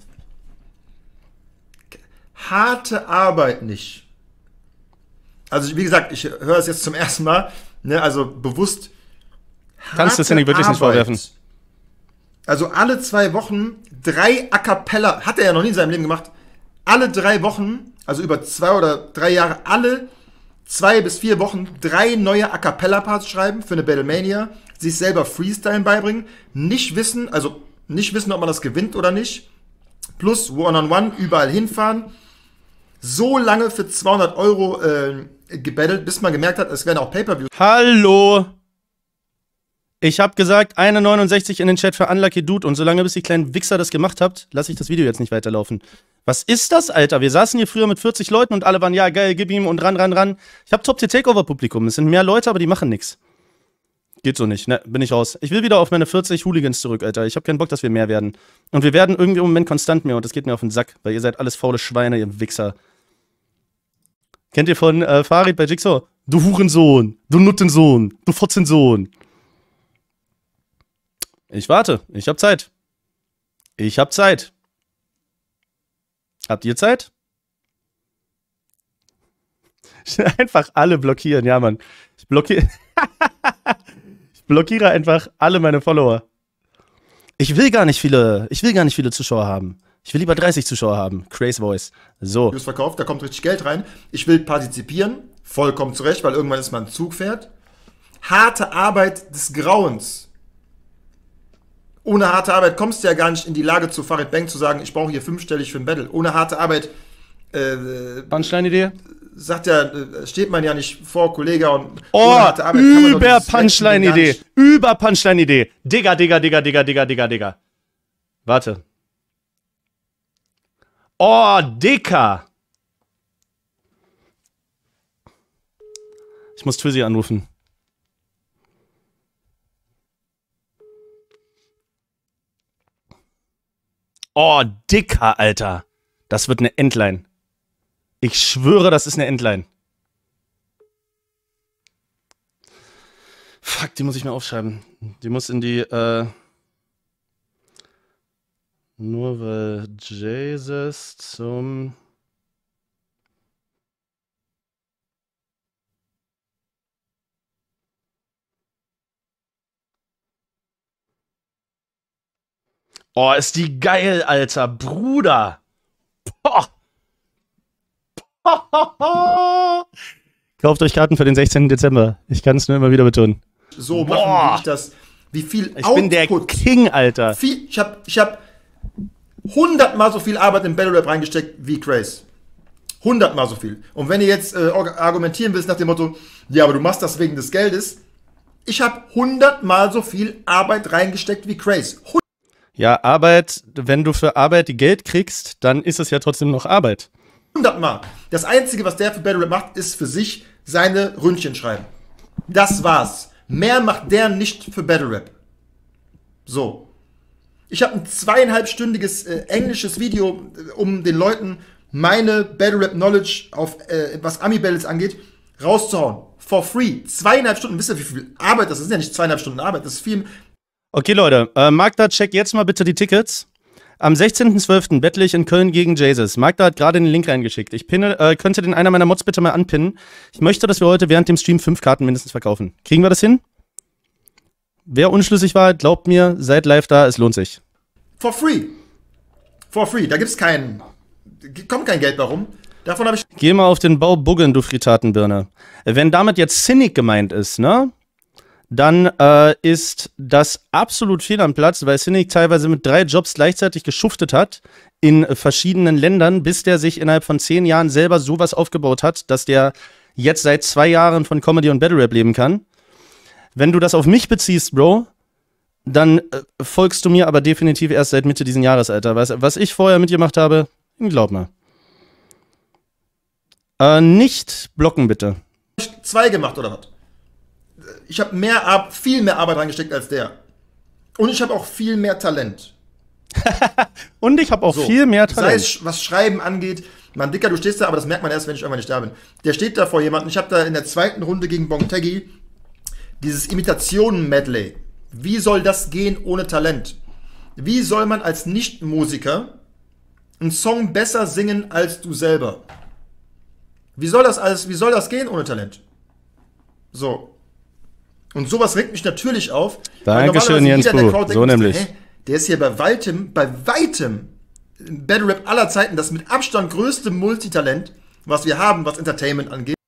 Harte Arbeit nicht. Also wie gesagt, ich höre es jetzt zum ersten Mal, ne, also bewusst. Kannst du es ja nicht wirklich nicht vorwerfen. Also alle 2 Wochen 3 A Cappella, hat er ja noch nie in seinem Leben gemacht, alle 3 Wochen, also über 2 oder 3 Jahre, alle 2 bis 4 Wochen 3 neue A Cappella Parts schreiben für eine Battlemania, sich selber Freestyle beibringen, nicht wissen, ob man das gewinnt oder nicht, plus One-on-One überall hinfahren, so lange für 200 Euro gebettelt, bis man gemerkt hat, es werden auch Pay-Per-Views. Hallo! Ich habe gesagt, eine 69 in den Chat für Unlucky Dude und solange bis die kleinen Wichser das gemacht habt, lasse ich das Video jetzt nicht weiterlaufen. Was ist das, Alter? Wir saßen hier früher mit 40 Leuten und alle waren, ja geil, gib ihm und ran. Ich habe Top-Tier-Takeover-Publikum, es sind mehr Leute, aber die machen nichts. Geht so nicht, ne, bin ich raus. Ich will wieder auf meine 40 Hooligans zurück, Alter. Ich habe keinen Bock, dass wir mehr werden. Und wir werden irgendwie im Moment konstant mehr und das geht mir auf den Sack, weil ihr seid alles faule Schweine, ihr Wichser. Kennt ihr von Farid bei Jigsaw? Du Hurensohn, du Nuttensohn, du Fotzensohn. Ich warte, ich hab Zeit. Habt ihr Zeit? Einfach alle blockieren, ja Mann. Ich blockiere einfach alle meine Follower. Ich will gar nicht viele Zuschauer haben. Ich will lieber 30 Zuschauer haben. Crazy Voice. So. Verkauft, da kommt richtig Geld rein. Ich will partizipieren, vollkommen zurecht, weil irgendwann ist man Zug fährt. Harte Arbeit des Grauens. Ohne harte Arbeit kommst du ja gar nicht in die Lage, zu Farid Bang zu sagen, ich brauche hier 5-stellig für ein Battle. Ohne harte Arbeit Punchline-Idee? Sagt ja, steht man ja nicht vor Kollege und oh, ohne harte Arbeit über Punchline-Idee. Über Punchline-Idee. Digga. Warte. Oh, Dicker. Ich muss Twizzy anrufen. Oh, Dicker, Alter. Das wird eine Endline. Ich schwöre, das ist eine Endline. Fuck, die muss ich mir aufschreiben. Die muss in die, nur weil Jesus zum... Oh, ist die geil, Alter. Bruder. Boah. Kauft euch Karten für den 16. Dezember. Ich kann es nur immer wieder betonen. So machen, wie ich das. Wie viel Ich bin der King, Alter. Ich hab 100-mal so viel Arbeit in Battle Rap reingesteckt wie Craze. 100-mal so viel. Und wenn ihr jetzt argumentieren willst nach dem Motto, ja, aber du machst das wegen des Geldes. Ich habe 100-mal so viel Arbeit reingesteckt wie Craze. Ja, Arbeit, wenn du für Arbeit die Geld kriegst, dann ist es ja trotzdem noch Arbeit. 100-mal. Das Einzige, was der für Battle Rap macht, ist für sich seine Ründchen schreiben. Das war's. Mehr macht der nicht für Battle Rap. So. Ich habe ein 2,5-stündiges englisches Video, um den Leuten meine Battle Rap Knowledge auf was Ami Battles angeht, rauszuhauen. For free. 2,5 Stunden. Wisst ihr, wie viel Arbeit das ist? Das sind ja nicht 2,5 Stunden Arbeit. Das ist viel. Okay, Leute, Magda, check jetzt mal bitte die Tickets. Am 16.12. bettle ich in Köln gegen Jesus. Magda hat gerade den Link reingeschickt. Ich könnte den einer meiner Mods bitte mal anpinnen. Ich möchte, dass wir heute während dem Stream 5 Karten mindestens verkaufen. Kriegen wir das hin? Wer unschlüssig war, glaubt mir, seid live da, es lohnt sich. For free. For free. Da kommt kein Geld warum. Davon habe ich... Geh mal auf den Bau buggeln, du Fritatenbirne. Wenn damit jetzt Cynic gemeint ist, ne? Dann ist das absolut fehl am Platz, weil Cynic teilweise mit 3 Jobs gleichzeitig geschuftet hat in verschiedenen Ländern, bis der sich innerhalb von 10 Jahren selber sowas aufgebaut hat, dass der jetzt seit 2 Jahren von Comedy und Battle Rap leben kann. Wenn du das auf mich beziehst, Bro, dann folgst du mir aber definitiv erst seit Mitte diesen Jahres, Alter. Was ich vorher mitgemacht habe, glaub mal. Nicht blocken, bitte. 2 gemacht, oder was? Ich habe viel mehr Arbeit reingesteckt als der. Und ich habe auch viel mehr Talent. Und ich habe auch viel mehr Talent. Sei es, was Schreiben angeht. Mann, Dicker, du stehst da, aber das merkt man erst, wenn ich irgendwann nicht da bin. Der steht da vor jemandem. Ich habe da in der 2. Runde gegen Bongtegi dieses Imitationen-Medley Wie soll das gehen ohne Talent? Wie soll man als Nicht-Musiker einen Song besser singen als du selber? Wie soll das gehen ohne Talent? So. Und sowas regt mich natürlich auf. Dankeschön, Jens Puh. So nämlich. Der ist hier bei weitem Battle Rap aller Zeiten das mit Abstand größte Multitalent, was wir haben, was Entertainment angeht.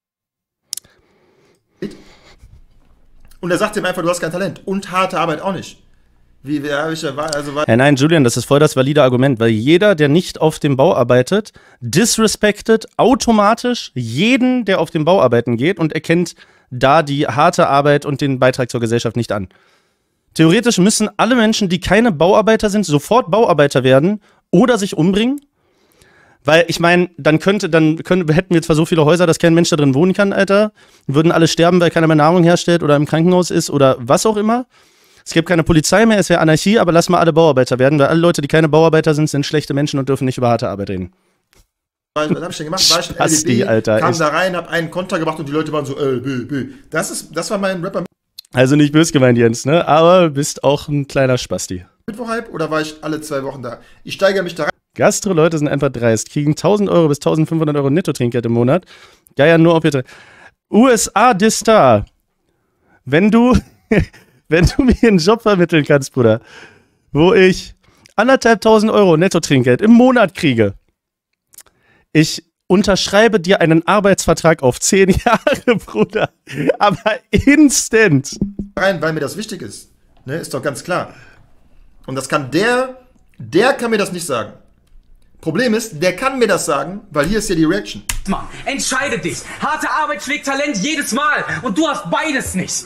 Und er sagt ihm einfach, du hast kein Talent. Und harte Arbeit auch nicht. Nein, Julian, das ist voll das valide Argument, weil jeder, der nicht auf dem Bau arbeitet, disrespektet automatisch jeden, der auf dem Bau arbeiten geht und erkennt da die harte Arbeit und den Beitrag zur Gesellschaft nicht an. Theoretisch müssen alle Menschen, die keine Bauarbeiter sind, sofort Bauarbeiter werden oder sich umbringen. Weil ich meine, hätten wir zwar so viele Häuser, dass kein Mensch da drin wohnen kann, Alter. Würden alle sterben, weil keiner mehr Nahrung herstellt oder im Krankenhaus ist oder was auch immer. Es gibt keine Polizei mehr, es wäre Anarchie, aber lass mal alle Bauarbeiter werden, weil alle Leute, die keine Bauarbeiter sind, sind schlechte Menschen und dürfen nicht über harte Arbeit reden. Was hab ich denn gemacht? War ich in Spasti, LDB, Alter, kam echt. da rein, hab einen Konter gemacht und die Leute waren so, B. Das war mein Rapper Also nicht böse gemeint, Jens, ne? Aber bist auch ein kleiner Spasti. Mittwoch-Hype oder war ich alle 2 Wochen da? Ich steigere mich da rein. Gastro-Leute sind einfach dreist, kriegen 1.000 Euro bis 1.500 Euro Netto-Trinkgeld im Monat. Geier nur auf ihr... USA Distar. Wenn du mir einen Job vermitteln kannst, Bruder, wo ich 1.500 Euro Netto-Trinkgeld im Monat kriege, ich unterschreibe dir einen Arbeitsvertrag auf 10 Jahre, Bruder. Aber instant. Rein, weil mir das wichtig ist. Ne, ist doch ganz klar. Und das kann der kann mir das nicht sagen. Problem ist, der kann mir das sagen, weil hier ist ja die Reaction. Mann, entscheide dich. Harte Arbeit schlägt Talent jedes Mal. Und du hast beides nicht.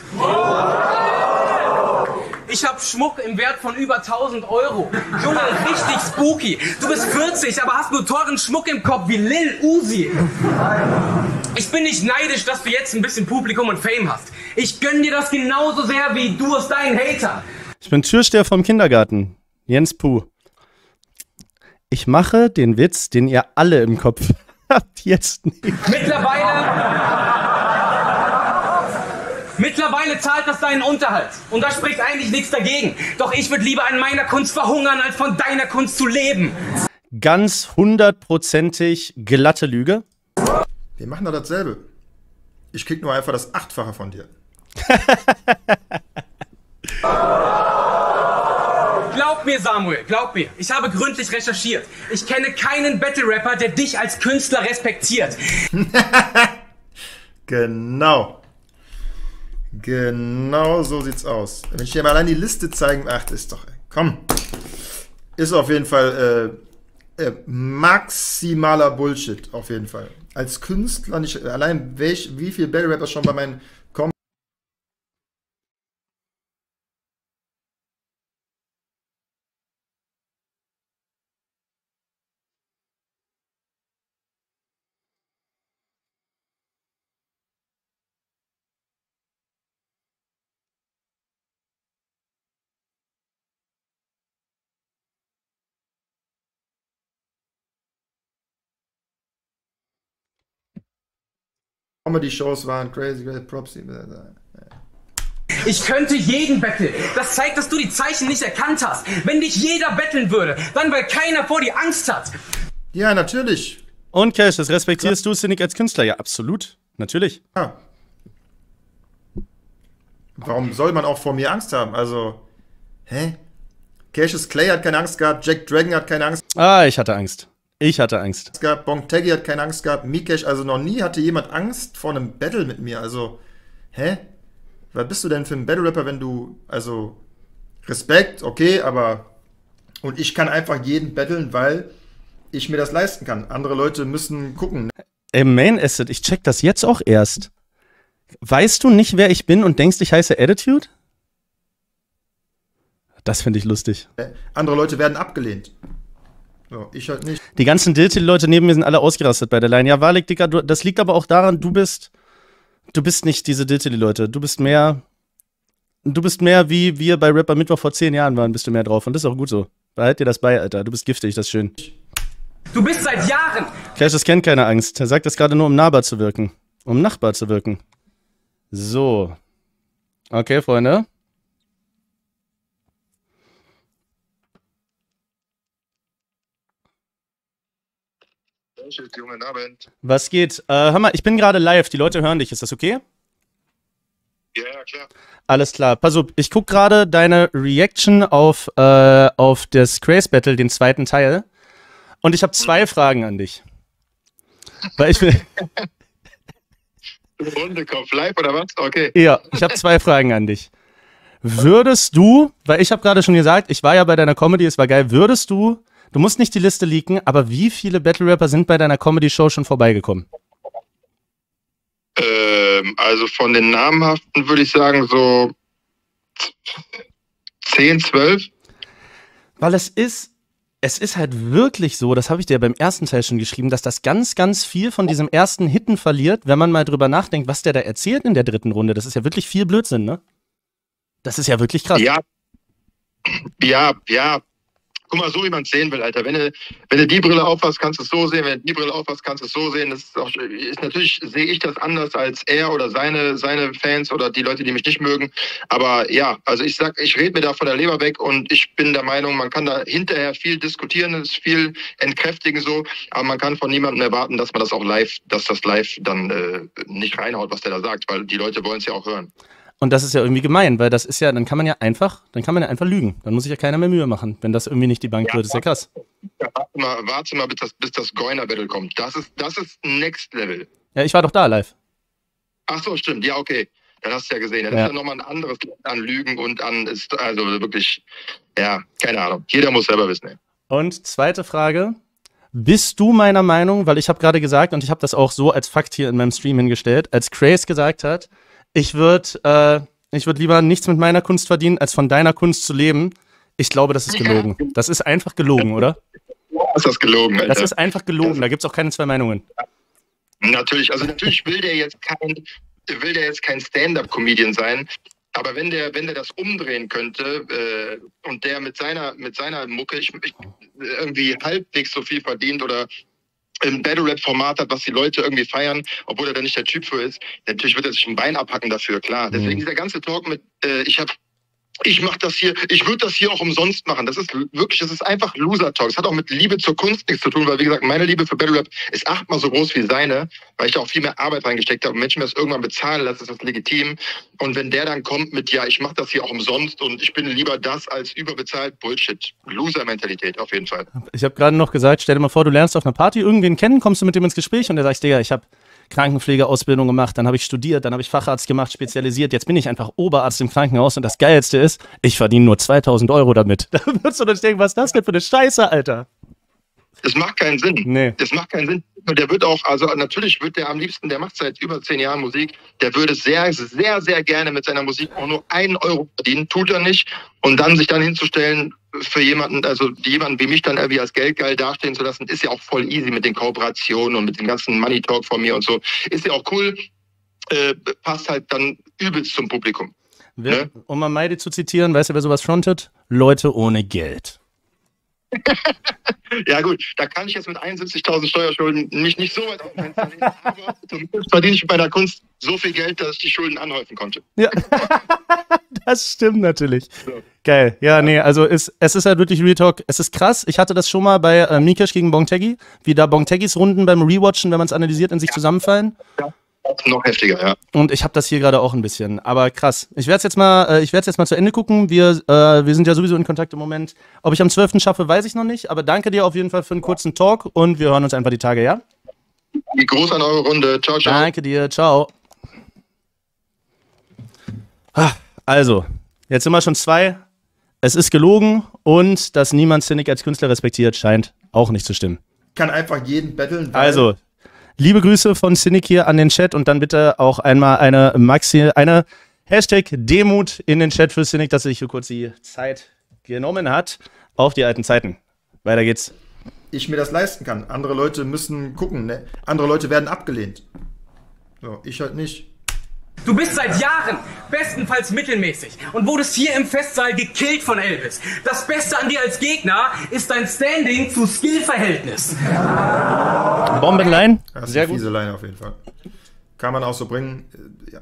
Ich hab Schmuck im Wert von über 1.000 Euro. Junge, richtig spooky. Du bist 40, aber hast nur teuren Schmuck im Kopf wie Lil Uzi. Ich bin nicht neidisch, dass du jetzt ein bisschen Publikum und Fame hast. Ich gönn dir das genauso sehr, wie du es deinen Hater. Ich bin Türsteher vom Kindergarten. Jens Puh. Ich mache den Witz, den ihr alle im Kopf habt, jetzt nicht. Mittlerweile zahlt das deinen Unterhalt. Und da spricht eigentlich nichts dagegen. Doch ich würde lieber an meiner Kunst verhungern, als von deiner Kunst zu leben. Ganz 100%ig glatte Lüge. Wir machen da dasselbe. Ich krieg nur einfach das 8-fache von dir. Glaub mir, Samuel, glaub mir. Ich habe gründlich recherchiert. Ich kenne keinen Battle-Rapper, der dich als Künstler respektiert. Genau. Genau so sieht's aus. Wenn ich dir mal allein die Liste zeigen... Ach, das ist doch... Komm. Ist auf jeden Fall maximaler Bullshit. Auf jeden Fall. Als Künstler nicht... Allein wie viel Battle-Rapper schon bei meinen... Comedy-Shows waren crazy, props. Ich könnte jeden betteln. Das zeigt, dass du die Zeichen nicht erkannt hast. Wenn dich jeder betteln würde, dann weil keiner vor dir Angst hat. Ja, natürlich. Und Cash, das respektierst du, Cynic, als Künstler? Ja, absolut. Natürlich. Ja. Warum soll man auch vor mir Angst haben? Also, Cassius Clay hat keine Angst gehabt, Jack Dragon hat keine Angst Ah, ich hatte Angst. Ich hatte Angst. gehabt, Bong Taggy hat keine Angst gehabt, Mikesh, also noch nie hatte jemand Angst vor einem Battle mit mir. Also, was bist du denn für ein Battle-Rapper, wenn du, also, Respekt, okay, aber, und ich kann einfach jeden battlen, weil ich mir das leisten kann. Andere Leute müssen gucken. Ey, Main Asset, ich check das jetzt auch erst. Weißt du nicht, wer ich bin und denkst, ich heiße Attitude? Das finde ich lustig. Andere Leute werden abgelehnt. So, ich halt nicht. Die ganzen Diltil-Leute neben mir sind alle ausgerastet bei der Line. Ja, Walik, Dicker, das liegt aber auch daran, du bist nicht diese Diltil-Leute. Du bist mehr wie wir bei Rapper Mittwoch vor 10 Jahren waren, bist du mehr drauf. Und das ist auch gut so. Behalt dir das bei, Alter. Du bist giftig, das ist schön. Du bist seit Jahren. Clash, das kennt keine Angst. Er sagt das gerade nur, um Nachbar zu wirken. Um Nachbar zu wirken. So. Okay, Freunde. Jungen Abend. Was geht? Hör mal, ich bin gerade live. Die Leute hören dich. Ist das okay? Ja, klar. Alles klar. Pass auf, ich gucke gerade deine Reaction auf das Craze Battle, den zweiten Teil. Und ich habe 2 Fragen an dich. Weil ich will. Hundekopf, live oder was? Okay. Ja, ich habe 2 Fragen an dich. Würdest du, weil ich habe gerade schon gesagt, ich war ja bei deiner Comedy, es war geil, du musst nicht die Liste leaken, aber wie viele Battle-Rapper sind bei deiner Comedy-Show schon vorbeigekommen? Also von den namhaften würde ich sagen so 10, 12. Weil es ist halt wirklich so, das habe ich dir beim ersten Teil schon geschrieben, dass das ganz, ganz viel von diesem ersten Hitten verliert, wenn man mal drüber nachdenkt, was der da erzählt in der 3. Runde. Das ist ja wirklich viel Blödsinn, ne? Das ist ja wirklich krass. Ja. Guck mal, so wie man es sehen will, Alter. Wenn du die Brille aufhast, kannst du es so sehen. Wenn du die Brille aufhast, kannst du es so sehen. Natürlich sehe ich das anders als er oder seine Fans oder die Leute, die mich nicht mögen. Aber ja, also ich rede mir da von der Leber weg und ich bin der Meinung, man kann da hinterher viel diskutieren, es ist viel entkräftigen so, aber man kann von niemandem erwarten, dass man das auch live, dass das live dann nicht reinhaut, was der da sagt, weil die Leute wollen es ja auch hören. Und das ist ja irgendwie gemein, weil das ist ja, dann kann man ja einfach lügen. Dann muss sich ja keiner mehr Mühe machen, wenn das irgendwie nicht die Bank wird. Ist ja krass. Ja, warte mal, bis das Goiner-Battle kommt. Das ist Next Level. Ja, ich war doch da live. Ach so, stimmt. Ja, okay. Dann hast du ja gesehen. Das ist ja nochmal ein anderes an Lügen und also wirklich, ja, keine Ahnung. Jeder muss selber wissen. Ey. Und zweite Frage. Bist du meiner Meinung, weil ich habe gerade gesagt, und ich habe das auch so als Fakt hier in meinem Stream hingestellt, als Craze gesagt hat, ich würd lieber nichts mit meiner Kunst verdienen, als von deiner Kunst zu leben. Ich glaube, das ist gelogen. Das ist einfach gelogen, oder? Ist das gelogen, Alter? Das ist einfach gelogen. Da gibt es auch keine 2 Meinungen. Natürlich will der jetzt kein Stand-up-Comedian sein. Aber wenn der das umdrehen könnte und der mit seiner Mucke irgendwie halbwegs so viel verdient oder ein Battle-Rap-Format hat, was die Leute irgendwie feiern, obwohl er da nicht der Typ für ist, natürlich wird er sich ein Bein abhacken dafür, klar. Deswegen dieser ganze Talk mit, ich mach das hier, ich würde das hier auch umsonst machen. Das ist einfach Loser-Talk. Das hat auch mit Liebe zur Kunst nichts zu tun, weil wie gesagt, meine Liebe für Battle-Rap ist 8-mal so groß wie seine, weil ich da auch viel mehr Arbeit reingesteckt habe. Und Menschen mir das irgendwann bezahlen, das ist das legitim. Und wenn der dann kommt mit, ja, ich mach das hier auch umsonst und ich bin lieber das als überbezahlt, Bullshit. Loser-Mentalität auf jeden Fall. Ich habe gerade noch gesagt, stell dir mal vor, du lernst auf einer Party irgendwen kennen, kommst du mit dem ins Gespräch und der sagt, Digga, ich habe Krankenpflegeausbildung gemacht, dann habe ich studiert, dann habe ich Facharzt gemacht, spezialisiert, jetzt bin ich einfach Oberarzt im Krankenhaus und das Geilste ist, ich verdiene nur 2.000 € damit. Da würdest du dann denken, was ist das denn für eine Scheiße, Alter? Das macht keinen Sinn. Nee. Das macht keinen Sinn. Und der wird auch, also natürlich wird der am liebsten, der macht seit über 10 Jahren Musik, der würde sehr, sehr, sehr gerne mit seiner Musik auch nur 1 € verdienen, tut er nicht. Und dann sich dann hinzustellen für jemanden, also jemanden wie mich dann irgendwie als geldgeil dastehen zu lassen, ist ja auch voll easy mit den Kooperationen und mit dem ganzen Money Talk von mir und so. Ist ja auch cool, passt halt dann übelst zum Publikum. Ne? Um mal Meidi zu zitieren, weißt du, wer sowas frontet? Leute ohne Geld. Ja gut, da kann ich jetzt mit 71.000 Steuerschulden mich nicht so weit auf den Fenster legen, aber zumindest verdiene ich bei der Kunst so viel Geld, dass ich die Schulden anhäufen konnte. Ja, das stimmt natürlich. So. Geil. Ja, nee, also es ist halt wirklich Real Talk. Es ist krass. Ich hatte das schon mal bei Mikesh gegen Bongtegi, wie da Bongtegis Runden beim Rewatchen, wenn man es analysiert, in sich zusammenfallen. Ja. Noch heftiger, ja. Und ich habe das hier gerade auch ein bisschen. Aber krass. Ich werde es jetzt mal zu Ende gucken. Wir sind ja sowieso in Kontakt im Moment. Ob ich am 12. schaffe, weiß ich noch nicht. Aber danke dir auf jeden Fall für einen kurzen Talk und wir hören uns einfach die Tage, ja? Groß an eure Runde. Ciao, ciao. Danke dir. Ciao. Also, jetzt sind wir schon 2. Es ist gelogen und dass niemand Cynic als Künstler respektiert, scheint auch nicht zu stimmen. Kann einfach jeden battlen. Also, liebe Grüße von Cynic hier an den Chat und dann bitte auch einmal eine Hashtag Demut in den Chat für Cynic, dass er sich für kurz die Zeit genommen hat. Auf die alten Zeiten. Weiter geht's. Ich mir das leisten kann. Andere Leute müssen gucken. Ne? Andere Leute werden abgelehnt. So, ich halt nicht. Du bist seit Jahren bestenfalls mittelmäßig und wurdest hier im Festsaal gekillt von Elvis. Das Beste an dir als Gegner ist dein Standing zu Skill-Verhältnis. Bombenline. Das ist eine fiese Line auf jeden Fall. Kann man auch so bringen. Ja.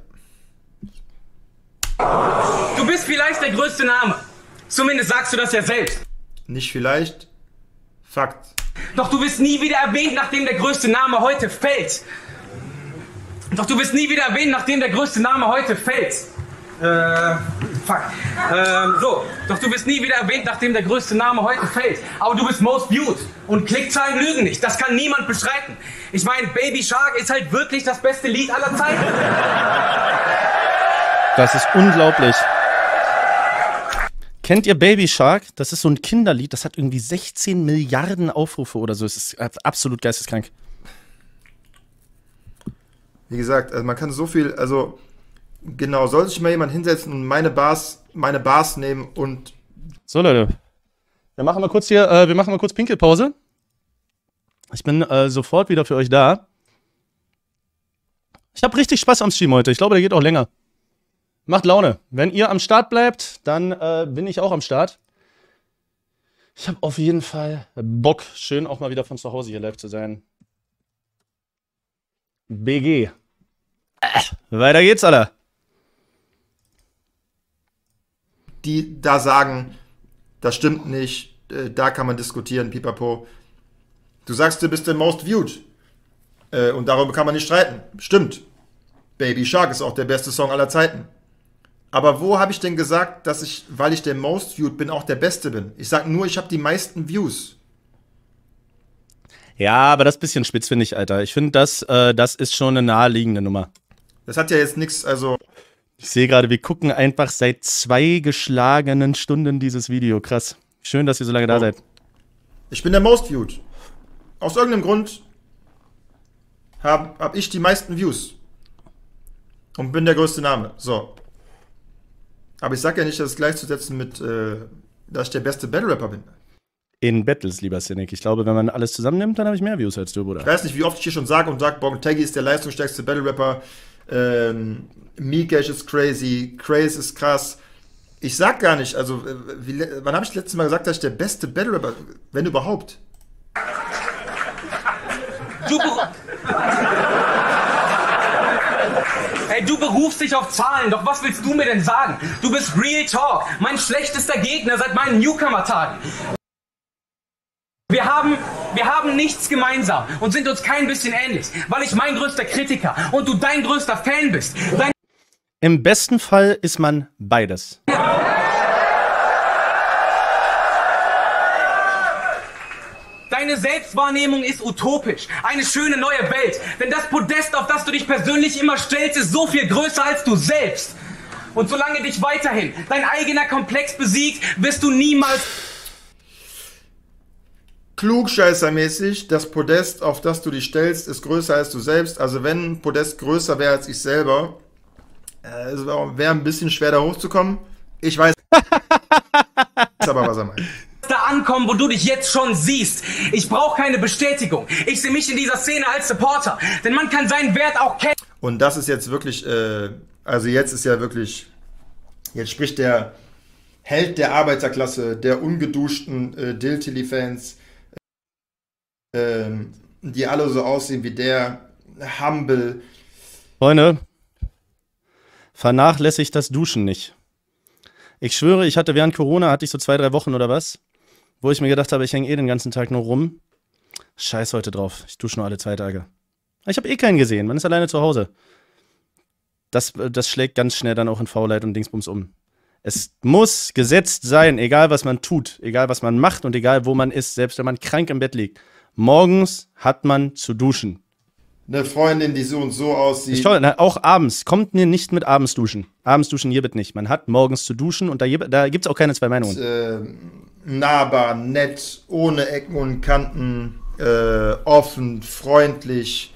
Du bist vielleicht der größte Name. Zumindest sagst du das ja selbst. Nicht vielleicht. Fakt. Doch du wirst nie wieder erwähnt, nachdem der größte Name heute fällt. Doch du wirst nie wieder erwähnt, nachdem der größte Name heute fällt. Fuck. So. Doch du wirst nie wieder erwähnt, nachdem der größte Name heute fällt. Aber du bist most viewed. Und Klickzahlen lügen nicht. Das kann niemand bestreiten. Ich meine, Baby Shark ist halt wirklich das beste Lied aller Zeiten. Das ist unglaublich. Kennt ihr Baby Shark? Das ist so ein Kinderlied, das hat irgendwie 16 Milliarden Aufrufe oder so. Es ist absolut geisteskrank. Wie gesagt, also man kann so viel, also genau, soll sich mal jemand hinsetzen und meine Bars nehmen und... So, Leute. Wir machen mal kurz Pinkelpause. Ich bin sofort wieder für euch da. Ich habe richtig Spaß am Stream heute. Ich glaube, der geht auch länger. Macht Laune. Wenn ihr am Start bleibt, dann bin ich auch am Start. Ich habe auf jeden Fall Bock, schön auch mal wieder von zu Hause hier live zu sein. BG. Weiter geht's, Alter. Die da sagen, das stimmt nicht, da kann man diskutieren, pipapo. Du sagst, du bist der most viewed. Und darüber kann man nicht streiten. Stimmt. Baby Shark ist auch der beste Song aller Zeiten. Aber wo habe ich denn gesagt, dass ich, weil ich der most viewed bin, auch der Beste bin? Ich sage nur, ich habe die meisten Views. Ja, aber das ist ein bisschen spitz, finde ich, Alter. Ich finde, das ist schon eine naheliegende Nummer. Das hat ja jetzt nichts, also... Ich sehe gerade, wir gucken einfach seit 2 geschlagenen Stunden dieses Video. Krass. Schön, dass ihr so lange da seid. Ich bin der most viewed. Aus irgendeinem Grund hab ich die meisten Views. Und bin der größte Name. So. Aber ich sag ja nicht, dass es gleichzusetzen mit, dass ich der beste Battle-Rapper bin. In Battles, lieber Cynic. Ich glaube, wenn man alles zusammennimmt, dann habe ich mehr Views als du, Bruder. Ich weiß nicht, wie oft ich hier schon sage Bong Taggy ist der leistungsstärkste Battle-Rapper. Mikesh ist crazy. Craze ist krass. Ich sag gar nicht, also, wann habe ich das letzte Mal gesagt, dass ich der beste Battle-Rapper, wenn überhaupt? Ey, du berufst dich auf Zahlen, doch was willst du mir denn sagen? Du bist Real Talk, mein schlechtester Gegner seit meinen Newcomer-Tagen. Wir haben nichts gemeinsam und sind uns kein bisschen ähnlich, weil ich mein größter Kritiker und du dein größter Fan bist. Im besten Fall ist man beides. Deine Selbstwahrnehmung ist utopisch. Eine schöne neue Welt. Denn das Podest, auf das du dich persönlich immer stellst, ist so viel größer als du selbst. Und solange dich weiterhin dein eigener Komplex besiegt, wirst du niemals... Klugscheißermäßig, das Podest, auf das du dich stellst, ist größer als du selbst. Also wenn ein Podest größer wäre als ich selber, wäre ein bisschen schwer da hochzukommen. Ich weiß aber, was er meint. Da ankommen, wo du dich jetzt schon siehst. Ich brauche keine Bestätigung. Ich sehe mich in dieser Szene als Supporter. Denn man kann seinen Wert auch kennen. Und das ist jetzt wirklich, also jetzt ist ja wirklich, jetzt spricht der Held der Arbeiterklasse, der ungeduschten Diltily-Fans, die alle so aussehen wie der, humble. Freunde, vernachlässigt das Duschen nicht. Ich schwöre, ich hatte während Corona, hatte ich so 2, 3 Wochen oder was, wo ich mir gedacht habe, ich hänge den ganzen Tag nur rum. Scheiß heute drauf, ich dusche nur alle 2 Tage. Ich habe keinen gesehen, man ist alleine zu Hause. Das schlägt ganz schnell dann auch in Faulheit und Dingsbums um. Es muss gesetzt sein, egal was man tut, egal was man macht und egal wo man ist, selbst wenn man krank im Bett liegt. Morgens hat man zu duschen. Eine Freundin, die so und so aussieht. Auch abends. Kommt mir nicht mit abends duschen. Abends duschen hier bitte nicht. Man hat morgens zu duschen und da gibt es auch keine 2 Meinungen. Nahbar, nett, ohne Ecken und Kanten, offen, freundlich,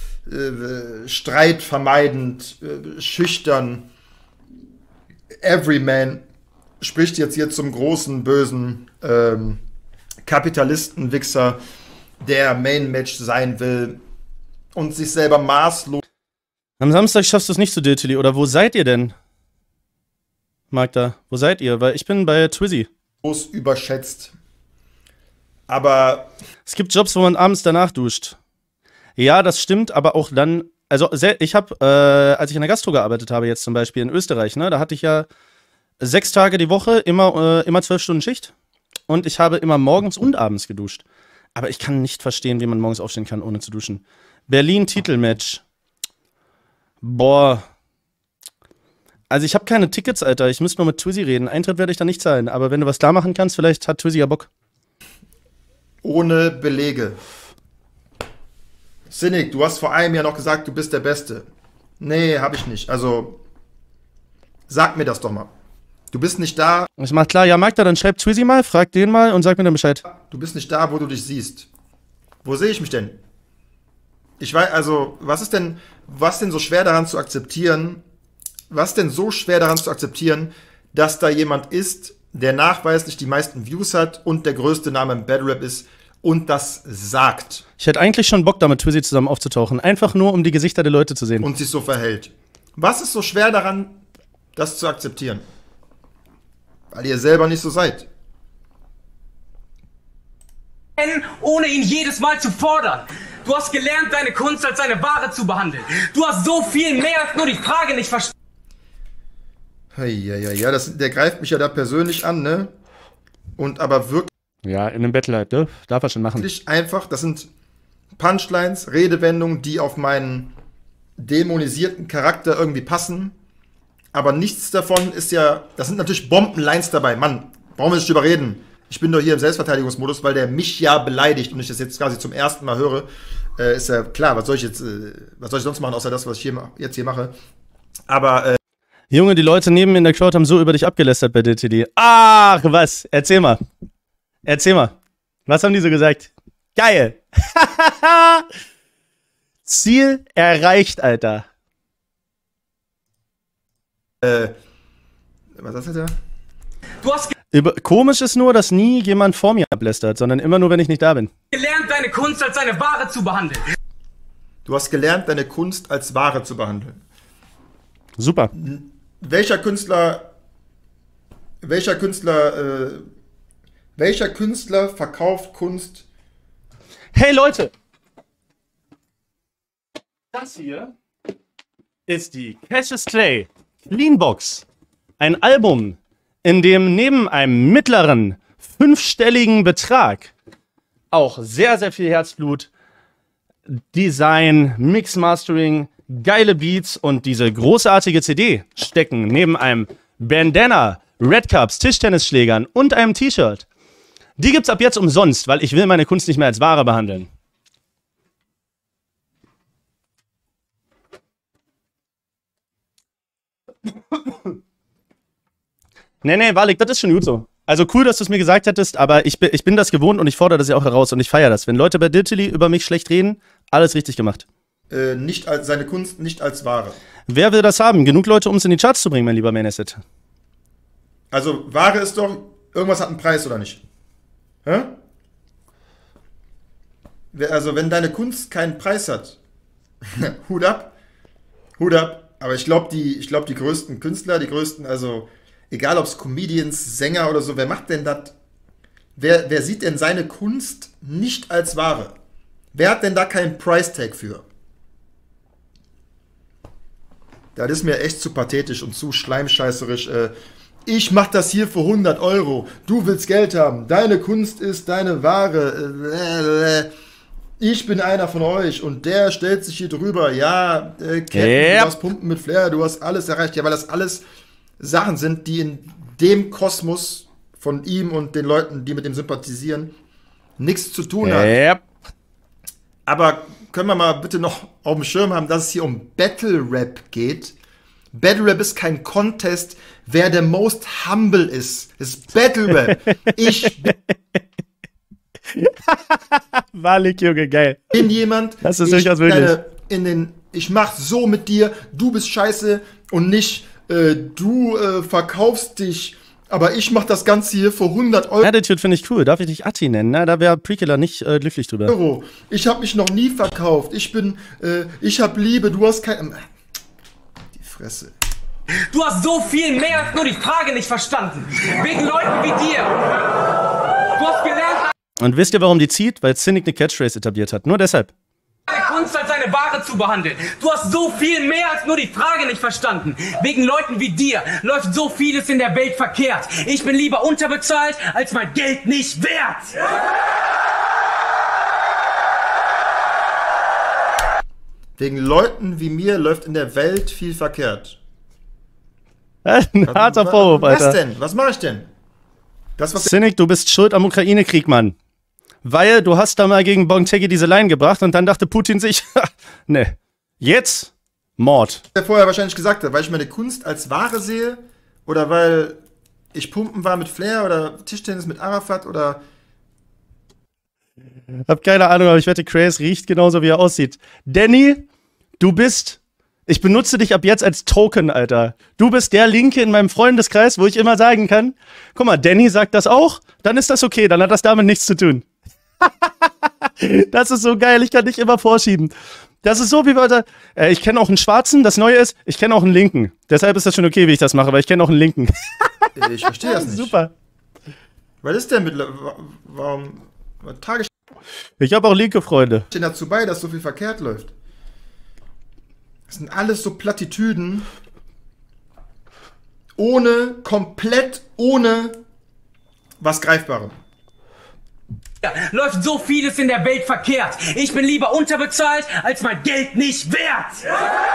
streitvermeidend, schüchtern. Everyman spricht jetzt hier zum großen, bösen Kapitalisten-Wichser, der Main-Match sein will und sich selber maßlos... Am Samstag schaffst du es nicht zu Diltily, oder wo seid ihr denn? Magda, wo seid ihr? Weil ich bin bei Twizzy. Überschätzt. Aber... Es gibt Jobs, wo man abends danach duscht. Ja, das stimmt, aber auch dann... Also ich habe, als ich in der Gastro gearbeitet habe, jetzt zum Beispiel in Österreich, ne, da hatte ich ja 6 Tage die Woche, immer 12 Stunden Schicht. Und ich habe immer morgens und abends geduscht. Aber ich kann nicht verstehen, wie man morgens aufstehen kann, ohne zu duschen. Berlin-Titelmatch. Boah. Also ich habe keine Tickets, Alter. Ich müsste nur mit Twizy reden. Eintritt werde ich da nicht zahlen. Aber wenn du was da machen kannst, vielleicht hat Twizy ja Bock. Ohne Belege. Cynic, du hast vor einem Jahr noch gesagt, du bist der Beste. Nee, hab ich nicht. Also, sag mir das doch mal. Du bist nicht da. Ich mach klar, ja, Magda, dann schreib Twizy mal, frag den mal und sag mir dann Bescheid. Du bist nicht da, wo du dich siehst. Wo sehe ich mich denn? Ich weiß, also, was denn so schwer daran zu akzeptieren? Was denn so schwer daran zu akzeptieren, dass da jemand ist, der nachweislich die meisten Views hat und der größte Name im Battle Rap ist und das sagt? Ich hätte eigentlich schon Bock, da mit Twizy zusammen aufzutauchen. Einfach nur, um die Gesichter der Leute zu sehen. Und sich so verhält. Was ist so schwer daran, das zu akzeptieren? Weil ihr selber nicht so seid. Ohne ihn jedes Mal zu fordern. Du hast gelernt, deine Kunst als eine Ware zu behandeln. Du hast so viel mehr als nur die Frage nicht verstanden. Ja, der greift mich ja da persönlich an, ne? Und aber wirklich Ja, in einem Battle halt, ne? Darf er schon machen. einfach, das sind Punchlines, Redewendungen, die auf meinen dämonisierten Charakter irgendwie passen. Aber nichts davon ist ja, das sind natürlich Bombenlines dabei. Mann, brauchen wir nicht drüber reden. Ich bin doch hier im Selbstverteidigungsmodus, weil der mich ja beleidigt und ich das jetzt quasi zum ersten Mal höre. Ist ja klar, was soll ich sonst machen, außer das, was ich jetzt hier mache. Aber, Junge, die Leute neben mir in der Crowd haben so über dich abgelästert bei DTD. Ach, was? Erzähl mal. Erzähl mal. Was haben die so gesagt? Geil. Ziel erreicht, Alter. was ist das da? Du hast Komisch ist nur, dass nie jemand vor mir ablästert, sondern immer nur, wenn ich nicht da bin. gelernt, deine Kunst als eine Ware zu behandeln. Du hast gelernt, deine Kunst als Ware zu behandeln. Super. Welcher Künstler verkauft Kunst? Hey Leute! Das hier ist die Cassius Clay Cleanbox. Ein Album, in dem neben einem mittleren 5-stelligen Betrag auch sehr, sehr viel Herzblut, Design, Mix-Mastering, geile Beats und diese großartige CD stecken neben einem Bandana, Red Cups, Tischtennisschlägern und einem T-Shirt. Die gibt's ab jetzt umsonst, weil ich will meine Kunst nicht mehr als Ware behandeln. Nee, Walik, das ist schon gut so. Also cool, dass du es mir gesagt hättest, aber ich bin das gewohnt und ich fordere das ja auch heraus und ich feiere das. Wenn Leute bei Diltily über mich schlecht reden, alles richtig gemacht. Seine Kunst nicht als Ware. Wer will das haben? Genug Leute, um es in die Charts zu bringen, mein lieber Mainasset. Also Ware ist doch, irgendwas hat einen Preis oder nicht? Hä? Also wenn deine Kunst keinen Preis hat, Hut ab. Aber ich glaube, die größten Künstler, also egal ob es Comedians, Sänger oder so, wer macht denn das? Wer sieht denn seine Kunst nicht als Ware? Wer hat denn da keinen Price-Tag für? Das ist mir echt zu pathetisch und zu schleimscheißerisch. Ich mach das hier für 100 Euro. Du willst Geld haben. Deine Kunst ist deine Ware. Ich bin einer von euch und der stellt sich hier drüber. Ja, Captain, du hast Pumpen mit Flair, du hast alles erreicht. Ja, weil das alles Sachen sind, die in dem Kosmos von ihm und den Leuten, die mit ihm sympathisieren, nichts zu tun haben. Aber können wir mal bitte noch auf dem Schirm haben, dass es hier um Battle Rap geht. Battle Rap ist kein Contest, wer der most humble ist. Es ist Battle Rap. Ich Walik, Junge, geil. bin jemand, das ist durchaus wirklich. Ich mach so mit dir, du bist scheiße und nicht du verkaufst dich, aber ich mach das Ganze hier für 100 Euro. Attitude finde ich cool. Darf ich dich Atti nennen? Na, da wäre Prekiller nicht glücklich drüber. Ich habe mich noch nie verkauft. Ich hab Liebe, du hast kein... Die Fresse. Du hast so viel mehr als nur die Frage nicht verstanden. Wegen Leuten wie dir. Du hast gelernt... Und wisst ihr, warum die zieht? Weil Cynic eine Catchphrase etabliert hat. Nur deshalb. Deine Kunst als eine Ware zu behandeln. Du hast so viel mehr als nur die Frage nicht verstanden. Wegen Leuten wie dir läuft so vieles in der Welt verkehrt. Ich bin lieber unterbezahlt, als mein Geld nicht wert. Wegen Leuten wie mir läuft in der Welt viel verkehrt. Ein harter Vorwurf, Alter. Was denn? Was mache ich denn? Das, was Cynic, du bist schuld am Ukraine-Krieg, Mann. Weil du hast da mal gegen Bontegi diese Line gebracht und dann dachte Putin sich, ne, jetzt Mord. er vorher wahrscheinlich gesagt hat, weil ich meine Kunst als Ware sehe oder weil ich pumpen war mit Flair oder Tischtennis mit Arafat oder Hab keine Ahnung, aber ich wette, Craze riecht genauso, wie er aussieht. Danny, du bist, ich benutze dich ab jetzt als Token, Alter. Du bist der Linke in meinem Freundeskreis, wo ich immer sagen kann, guck mal, Danny sagt das auch, dann ist das okay, dann hat das damit nichts zu tun. Das ist so geil, ich kann dich immer vorschieben. Das ist so wie Wörter, ich kenne auch einen Schwarzen, das Neue ist, ich kenne auch einen Linken. Deshalb ist das schon okay, wie ich das mache, weil ich kenne auch einen Linken. ich verstehe das nicht. Super. Was ist denn warum trage Ich habe auch linke Freunde. ich denn dazu bei, dass so viel verkehrt läuft? Das sind alles so Plattitüden, komplett ohne was Greifbarem. Ja, läuft so vieles in der Welt verkehrt. Ich bin lieber unterbezahlt, als mein Geld nicht wert.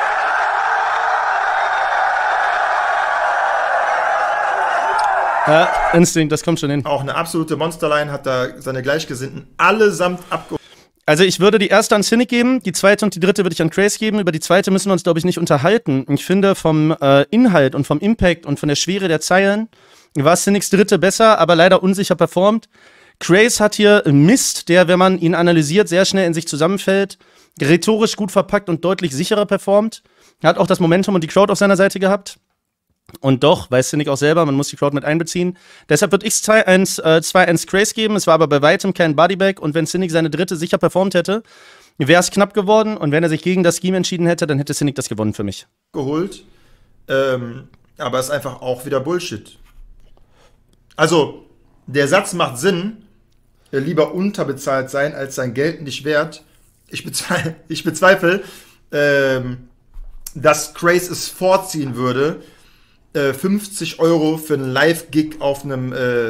Ja, Instinct, das kommt schon hin. Auch eine absolute Monsterline, hat da seine Gleichgesinnten allesamt abgeholt. Also ich würde die erste an Cynic geben, die zweite und die dritte würde ich an Craze geben. Über die zweite müssen wir uns, glaube ich, nicht unterhalten. Ich finde, vom Inhalt und vom Impact und von der Schwere der Zeilen war Cynics dritte besser, aber leider unsicher performt. Craze hat hier Mist, der, wenn man ihn analysiert, sehr schnell in sich zusammenfällt, rhetorisch gut verpackt und deutlich sicherer performt. Er hat auch das Momentum und die Crowd auf seiner Seite gehabt. Und doch, weiß Cynic auch selber, man muss die Crowd mit einbeziehen. Deshalb würde ich 2-1 Craze geben. Es war aber bei weitem kein Bodybag. Und wenn Cynic seine dritte sicher performt hätte, wäre es knapp geworden. Und wenn er sich gegen das Scheme entschieden hätte, dann hätte Cynic das gewonnen für mich. Geholt. Aber ist einfach auch wieder Bullshit. Also, der Satz macht Sinn. Lieber unterbezahlt sein, als sein Geld nicht wert. Ich bezweifle, dass Craze es vorziehen würde, 50 € für einen Live-Gig auf einem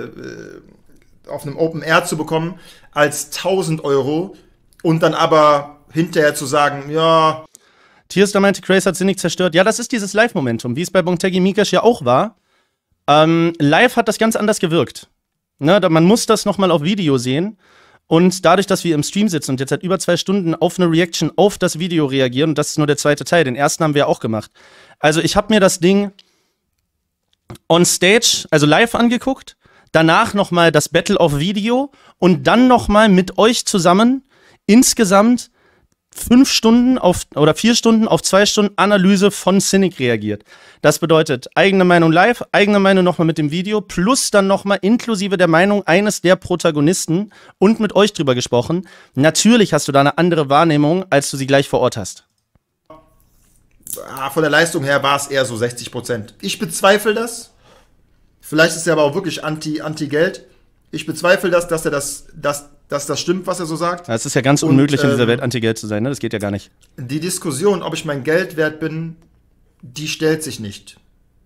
Open Air zu bekommen, als 1000 € und dann aber hinterher zu sagen, ja. Tiers, da meinte, Craze hat Cynic zerstört. Ja, das ist dieses Live-Momentum, wie es bei Bontegi Mikash ja auch war. Live hat das ganz anders gewirkt. Ne, man muss das nochmal auf Video sehen. Und dadurch, dass wir im Stream sitzen und jetzt seit über 2 Stunden auf eine Reaction auf das Video reagieren, und das ist nur der zweite Teil, den ersten haben wir auch gemacht. Also ich habe mir das Ding on stage, also live angeguckt, danach nochmal das Battle auf Video und dann nochmal mit euch zusammen insgesamt 4 Stunden auf 2 Stunden Analyse von Cynic reagiert. Das bedeutet, eigene Meinung live, eigene Meinung nochmal mit dem Video, plus dann nochmal inklusive der Meinung eines der Protagonisten und mit euch drüber gesprochen. Natürlich hast du da eine andere Wahrnehmung, als du sie gleich vor Ort hast. Von der Leistung her war es eher so 60%. Ich bezweifle das. Vielleicht ist er aber auch wirklich anti-Geld. Ich bezweifle das, dass das stimmt, was er so sagt. Es ist ja ganz unmöglich, in dieser Welt Anti-Geld zu sein, ne? Das geht ja gar nicht. Die Diskussion, ob ich mein Geld wert bin, die stellt sich nicht.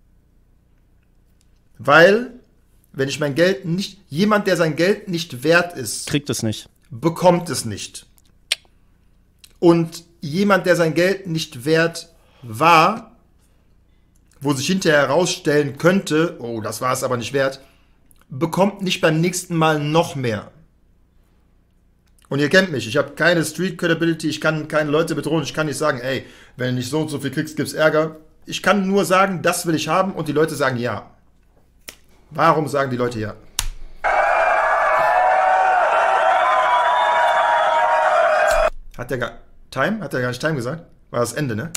Weil, wenn ich mein Geld nicht, jemand, der sein Geld nicht wert ist, kriegt es nicht. Bekommt es nicht. Und jemand, der sein Geld nicht wert war, wo sich hinterher herausstellen könnte, oh, das war es aber nicht wert, bekommt nicht beim nächsten Mal noch mehr. Und ihr kennt mich, ich habe keine Street Credibility, ich kann keine Leute bedrohen, ich kann nicht sagen, ey, wenn du nicht so und so viel kriegst, gibt's Ärger. Ich kann nur sagen, das will ich haben und die Leute sagen ja. Warum sagen die Leute ja? Hat der gar nicht Time gesagt? War das Ende, ne?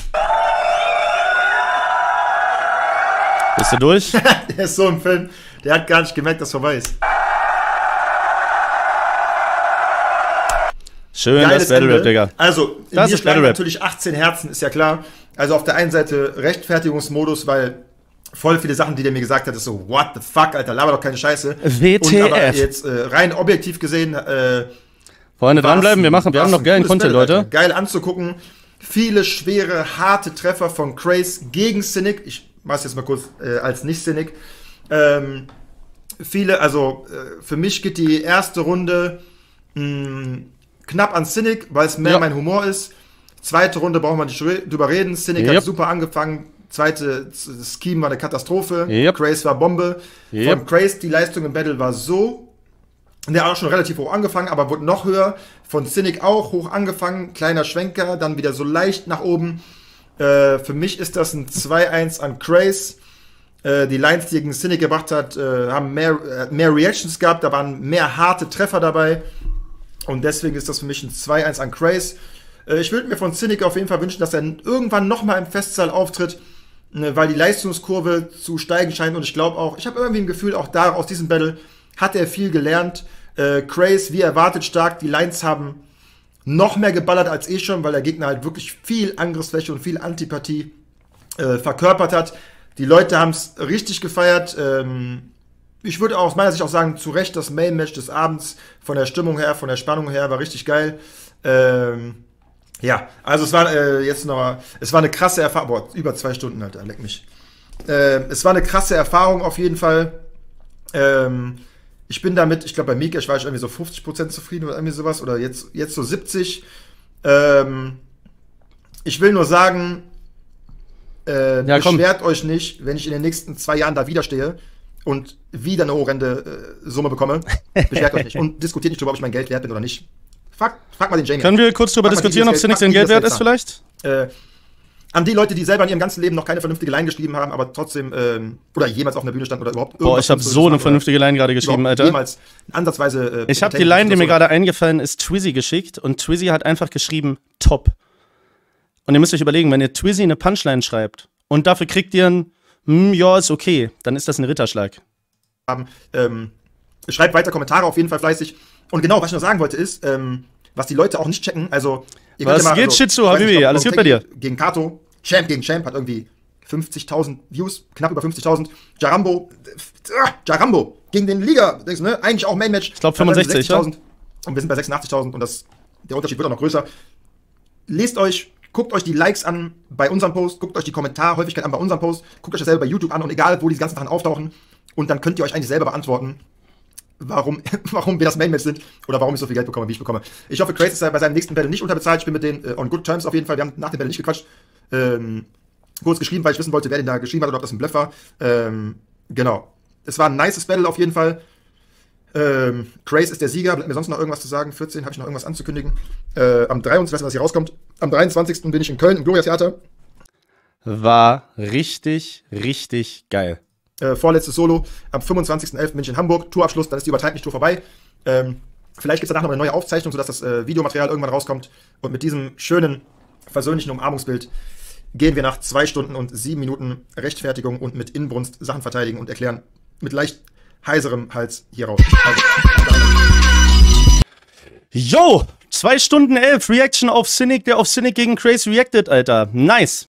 Bist du durch? Der ist so im Film, der hat gar nicht gemerkt, dass vorbei ist. Schön, das Battle Rap, Digga. Also, das mir ist schlagen Battle Rap. natürlich 18 Herzen, ist ja klar. Also auf der einen Seite Rechtfertigungsmodus, weil voll viele Sachen, die der mir gesagt hat, ist so, what the fuck, Alter, laber doch keine Scheiße. WTF. Und aber jetzt rein objektiv gesehen, Freunde, dranbleiben, wir haben noch geilen Content, Leute. Geil anzugucken. Viele schwere, harte Treffer von Craze gegen Cynic. Ich mach's jetzt mal kurz als Nicht-Cynic. Für mich geht die erste Runde knapp an Cynic, weil es mehr mein Humor ist. Zweite Runde brauchen wir nicht drüber reden. Cynic Yep. hat super angefangen. Zweite Scheme war eine Katastrophe. Yep. Craze war Bombe. Yep. Von Craze, die Leistung im Battle war so. Der hat auch schon relativ hoch angefangen, aber wurde noch höher. Von Cynic auch hoch angefangen. Kleiner Schwenker, dann wieder so leicht nach oben. Für mich ist das ein 2-1 an Craze. Die Lines, die gegen Cynic gebracht hat, haben mehr Reactions gehabt. Da waren mehr harte Treffer dabei. Und deswegen ist das für mich ein 2-1 an Craze. Ich würde mir von Cynic auf jeden Fall wünschen, dass er irgendwann nochmal im Festsaal auftritt, weil die Leistungskurve zu steigen scheint. Und ich glaube auch, ich habe irgendwie ein Gefühl, auch da aus diesem Battle hat er viel gelernt. Craze, wie erwartet, stark. Die Lines haben noch mehr geballert als schon, weil der Gegner halt wirklich viel Angriffsfläche und viel Antipathie verkörpert hat. Die Leute haben es richtig gefeiert. Ich würde aus meiner Sicht auch sagen, zu Recht das Main-Match des Abends. Von der Stimmung her, von der Spannung her, war richtig geil. Ja, also es war es war eine krasse Erfahrung. Boah, über 2 Stunden, Alter, leck mich. Es war eine krasse Erfahrung auf jeden Fall. Ich bin damit, ich glaube bei Mika, ich war irgendwie so 50% zufrieden oder irgendwie sowas. Oder jetzt so 70. Ich will nur sagen, beschwert euch nicht, wenn ich in den nächsten 2 Jahren da wieder stehe und wieder eine horrende Summe bekomme. Beschwert euch nicht. Und diskutiert nicht darüber, ob ich mein Geld wert bin oder nicht. Frag mal den Jamie. Können wir kurz darüber diskutieren, ob Cynic sein Geld wert ist vielleicht? An die Leute, die selber in ihrem ganzen Leben noch keine vernünftige Line geschrieben haben, aber trotzdem, oder jemals auf einer Bühne standen oder überhaupt Boah, ich habe so eine vernünftige Line gerade geschrieben, Alter. Jemals ansatzweise. Ich habe die Line, die mir gerade eingefallen ist, Twizzy geschickt und Twizzy hat einfach geschrieben, top. Und ihr müsst euch überlegen, wenn ihr Twizzy eine Punchline schreibt und dafür kriegt ihr ein, ja, ist okay, dann ist das ein Ritterschlag. Schreibt weiter Kommentare auf jeden Fall fleißig. Und genau, was ich noch sagen wollte ist, was die Leute auch nicht checken, also was geht, Shitsu, Habibi? Alles gut bei dir? Gegen Kato, Champ gegen Champ, hat irgendwie 50.000 Views, knapp über 50.000. Jarambo gegen den Liga, ne? Eigentlich auch Main-Match. Ich glaube 65, ja? Und wir sind bei 86.000 und der Unterschied wird auch noch größer. Guckt euch die Likes an bei unserem Post, guckt euch die Kommentarhäufigkeit an bei unserem Post, guckt euch das selber bei YouTube an und egal, wo die ganzen Sachen auftauchen. Und dann könnt ihr euch eigentlich selber beantworten, warum wir das Main-Match sind oder warum ich so viel Geld bekomme, wie ich bekomme. Ich hoffe, Craze ist bei seinem nächsten Battle nicht unterbezahlt. Ich bin mit denen on good terms auf jeden Fall. Wir haben nach dem Battle nicht gequatscht. Kurz geschrieben, weil ich wissen wollte, wer den da geschrieben hat oder ob das ein Bluff war. Genau. Es war ein nices Battle auf jeden Fall. Craze ist der Sieger. Bleibt mir sonst noch irgendwas zu sagen? 14 habe ich noch irgendwas anzukündigen. Am 23. was hier rauskommt. Am 23. bin ich in Köln im Gloria Theater. War richtig, richtig geil. Vorletztes Solo. Am 25.11. bin ich in Hamburg. Tourabschluss, dann ist die Übertreib nicht Tour vorbei. Vielleicht gibt es danach noch eine neue Aufzeichnung, sodass das Videomaterial irgendwann rauskommt. Und mit diesem schönen, versöhnlichen Umarmungsbild gehen wir nach 2 Stunden und 7 Minuten Rechtfertigung und mit Inbrunst Sachen verteidigen und erklären mit leicht heiserem Hals hier raus. Yo! 2 Stunden 11 Reaction auf Cynic, der auf Cynic gegen Craze reacted, Alter. Nice.